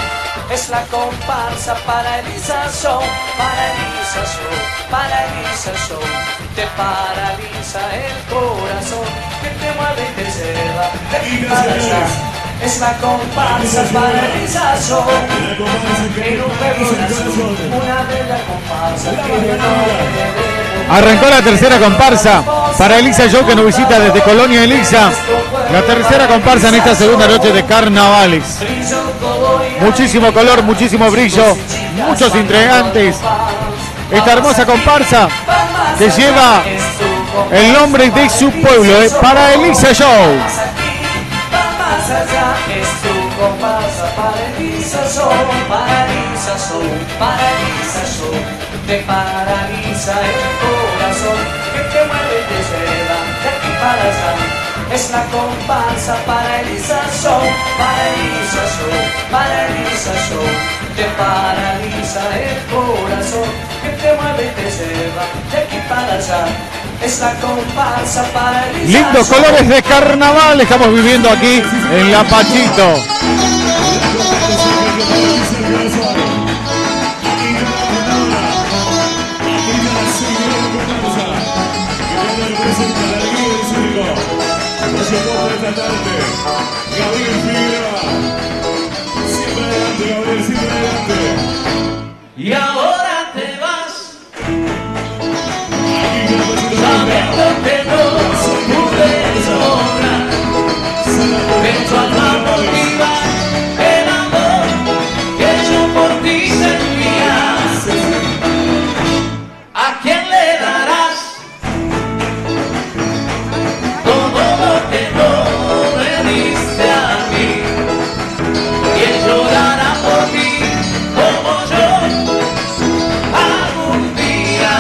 B: Es la comparsa para Elisa Show, para Elisa Show, para Elisa Show. Te paraliza el corazón, que te mueve y te lleva de aquí para allá. Es la comparsa para Elisa Show. En un pedazo, una bella comparsa que no.
I: Arrancó la tercera comparsa para Elisa Show, que nos visita desde Colonia Elisa. La tercera comparsa en esta segunda noche de carnavales. Muchísimo color, muchísimo brillo, muchos integrantes. Esta hermosa comparsa que lleva el nombre de su pueblo, para Elisa Show.
B: Es tu comparsa para Elisa Show, para Elisa Show, para Elisa Show. Te paraliza el corazón, que te mueve y te lleva de aquí para allá. Es la comparsa para Elisa Show, para Elisa Show, para Elisa Show. Te paraliza el corazón, que te mueve y te lleva de aquí para allá. Es la comparsa para Elisa
I: Lindos
B: Show.
I: colores de carnaval estamos viviendo aquí en La Pachito.
B: Y ahora te vas, sabiendo que no pude lograr, pero tu alma motiva el amor que yo por ti sentía. ¿A quién le darás todo lo que no me diste a mí? ¿Quién llorará por ti como yo algún día?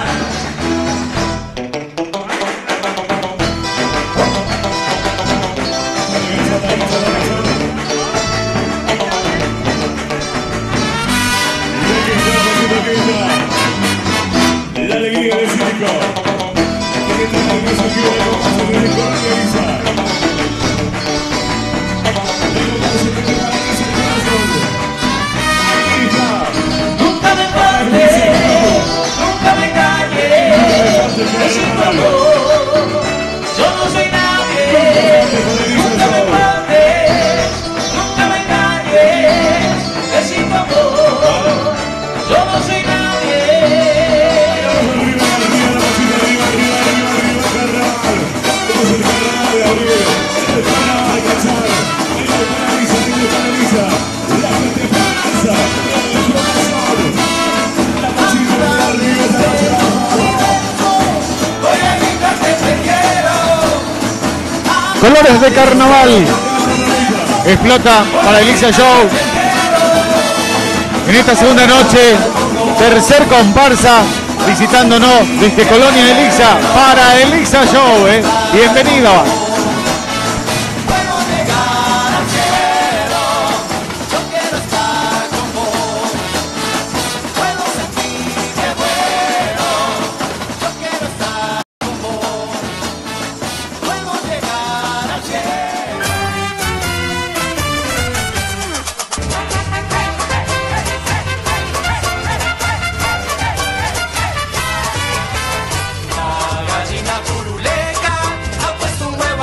T: La alegría del circo.
B: Nunca me faltes, nunca me calles, es sin tu amor, yo no soy nadie. Nunca me faltes, nunca me calles, es sin tu amor, yo no soy nadie.
I: Colores de carnaval. Explota para Elisa Show. En esta segunda noche, tercer comparsa visitándonos desde Colonia Elisa para Elisa Show. Bienvenido.
B: La gallina turuleca ha puesto un huevo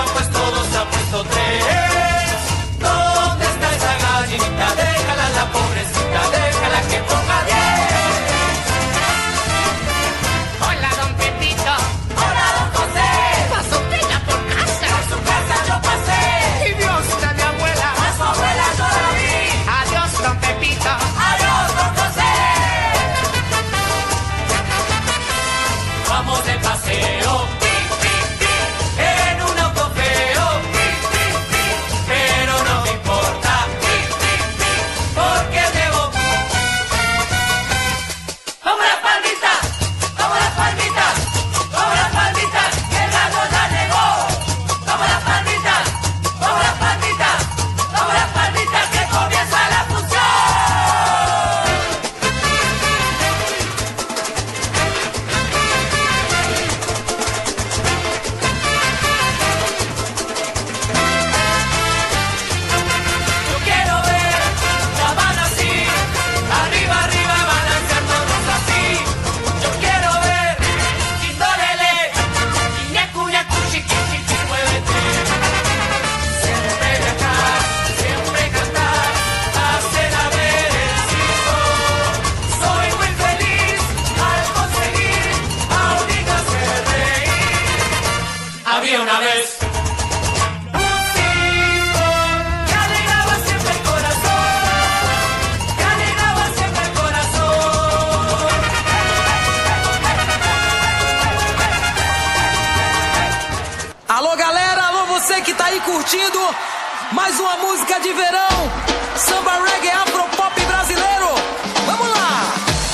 U: você que tá aí curtindo mais uma música de verão, samba, reggae, afropop brasileiro. Vamos lá!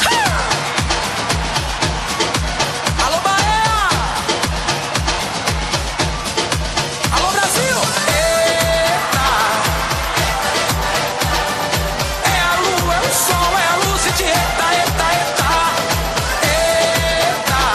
U: Alô, Bahia! Alô, Brasil! Eita! É a lua, é o sol, é a luz de eita, eita, eita! Eita!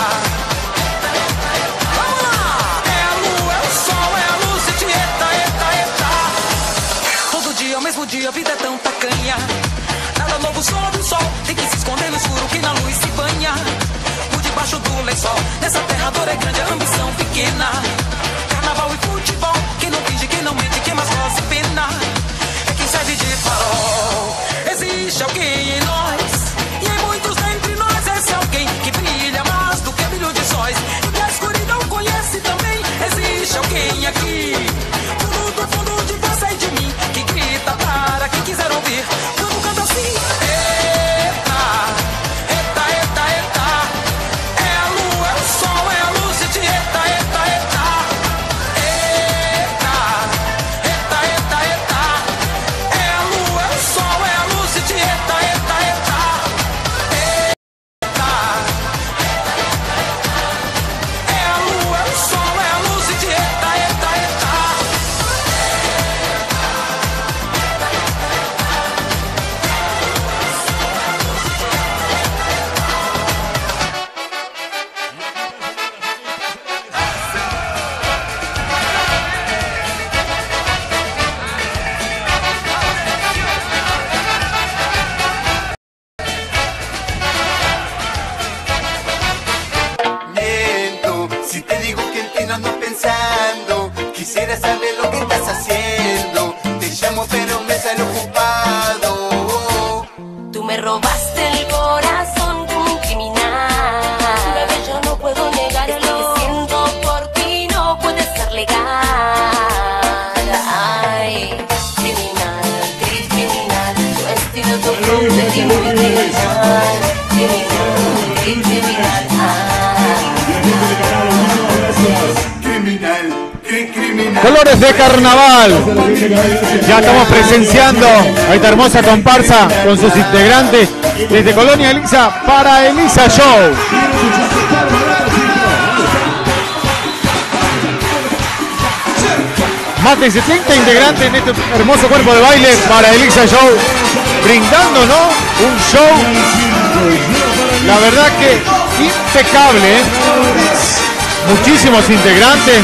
U: Vamos lá! É a lua, é o sol, é a luz de eita, eita, eita! Todo dia, ao mesmo dia, a vida é tão tacanha. Nada novo sob o sol, tem que se esconder no escuro que na luz se banha. Por debaixo do lençol, nessa terra a dor é grande, a ambição pequena. Carnaval e futebol, quem não finge, quem não mente, quem mais gosta e pena é quem serve de farol. Existe alguém em nós, e em muitos dentre nós esse alguém que brilha mais do que brilho de sóis, e que a escuridão conhece também. Existe alguém aqui, fundo do fundo de você e de mim, que grita para quem quiser ouvir. Quando canta assim, eita, eita, eita, eita. É a lua, é o sol, é a luz de eita, eita, eita. Eita, eita, eita, eita. É a lua, é o sol, é a luz de eita, eita, eita. Eita, é a lua, é o sol, é a luz de eita, eita, eita.
J: Miento, si te digo que en ti no ando pensando. Quisiera saber lo que estás haciendo. Te llamo pero me sale ocupado.
F: Tú me robaste el corazón como un criminal. Bebé, yo no puedo negarlo. Esto que siento por ti no puede ser legal. Ay, criminal, criminal. Tu estilo, tu flow, te digo muy criminal. Criminal, criminal.
J: Criminal, criminal.
I: Colores de carnaval. Ya estamos presenciando a esta hermosa comparsa con sus integrantes desde Colonia Elisa para Elisa Show. Más de 70 integrantes en este hermoso cuerpo de baile para Elisa Show, brindándonos un show, la verdad que impecable, ¿eh? Muchísimos integrantes.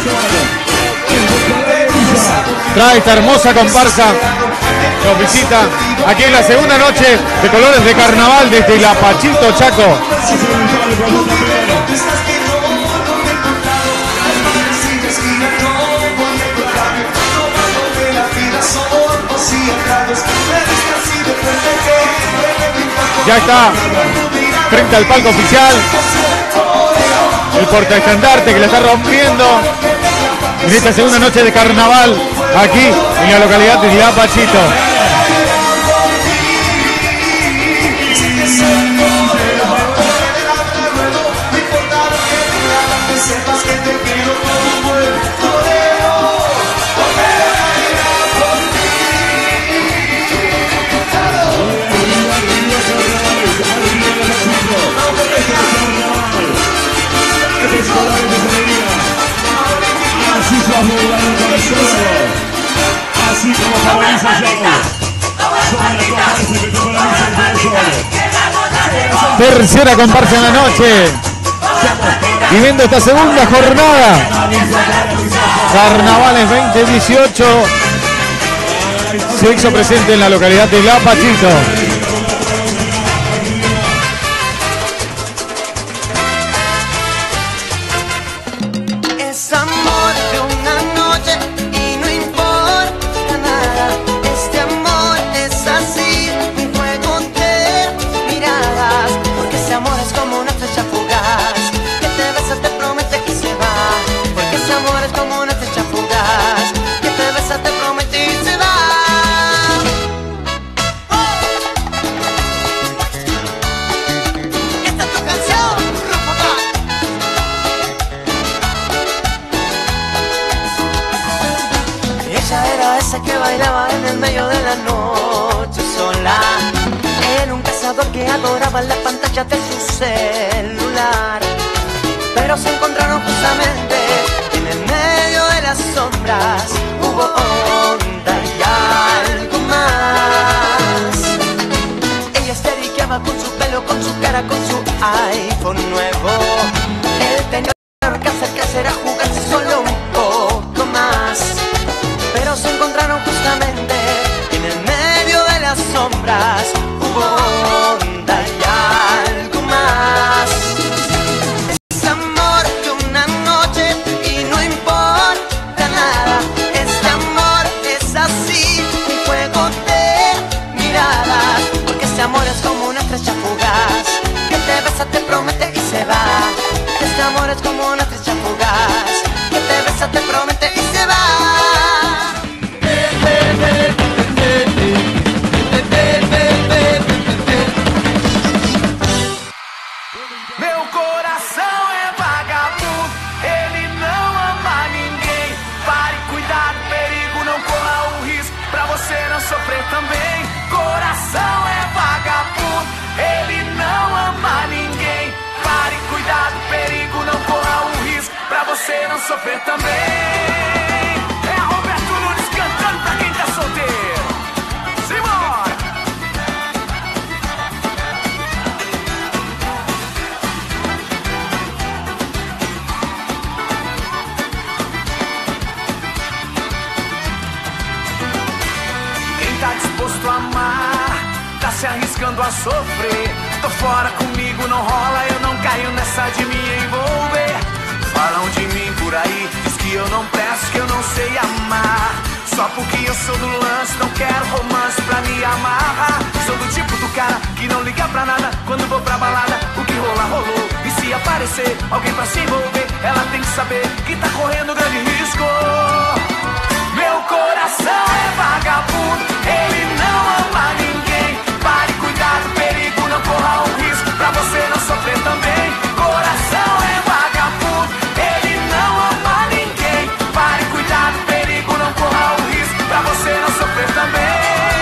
I: Trae esta hermosa comparsa, nos visita aquí en la segunda noche de Colores de Carnaval desde Lapachito, Chaco. Ya está frente al palco oficial el portaestandarte que la está rompiendo en esta segunda noche de carnaval aquí en la localidad de Lapachito.
T: Así como Fabricio
I: Tercera comparsa en la noche, viviendo esta segunda jornada Carnavales 2018, se hizo presente en la localidad de Lapachito.
J: Es amor de una noche y no importa nada. Este amor es así, un juego de miradas. Porque ese amor es como una flecha fugaz, que te besa, te promete que se va. Porque ese amor es como una flecha fugaz, que te besa, te promete y se va. que bailaba en el medio de la noche sola. Era un cazador que adoraba la pantalla de su celular. Pero se encontraron justamente en el medio de las sombras. Hubo onda y algo más. Ella esteriqueaba con su pelo, con su cara, con su iPhone nuevo. Él tenía que acercarse era jugarse solo un poco más. Pero se encontraron justamente en el medio de las sombras. Hubo onda y algo más. Es amor de una noche y no importa nada. Este amor es así, un juego de miradas. Porque este amor es como una estrella fugaz que te besa, te promete y se va. Este amor es como una estrella fugaz que te besa, te promete y se va.
C: Meu coração é vagabundo, ele não ama ninguém. Pare, cuidado, perigo, não corra o risco pra você não sofrer também. Coração é vagabundo, ele não ama ninguém. Pare, cuidado, perigo, não corra o risco pra você não sofrer também. É Roberto Nunes cantando pra quem tá solteiro. Simbora! Quem tá disposto a amar, tá se arriscando a sofrer. Tô fora comigo, não rola, eu não caio nessa de me envolver. Falam de mim por aí, diz que eu não presto, que eu não sei amar. Só porque eu sou do lance, não quero romance pra me amarrar. Sou do tipo do cara que não liga pra nada quando vou pra balada. O que rola, rolou, e se aparecer alguém pra se envolver, ela tem que saber que tá correndo grande risco. Meu coração é vagabundo, ele não ama ninguém. Pare, cuidado, perigo, não corra o risco pra você não sofrer também. Coração é vagabundo, ele não ama ninguém. Pare, cuidado, perigo, não corra o risco pra você não sofrer também.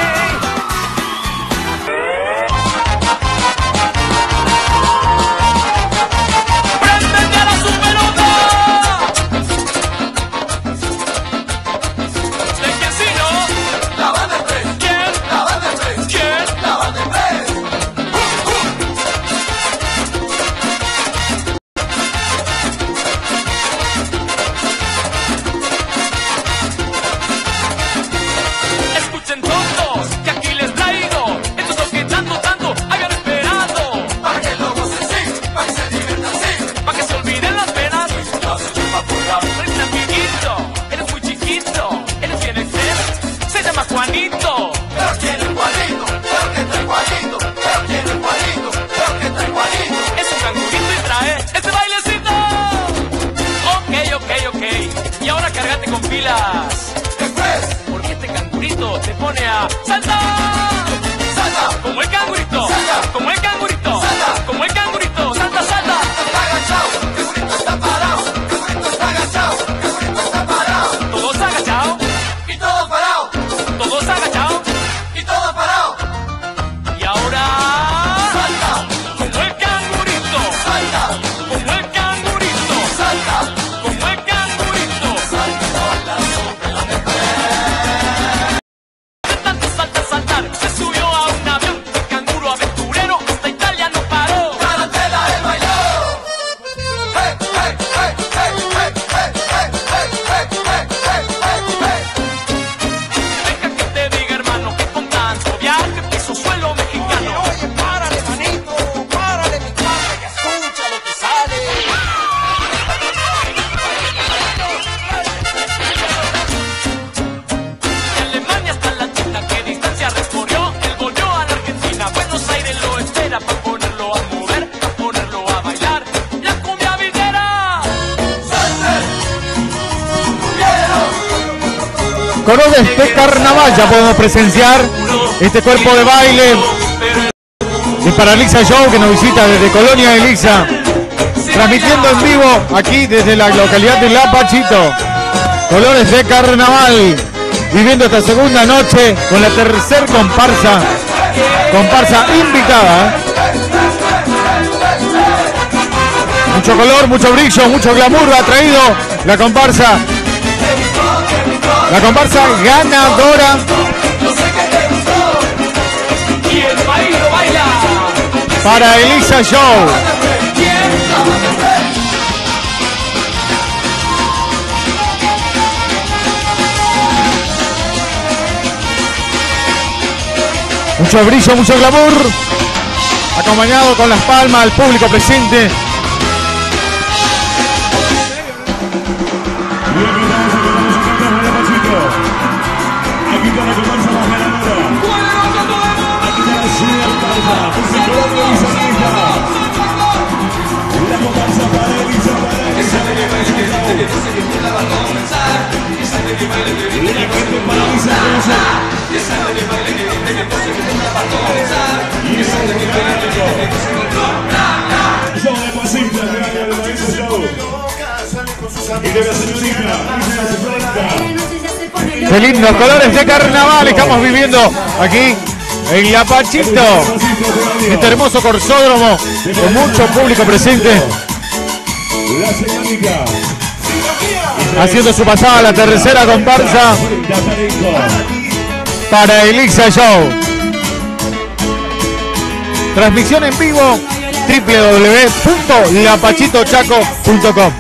G: Porque este cangurito te pone a saltar, salta, como el cangurito, salta, como el cangurito, salta, como el cangurito, salta, salta. Está agachado, el cangurito está parado, el cangurito está agachado, el cangurito está parado. Todos agachados y todos parados, todos agachados y todos parados. Y ahora salta, como el cangurito, salta, como el cangurito, salta, como el cangurito, salta. Se subió a un avión, el canguro aventurero, hasta Italia no paró. Tarantela él bailó. Hey, hey, hey, hey, hey, hey, hey, hey, hey, hey, hey, hey. Deja que te diga, hermano, que con tanto viaje piso suelo mexicano. Oye, párale, manito, párale, mi padre, que escucha lo que sale. De Alemania hasta la China, ¿qué distancia recorrió? Él volvió a la Argentina, Buenos Aires lo espera para ponerlo a mover, para ponerlo a bailar. La cumbia villera.
I: Colores de carnaval, ya podemos presenciar este cuerpo de baile de Paraliza Show que nos visita desde Colonia de Liza, transmitiendo en vivo aquí desde la localidad de La Pachito. Colores de carnaval. viviendo esta segunda noche con la tercer comparsa invitada. Mucho color, mucho brillo, mucho glamour ha traído la comparsa ganadora. Para Elisa Show. Mucho brillo, mucho glamour. Acompañado con las palmas al público presente. Qué lindos colores de carnaval estamos viviendo aquí en La Pachito, este hermoso corsódromo con mucho público presente, haciendo su pasada a la tercera comparsa para Elisa Show. Transmisión en vivo www.lapachitochaco.com.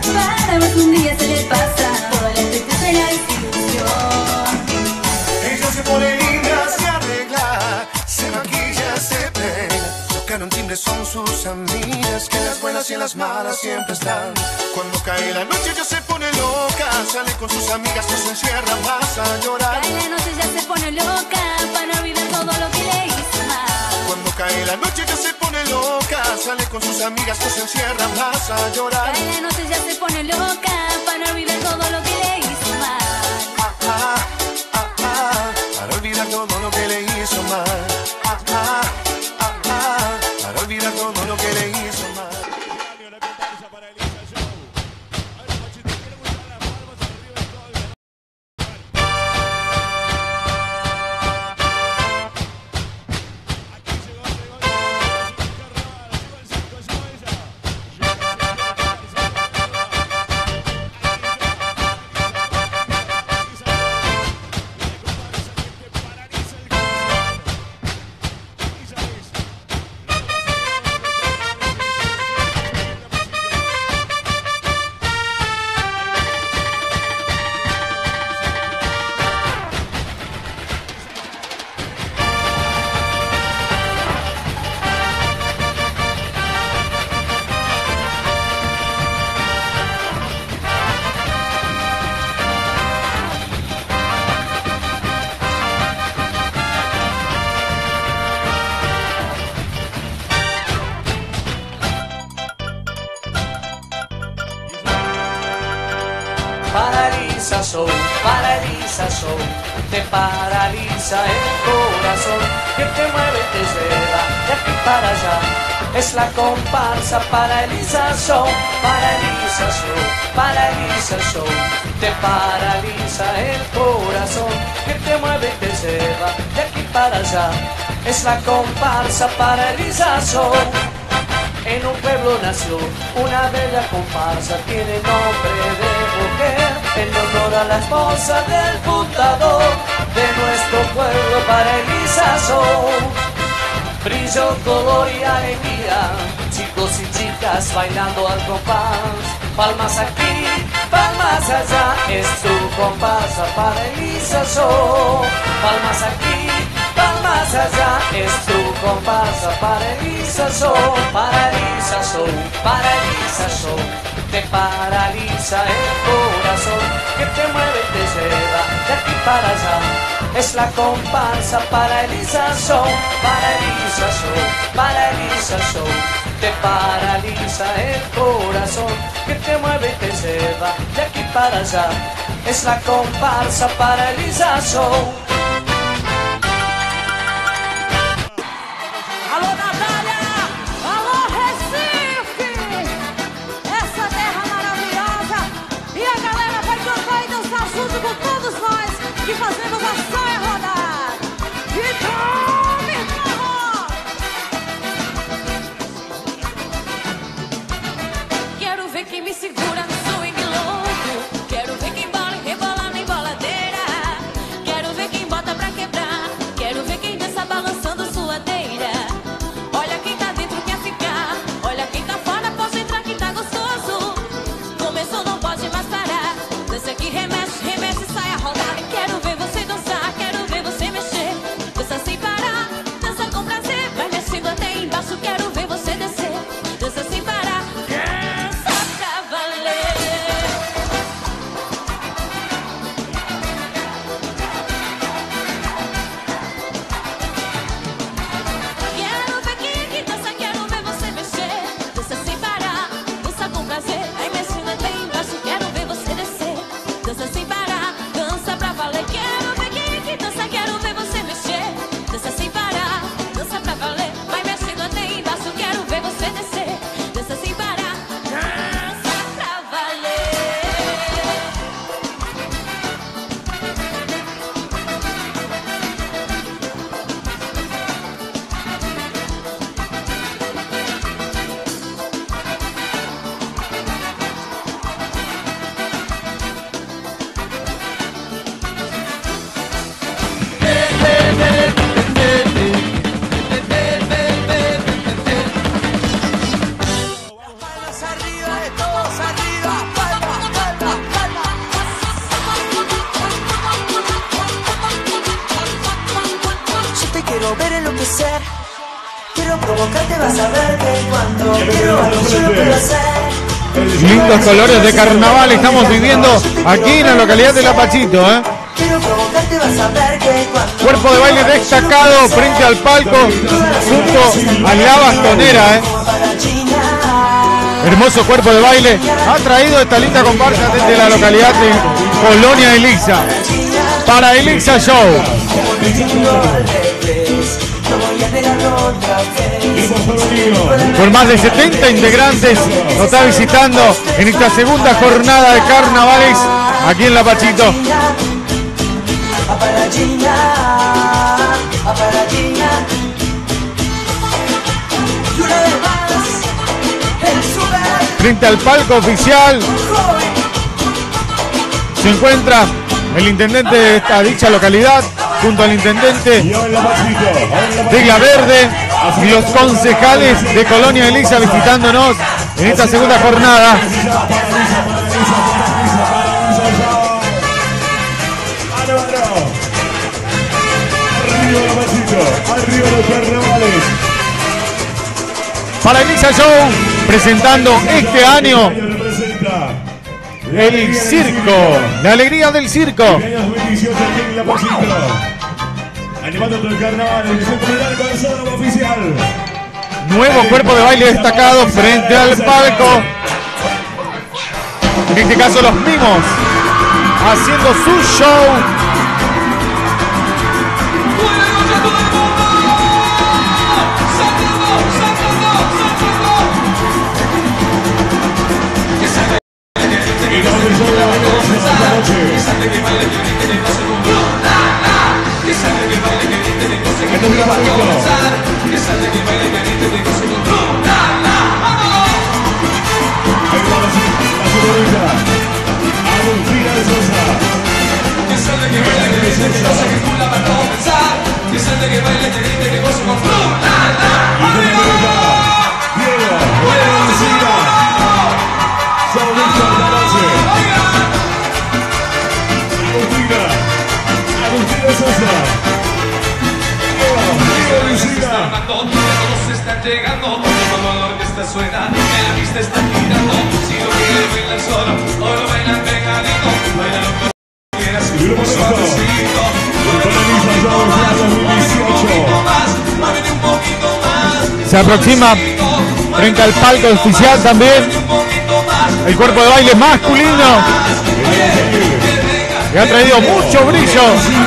H: Son sus amigas que en las buenas y en las malas siempre están. Cuando cae la noche ya se pone loca, sale con sus amigas que se encierra, pasa a llorar.
F: Cae la noche ya se pone loca para olvidar todo lo que le hizo mal.
H: Cuando cae la noche ya se pone loca, sale con sus amigas que se encierra, pasa a llorar.
F: Cae la noche ya se pone loca para olvidar todo lo que le hizo mal.
H: Para olvidar todo lo que le hizo mal. Para olvidar todo lo que le hizo mal.
B: Paraliza Show, te paraliza el corazón, que te mueve, te lleva de aquí para allá. Es la comparsa Paraliza Show, Paraliza Show, te paraliza el corazón, que te mueve, te lleva de aquí para allá. Es la comparsa Paraliza Show. En un pueblo nació una bella comparsa, tiene nombre de mujer, en honor a la esposa del fundador de nuestro pueblo, Paraliza Show. Brillo, color y alegría, chicos y chicas bailando al compás. Palmas aquí, palmas allá, es tu comparsa Paraliza Show. Palmas aquí, palmas allá, es tu comparsa Paraliza Show. Paraliza Show, te paraliza el corazón, que te mueve, te lleva de aquí para allá. Es la comparsa Paraliza Show, Paraliza Show, te paraliza el corazón, que te mueve, te lleva de aquí para allá. Es la comparsa Paraliza Show.
U: Alô, Natália! Alô, Recife! Essa terra maravilhosa! E a galera vai cantar e dançar junto com todos nós que fazemos a ver quem me segura no swing louco. Quero ver quem bola e rebola na emboladeira. Quero ver quem bota pra quebrar. Quero ver quem dança balançando suadeira. Olha quem tá dentro quer ficar. Olha quem tá fora, pode entrar que tá gostoso. Começou, não pode mais parar. Dança que remexe, remexe, sai a rodar. Quero ver você dançar, quero ver você mexer. Dança sem parar, dança com prazer. Vai mexendo até embaixo, quero ver você descer. Dança sem parar, dança pra valer. Quero ver quem é que dança, quero ver você mexer. Dança sem parar, dança com prazer. Vai mexendo até embaixo, quero ver você descer. Dança sem parar, dança pra valer. Quero ver quem é que dança, quero ver você mexer. Dança sem parar, dança pra valer. Vai mexendo até embaixo, quero ver você descer. Dança sem parar, dança pra valer.
J: Palmas arriba, de todos arriba. Palma, palma, palma. Yo te quiero ver enloquecer. Quiero provocarte, vas a ver que cuando quiero algo yo lo puedo hacer.
I: Lindos colores de carnaval estamos viviendo aquí en la localidad de La Pachito, ¿eh?
J: Quiero provocarte, vas a ver que cuando
I: Cuerpo de baile destacado frente al palco junto a la bastonera, ¿eh? Hermoso cuerpo de baile ha traído esta linda comparsa desde la localidad de Colonia Elixa para Elixa Show. Con más de 70 integrantes nos está visitando en esta segunda jornada de carnavales aquí en La Pachito.
J: Y una vez más, el super
I: Frente al palco oficial se encuentra el intendente de esta dicha localidad junto al intendente de La Verde y los concejales de Colonia Elixa visitándonos en esta segunda jornada.
T: Arriba La Pachito, arriba los carnavales.
I: Para Elixa Show, presentando este año el circo, la alegría del circo.
T: Años 28 aquí en La Pachito. Animando todo el carnaval, el centro del Consejo Oficial.
I: Nuevo cuerpo de baile destacado frente al palco. En este caso los mimos haciendo su show. Se aproxima frente al palco oficial también el cuerpo de baile masculino que ha traído mucho brillo.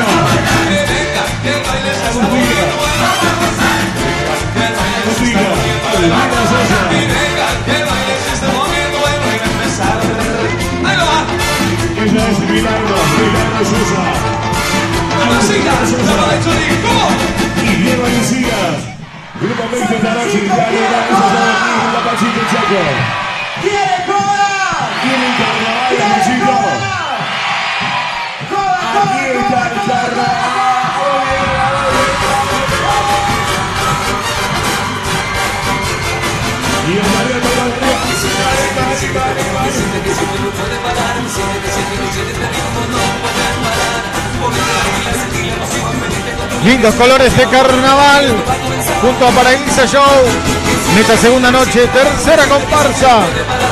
T: Y Diego Lucías, Grupo 20 esta noche, La Pachito Chaco.
Q: ¡Quiere cobrar!
I: Lindos colores de carnaval junto a Paraíso Show en esta segunda noche, tercera comparsa.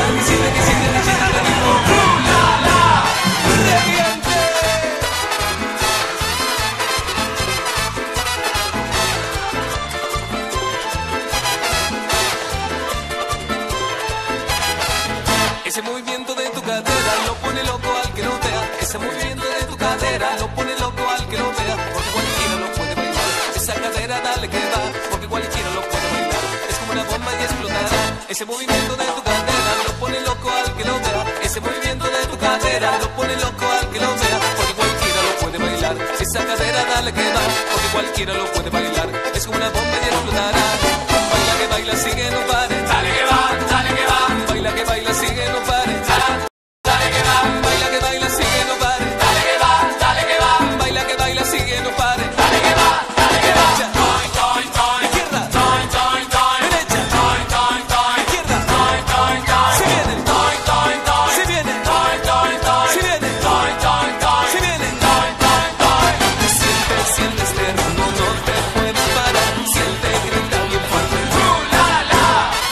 C: Ese movimiento de tu cadera lo pone loco al que lo vea. Ese movimiento de tu cadera lo pone loco al que lo vea. Porque cualquiera lo puede bailar. Esa cadera dale que va, porque cualquiera lo puede bailar. Es como una bomba y explotará. Ese movimiento de tu cadera lo pone loco al que lo vea. Ese movimiento de tu cadera lo pone loco al que lo vea. Porque cualquiera lo puede bailar. Esa cadera dale que va, porque cualquiera lo puede bailar. Es como una bomba y explotará. Baila que baila, sigue, no pare. Dale que va, dale que va. Baila que baila, sigue, no pare. Dale que va, baila que baila, sigue, no pare. Dale que va, dale que va. Baila que baila, sigue, no pare. Dale que va, dale que va. Toy, toy, toy. Izquierda. Toy, toy, toy. Derecha. Toy, toy, toy. Izquierda. Toy, toy, toy. Se viene. Toy, toy, toy. Se viene. Toy, toy, toy. Se viene. Toy, toy, toy. Se viene. Toy, toy, toy. Siente, siente este ritmo, no te puedes parar. Siente, grita bien fuerte. La, la.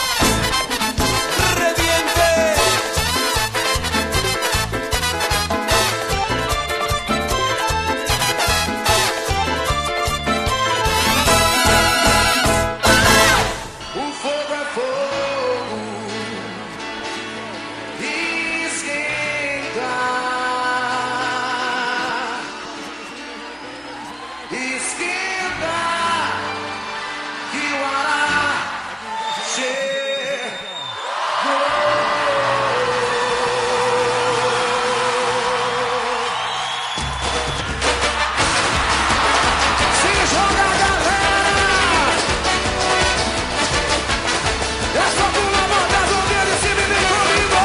C: Reviente.
H: O fogo é fogo e esquenta, esquenta que o ar chegou. Se joga, galera! É só pular, botar o dedo e se viver comigo.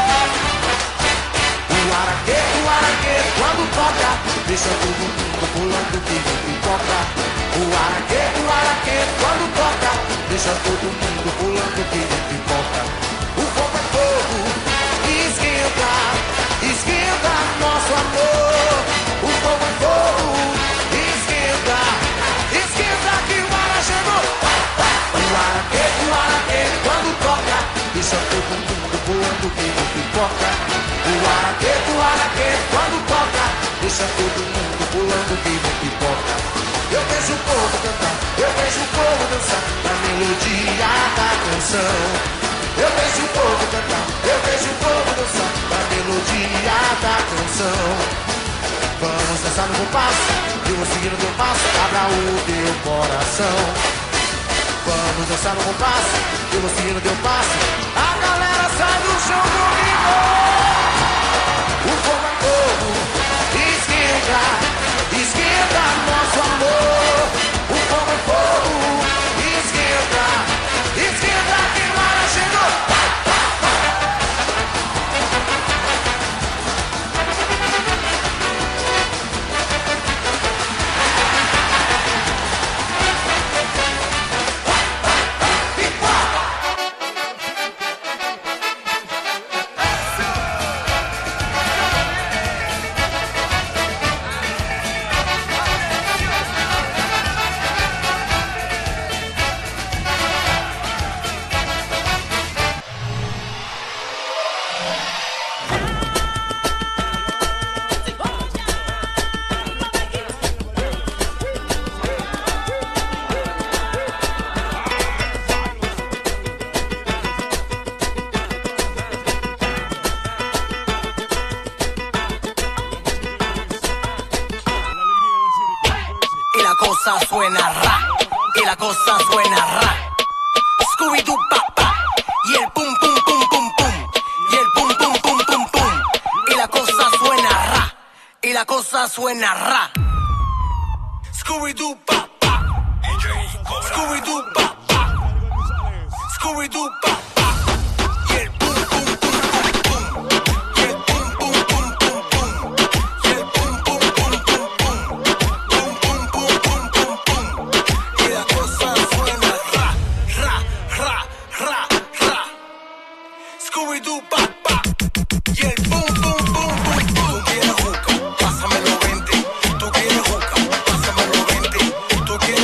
H: O araquê, quando toca, deixa todo mundo pulando que nem pipoca. O araquê, quando toca, deixa todo mundo pulando que nem pipoca. O fogo é fogo, esquenta, esquenta nosso amor. O fogo é fogo, esquenta, esquenta que o ara chegou. O araquê, quando toca, deixa todo mundo pulando que nem pipoca. O araquê, quando toca, deixa todo mundo pulando que nem pipoca. Eu vejo o povo cantar, eu vejo o povo dançar na melodia da canção. Eu vejo o povo cantar, eu vejo o povo dançar na melodia da canção. Vamos dançar no compasso, eu vou seguir o teu passo, abra o teu coração. Vamos dançar no compasso, eu vou seguir o teu passo. A galera sai do chão comigo. O fogo é fogo, esquenta, esquenta nosso amor. O fogo é fogo, esquenta, esquenta que o ara chegou.
U: cosa suena ra, y la cosa suena ra. Scooby-Doo papá, y el pum pum pum pum pum, y el pum pum pum pum pum, y la cosa suena ra, y la cosa suena ra. Scooby-Doo papá, Scooby-Doo papá, Scooby-Doo papá.
L: Tú quieres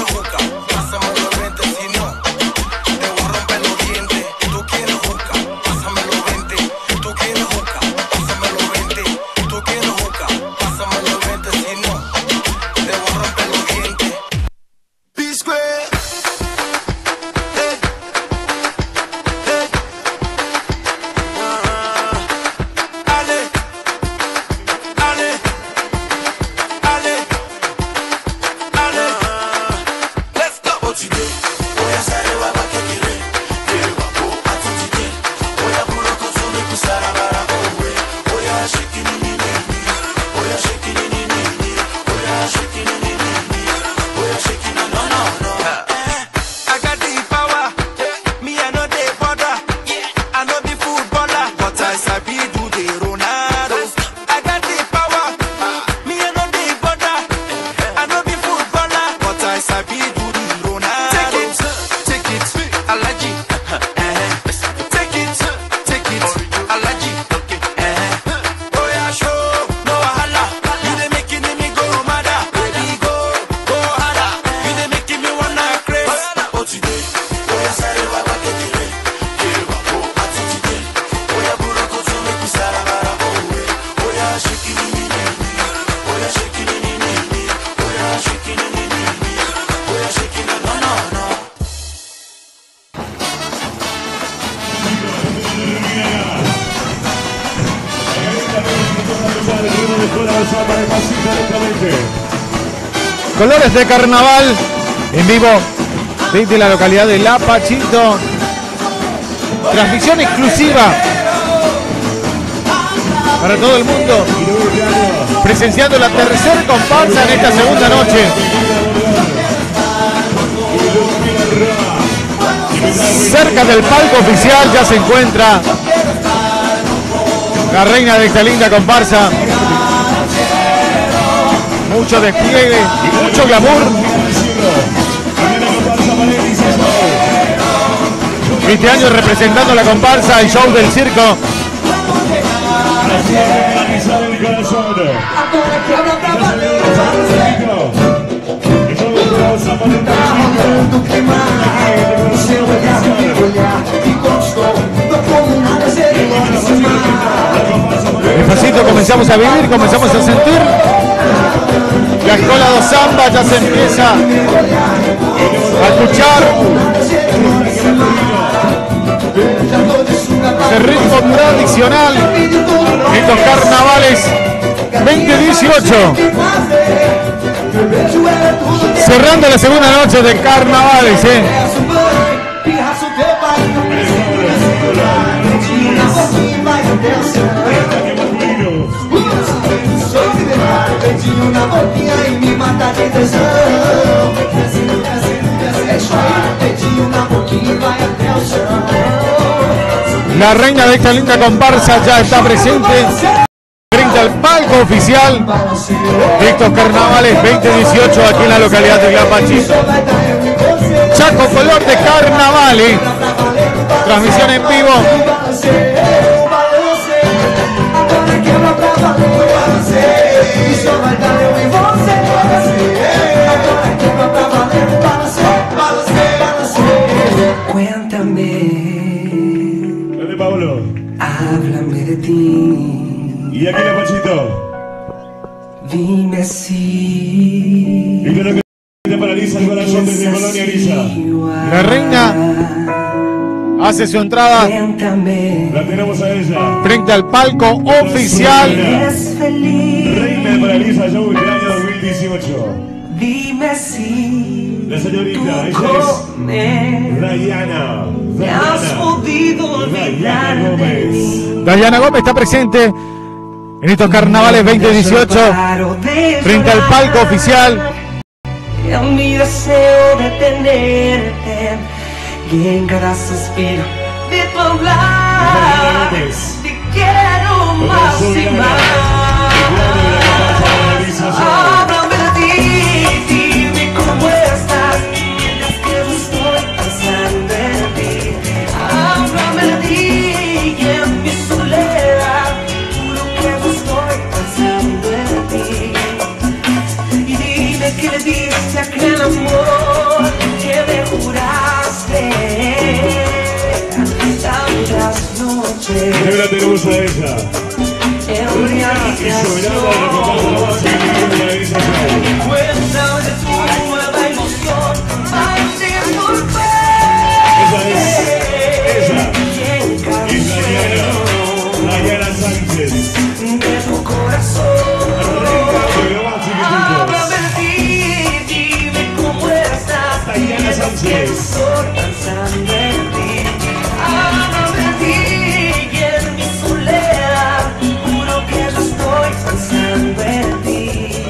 I: Colores de carnaval en vivo desde la localidad de Lapachito. Transmisión exclusiva para todo el mundo, presenciando la tercera comparsa en esta segunda noche. Cerca del palco oficial ya se encuentra la reina de esta linda comparsa. Mucho despliegue y mucho glamour. Este año representando la comparsa, el show del circo. Despacito comenzamos a vivir, comenzamos a sentir. La escuela de samba ya se empieza a escuchar. Ese ritmo tradicional en estos carnavales 2018. Cerrando la segunda noche de carnavales, La reina de esta linda comparsa ya está presente frente al palco oficial de estos carnavales 2018 aquí en la localidad de Lapachito. Chaco Color de Carnavales, transmisión en vivo.
T: ¿Dónde, Pablo?
N: Háblame de ti.
T: Y aquí Lapachito.
N: Dime si.
T: Y creo que te paraliza el corazón desde Colonia Lisa.
I: La reina hace su entrada.
T: La tenemos a ella.
I: Frente al palco oficial.
T: Reina de Paraliza Show del año 2018.
N: Dime si.
T: La señorita, ella es Dayana. Dayana Gómez.
I: Dayana Gómez está presente en estos carnavales 2018 frente al palco oficial.
N: En mi deseo de tenerte y en cada suspiro de tu hablar te quiero más y más. Háblame de ti, dime cómo estás, mientras que yo estoy pensando en ti. Háblame de ti y en mi soledad, juro que yo estoy pensando en ti. Y dime que le diste a aquel amor que me juraste tantas noches.
T: Y ahora tenemos a ella. Y soberana de la comparsa de Paraliza Show.
N: Cuéntame de tu nueva ilusión,
T: Ella es Dayana Sánchez.
N: de tu corazón. Háblame de ti, dime cómo estás,
T: Dayana Sánchez.
N: estoy pensando en ti. Háblame de ti y en mi soledad, juro que yo estoy pensando en ti.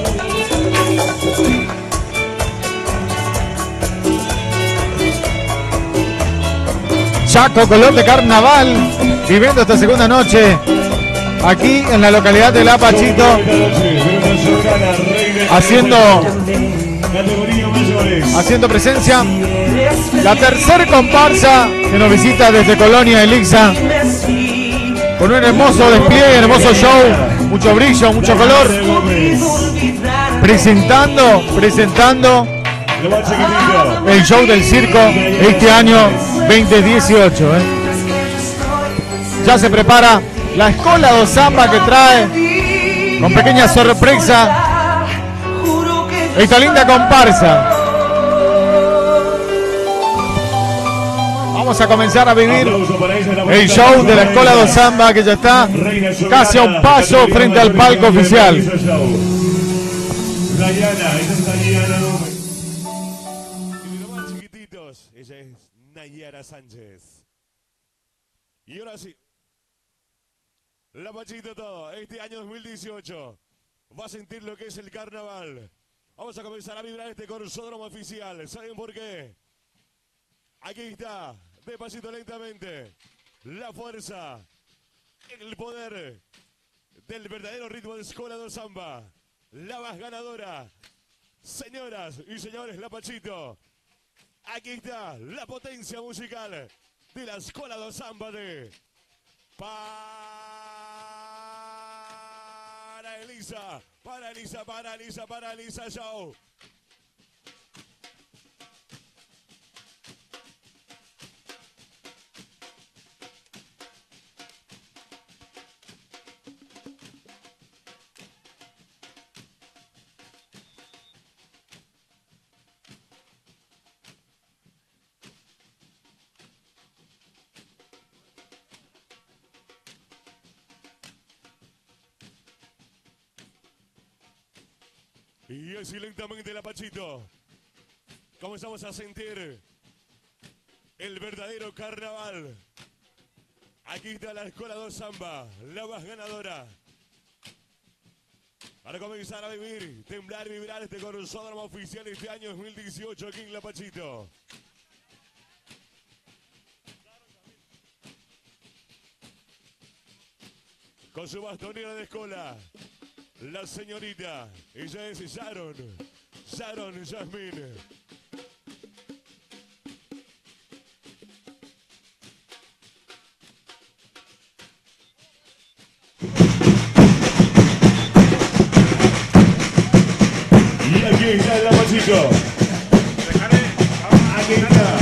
I: Chaco Color de Carnaval, viviendo esta segunda noche aquí en la localidad de Lapachito, haciendo presencia la tercer comparsa que nos visita desde Colonia Elixa, con un hermoso despliegue, hermoso show, mucho brillo, mucho color, presentando el show del circo este año 2018. Ya se prepara la escuela do samba que trae con pequeña sorpresa esta linda comparsa. Vamos Vamos a comenzar a vivir el show de la Escuela do Samba, que ya está casi a un paso frente al palco oficial.
T: Dayana, esa es Dayana. Y los más chiquititos, ella es Nayara Sánchez. Y ahora sí, la Pachito todo, este año 2018 va a sentir lo que es el carnaval. Vamos a comenzar a vibrar este corsódromo oficial. ¿Saben por qué? Aquí está, despacito lentamente, la fuerza, el poder del verdadero ritmo de Escuela do Samba. La más ganadora, señoras y señores, la Pachito. Aquí está la potencia musical de la Escuela do Samba de para Elisa, para Elisa, para Elisa, para Elisa Show. Y así lentamente la Pachito. Comenzamos a sentir el verdadero carnaval. Aquí está la Escuela do Samba, la más ganadora. Para comenzar a vivir, temblar y vibrar este corsódromo oficial este año 2018 aquí en la Pachito. Con su bastonera de escuela. La señorita, ella es Sharon Jasmine. Y aquí está el Pachito. Aquí está.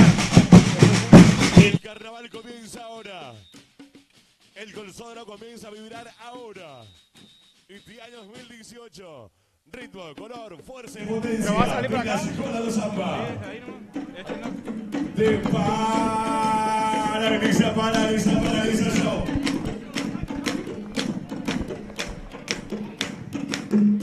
T: El carnaval comienza ahora. El corsódromo comienza a vibrar ahora. Este año 2018, ritmo, color, fuerza y potencia.
E: ¿Pero va a salir por acá?
T: La Escuela do Samba.
E: Este no.
T: De paraliza, paraliza, paraliza show.